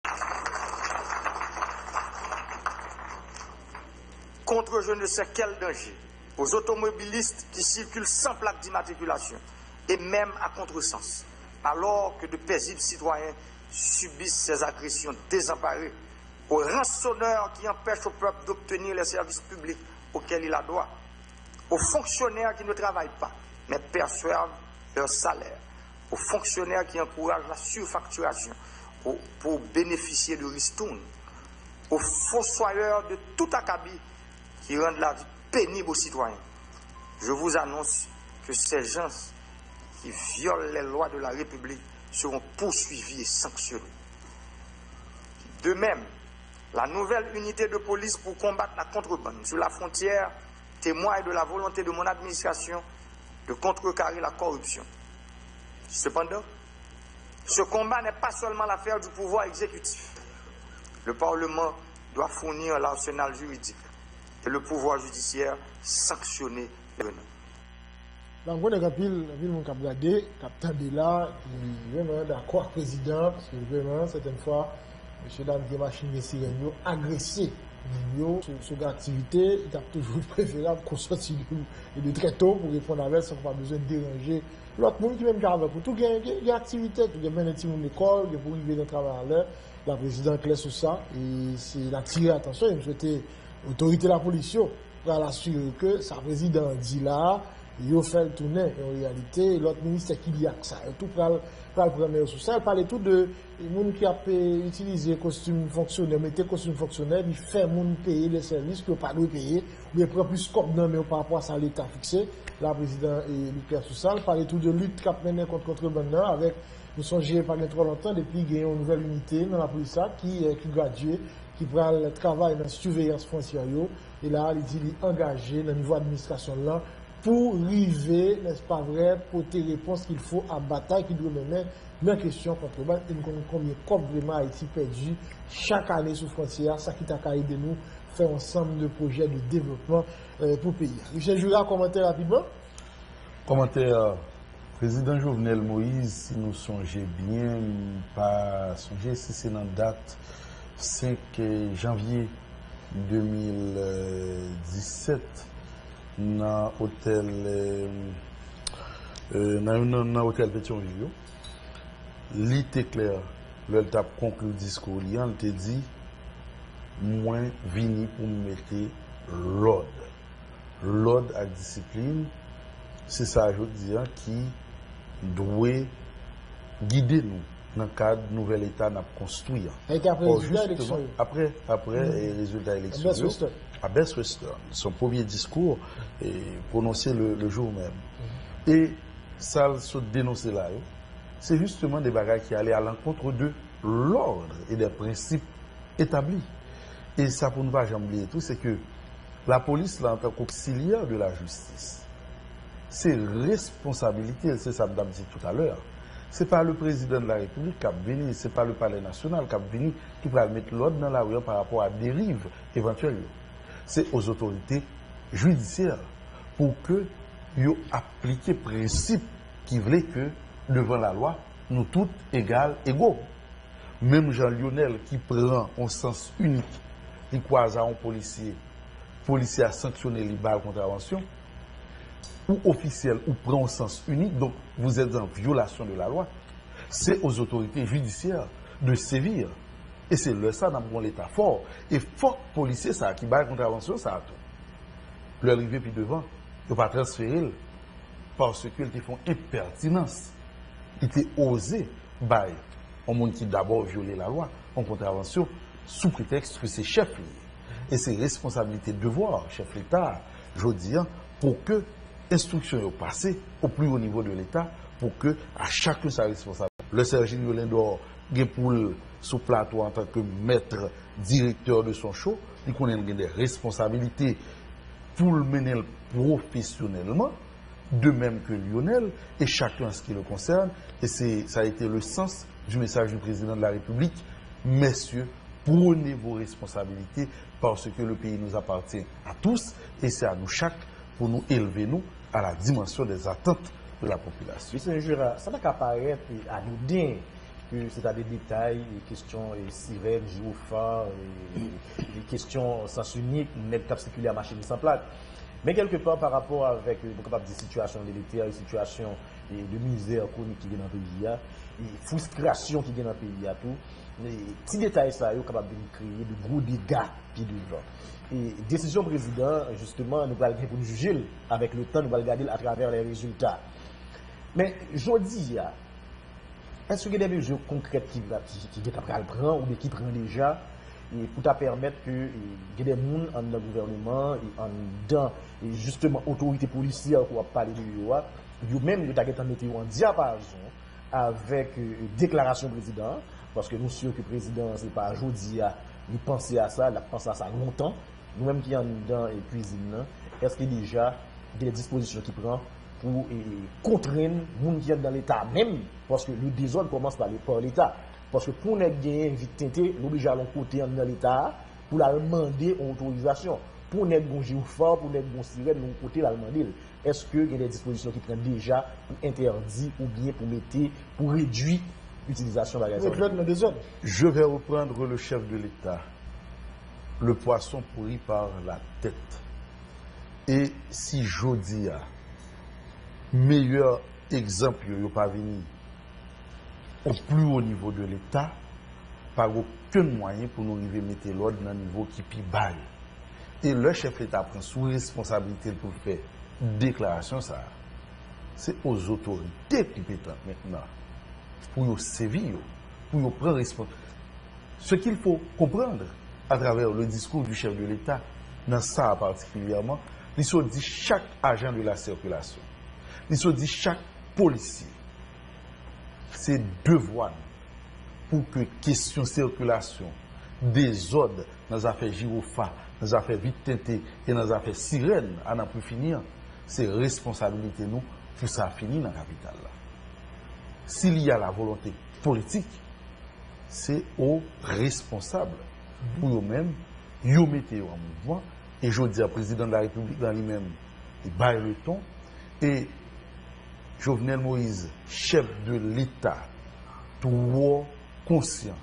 contre je ne sais quel danger, aux automobilistes qui circulent sans plaque d'immatriculation et même à contresens, alors que de paisibles citoyens subissent ces agressions désemparées, aux rançonneurs qui empêchent au peuple d'obtenir les services publics auxquels il a droit, aux fonctionnaires qui ne travaillent pas, mais perçoivent leur salaire, aux fonctionnaires qui encouragent la surfacturation pour, pour bénéficier de ristournes, aux fossoyeurs de tout acabit qui rendent la vie pénible aux citoyens. Je vous annonce que ces gens qui violent les lois de la République seront poursuivis et sanctionnés. De même, la nouvelle unité de police pour combattre la contrebande sur la frontière témoigne de la volonté de mon administration de contrecarrer la corruption. Cependant, ce combat n'est pas seulement l'affaire du pouvoir exécutif. Le Parlement doit fournir l'arsenal juridique et le pouvoir judiciaire sanctionner les venants. Donc, on a capil, la ville mon cap regardé, capitaine de là, qui est vraiment d'accord président, parce que vraiment, certaines fois, M. Dame qui machine de sirène, agressé sur l'activité, il a toujours préférable qu'on sorte de, de très tôt pour répondre avec sans pas besoin de déranger l'autre monde qui même garde pour tout il y a activité, tout il y a bien un petit monde d'école, il y a pour arriver dans le travail à l'heure, la présidente claire sur ça, et c'est attiré l'attention, il me souhaitait l'autorité de la police pour l'assurer que sa présidente dit là, il a fait le tourner en réalité, l'autre ministre qui dit que ça, tout pour le prendre sur ça, il parlait tout de gens qui a utilisé costume fonctionnaire, mettez costume fonctionnaire, il fait moun payer les services que pas de payer, mais prend plus scope dans mais par rapport à ça l'État fixé, la présidente et Lucas Soussal, parlait tout de lutte qui a mené contre contrebande avec Nous songez pas trop longtemps depuis qu'il y a une nouvelle unité dans la police qui qui gradué, qui prend le travail dans la surveillance frontière. Et là, il dit qu'il est engagé dans le niveau administration là pour arriver, n'est-ce pas vrai, pour tes réponses qu'il faut à bataille qui doit mener dans la question contrebande. Et nous connaissons combien comme vraiment Haïti perdu chaque année sous frontière, ça qui t'a aidé nous faire ensemble de projets de développement euh, pour le pays. Michel Jura, commentaire rapidement. Commentaire. Président Jovenel Moïse, si nous songeons bien, pas songer si c'est dans la date cinq janvier deux mille dix-sept, dans l'hôtel euh, dans l'hôtel Pétionville, il était clair, le t'a conclu le discours, il a dit moins vini pour mettre l'ordre. L'ordre à discipline, c'est ça, je dis, qui doit guider nous dans le cadre du nouvel État n'a construit. Et après oh, les élections. Après, après mmh. les résultats élections. À Best Western. Son premier discours est prononcé le, le jour même. Mmh. Et ça se dénoncer là, c'est justement des bagages qui allaient à l'encontre de l'ordre et des principes établis. Et ça, pour ne pas jamais oublier tout, c'est que la police, là, en tant qu'auxiliaire de la justice, c'est responsabilité, c'est ça que je dit tout à l'heure. Ce n'est pas le président de la République qui a venu, ce n'est pas le palais national qui a venu, qui va mettre l'ordre dans la rue par rapport à dérive éventuelle. C'est aux autorités judiciaires pour que ils appliquent le principe qui voulait que, devant la loi, nous tous égales, égaux. Même Jean-Lionel qui prend en sens unique, il croise à un policier, policier a sanctionné les balles contravention, ou officiel ou prend au sens unique, donc vous êtes en violation de la loi, c'est aux autorités judiciaires de sévir. Et c'est le ça dans l'État fort. Et fort policier, ça, qui bat contravention, ça a tout. Le arrivé puis devant, il ne pas transférer parce qu'ils font impertinence. Ils ont osé bailler un monde qui d'abord violé la loi en contravention sous prétexte que c'est chef. Et c'est responsabilité, devoir, chef l'État, je dis, pour que instruction est passée au plus haut niveau de l'État pour que à chacun sa responsabilité. Le Serginio Lindor est pour sous plateau en tant que maître directeur de son show, il connaît des responsabilités pour le mener professionnellement, de même que Lionel, et chacun ce qui le concerne. Et c'est, ça a été le sens du message du président de la République. Messieurs, prenez vos responsabilités parce que le pays nous appartient à tous et c'est à nous chaque pour nous élever nous à la dimension des attentes de la population. Monsieur Jura, ça n'a qu'à paraître à nous dire que c'est à des détails, les questions sirènes, gyrophares, les questions sens unique, net cap circuler à machine sans plaque. Mais quelque part par rapport avec des situations délétères, des situations de misère chronique qui est dans le pays, des frustrations qui est dans le pays, tout, les petits détails ça, sont capables de créer de gros dégâts qui devant. Et décision président, justement, nous allons pour nous juger avec le temps, nous allons regarder à travers les résultats. Mais je dis, est-ce qu'il y a des mesures concrètes qui qui qui prend ou qui prend déjà et pour te permettre que il y ait des gens dans le gouvernement et en dans justement autorité policière pour parler de eux, vous même vous avez mettre en diapason avec déclaration président parce que nous sommes que le président c'est pas aujourd'hui il pense à ça, il pense à ça longtemps. Nous-mêmes qui en dans et cuisine, est-ce qu'il y a déjà des dispositions qui prend pour contraindre les gens qui sont dans l'État même, parce que le désordre commence par l'État. Parce que pour nous gagner vite tenter, nous obligés à l'un côté dans l'État pour la demander une autorisation. Pour nous gon gyrophare, pour nous gon sirène, nous côté la demander. Est-ce qu'il y a des dispositions qui prennent déjà pour interdire ou bien pour mettre, pour réduire l'utilisation de la gaz? Je vais reprendre le chef de l'État. Le poisson pourri par la tête. Et si j'odi a meilleur exemple, il n'y a pas venu au plus haut niveau de l'État, par aucun moyen pour nous arriver à mettre l'ordre dans un niveau qui pi bail. Et le chef d'État prend sous responsabilité pour faire déclaration, ça. C'est aux autorités compétentes maintenant pour nous sévir, pour nous prendre responsabilité. Ce qu'il faut comprendre à travers le discours du chef de l'État, dans ça particulièrement, il se dit chaque agent de la circulation, il se dit chaque policier, c'est devoir pour que question circulation, désordre dans les affaires gyrophares, dans les affaires vite teintées et dans les affaires sirènes, à n'en plus finir, c'est responsabilité nous pour ça finir dans la capitale. S'il y a la volonté politique, c'est aux responsables pour eux-mêmes, ils mettent en mouvement. Et je dis au président de la République dans lui-même, il baille le ton. Et Jovenel Moïse, chef de l'État, tout conscient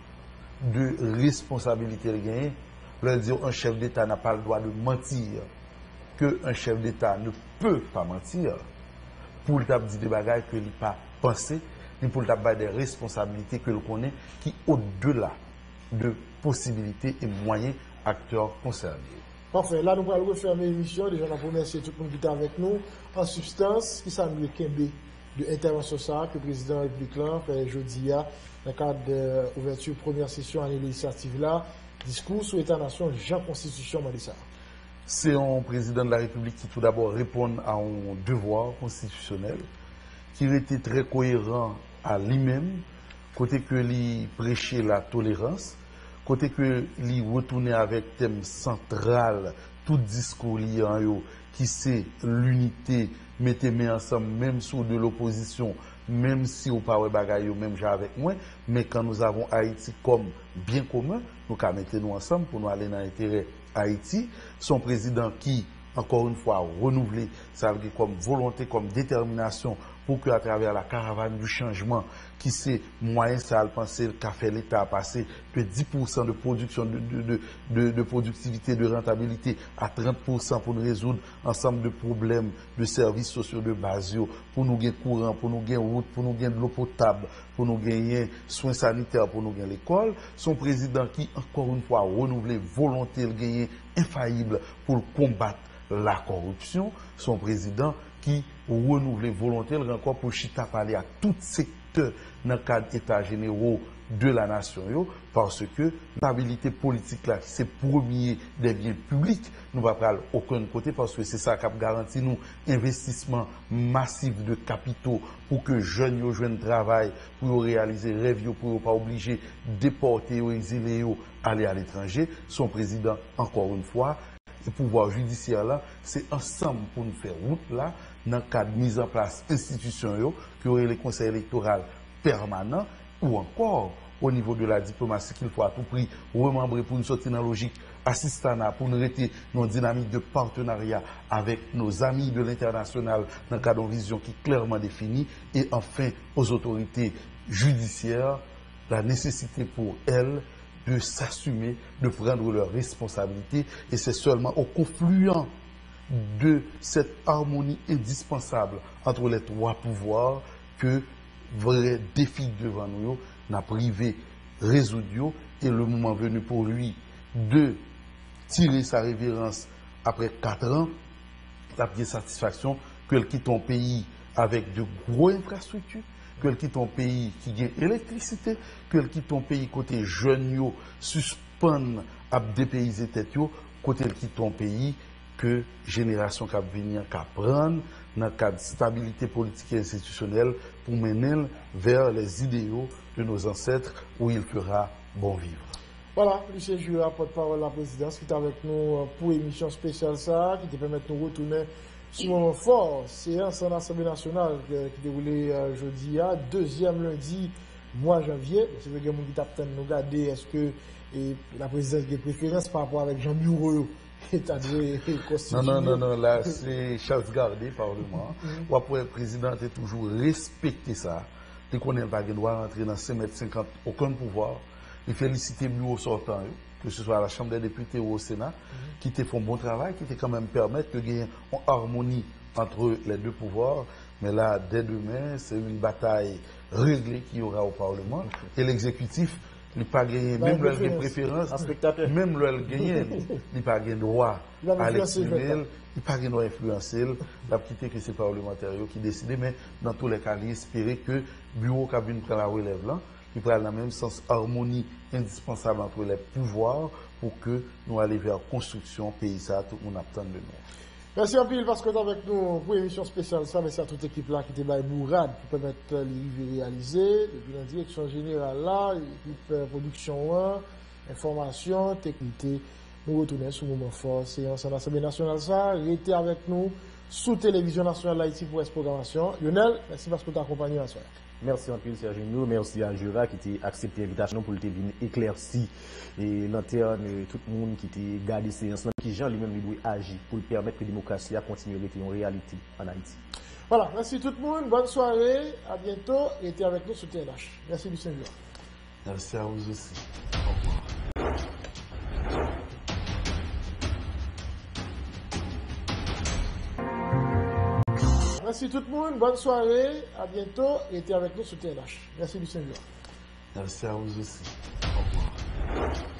de responsabilité de gagner, leur dire un chef d'État n'a pas le droit de mentir, qu'un chef d'État ne peut pas mentir, pour le tape dit des bagages que il n'a pas pensé, ni pour le tape des responsabilités que l'on connaît, qui au-delà de possibilités et moyens acteurs concernés. Parfait. Là, nous allons refermer l'émission. Déjà, on a remercié tout le monde qui était avec nous. En substance, qui s'en est Kembe de l'intervention ça que le président de la République là fait jeudi dans le cadre de l'ouverture première session année législative là, discours sur l'État-nation, Jean Constitution Malissa. C'est un président de la République qui tout d'abord répond à un devoir constitutionnel, qui était très cohérent à lui-même, côté que lui prêchait la tolérance, côté que lui retournait avec thème central, tout discours lié en yo, qui c'est l'unité, mettez main ensemble, même sous de l'opposition, même si au pas bagaille même j'ai avec moi, mais quand nous avons Haïti comme bien commun, nous qu'à mettre nous ensemble pour nous aller dans l'intérêt Haïti, son président qui, encore une fois, renouvelé, ça veut dire comme volonté, comme détermination, pour qu'à travers la caravane du changement, qui c'est moyen, ça a pensé qu'a fait l'État passer de dix pour cent de production, de, de, de, de, de productivité, de rentabilité à trente pour cent pour nous résoudre ensemble de problèmes de services sociaux de base, pour nous gagner courant, pour nous gagner route, pour nous gagner de l'eau potable, pour nous gagner soins sanitaires, pour nous gagner l'école. Son président qui, encore une fois, renouvelé volonté, le gagner infaillible pour combattre la corruption. Son président qui renouvelé volontaire encore pour chita parler à tout secteur dans le cadre état généraux de la nation yo, parce que la stabilité politique là c'est premier des biens publics, nous va pas aucun côté parce que c'est ça qui garantit nous investissement massif de capitaux pour que jeunes yo joignent travail pour réaliser rêve yo, pour pas obligé déporter ou exiler yo aller à l'étranger. Son président encore une fois, le pouvoir judiciaire là, c'est ensemble pour nous faire route là, dans le cadre de mise en place institution qui aurait les conseils électoraux permanents, ou encore au niveau de la diplomatie qu'il faut à tout prix remembrer pour une sortie dans la logique assistana, pour nous rester dans une dynamique de partenariat avec nos amis de l'international dans le cadre d'une vision qui est clairement définie, et enfin aux autorités judiciaires, la nécessité pour elles de s'assumer, de prendre leurs responsabilités, et c'est seulement au confluent de cette harmonie indispensable entre les trois pouvoirs que vrai défi devant nous n'a privé résoudre, et le moment venu pour lui de tirer sa révérence après quatre ans, la bien satisfaction qu'elle quitte un pays avec de grosses infrastructures, qu'elle quitte un pays qui gagne électricité, qu'elle quitte un pays côté jeunes yo suspend à dépayser tête yo, côté elle quitte un pays que génération qui va venir qui prendre dans le cadre de stabilité politique et institutionnelle pour mener vers les idéaux de nos ancêtres où il fera bon vivre. Voilà, Lucien Jura, porte-parole de la présidence, qui est avec nous pour l'émission spéciale ça, qui te permet de nous retourner sur un moment fort, séance en Assemblée nationale qui déroulait jeudi à deuxième lundi mois janvier. C'est vrai que nous qui nous regarder est-ce que et la présidence a préférence par rapport avec Jean Bureau. Non, non, non, non, là c'est chasse gardée Parlement. Ou après le président a toujours respecté ça. Il connaît pas qu'il doit rentrer dans cinq mètres cinquante, aucun pouvoir. Il félicite le bureau sortant, que ce soit à la Chambre des députés ou au Sénat, qui te font bon travail, qui te quand même permettent de gagner une harmonie entre les deux pouvoirs. Mais là, dès demain, c'est une bataille réglée qu'il y aura au Parlement. Et l'exécutif, il n'a pas gagné, même le gagne préférence, même le gagne, il n'a pas gagné droit à l'exprimer, il n'a pas gagné droit à influencer, il a quitté que c'est parlementaires qui décident, mais dans tous les cas, il espérait que le bureau qui a vu la relève là, il prend dans le même sens harmonie indispensable entre les pouvoirs pour que nous allions vers la construction pays, ça, tout le monde attend de nous. Merci un peu parce que tu es avec nous pour l'émission spéciale. Ça, merci à toute l'équipe là qui était là, bourrade, pour permettre de réaliser. Depuis la direction générale là, l'équipe production, information, technicité. Nous retournons sur le moment fort. Séance en Assemblée nationale, ça. Restez avec nous sous Télévision nationale d'Haïti pour cette programmation. Lionel, merci parce que tu as accompagné à soir. Merci en plus, Serge Gignoux. Merci à Jura qui a accepté l'invitation pour le venir éclaircir et l'antenne, tout le monde qui a gardé séance, qui Jean lui-même lui doit agir pour permettre que la démocratie a continué à être une réalité en Haïti. Voilà, merci tout le monde. Bonne soirée. À bientôt. Restez avec nous sur T N H. Merci Lucien Jura. Merci à vous aussi. Au revoir. Merci tout le monde, bonne soirée, à bientôt, et restez avec nous sur T N H. Merci Lucien Jura. Merci à vous aussi. Au revoir.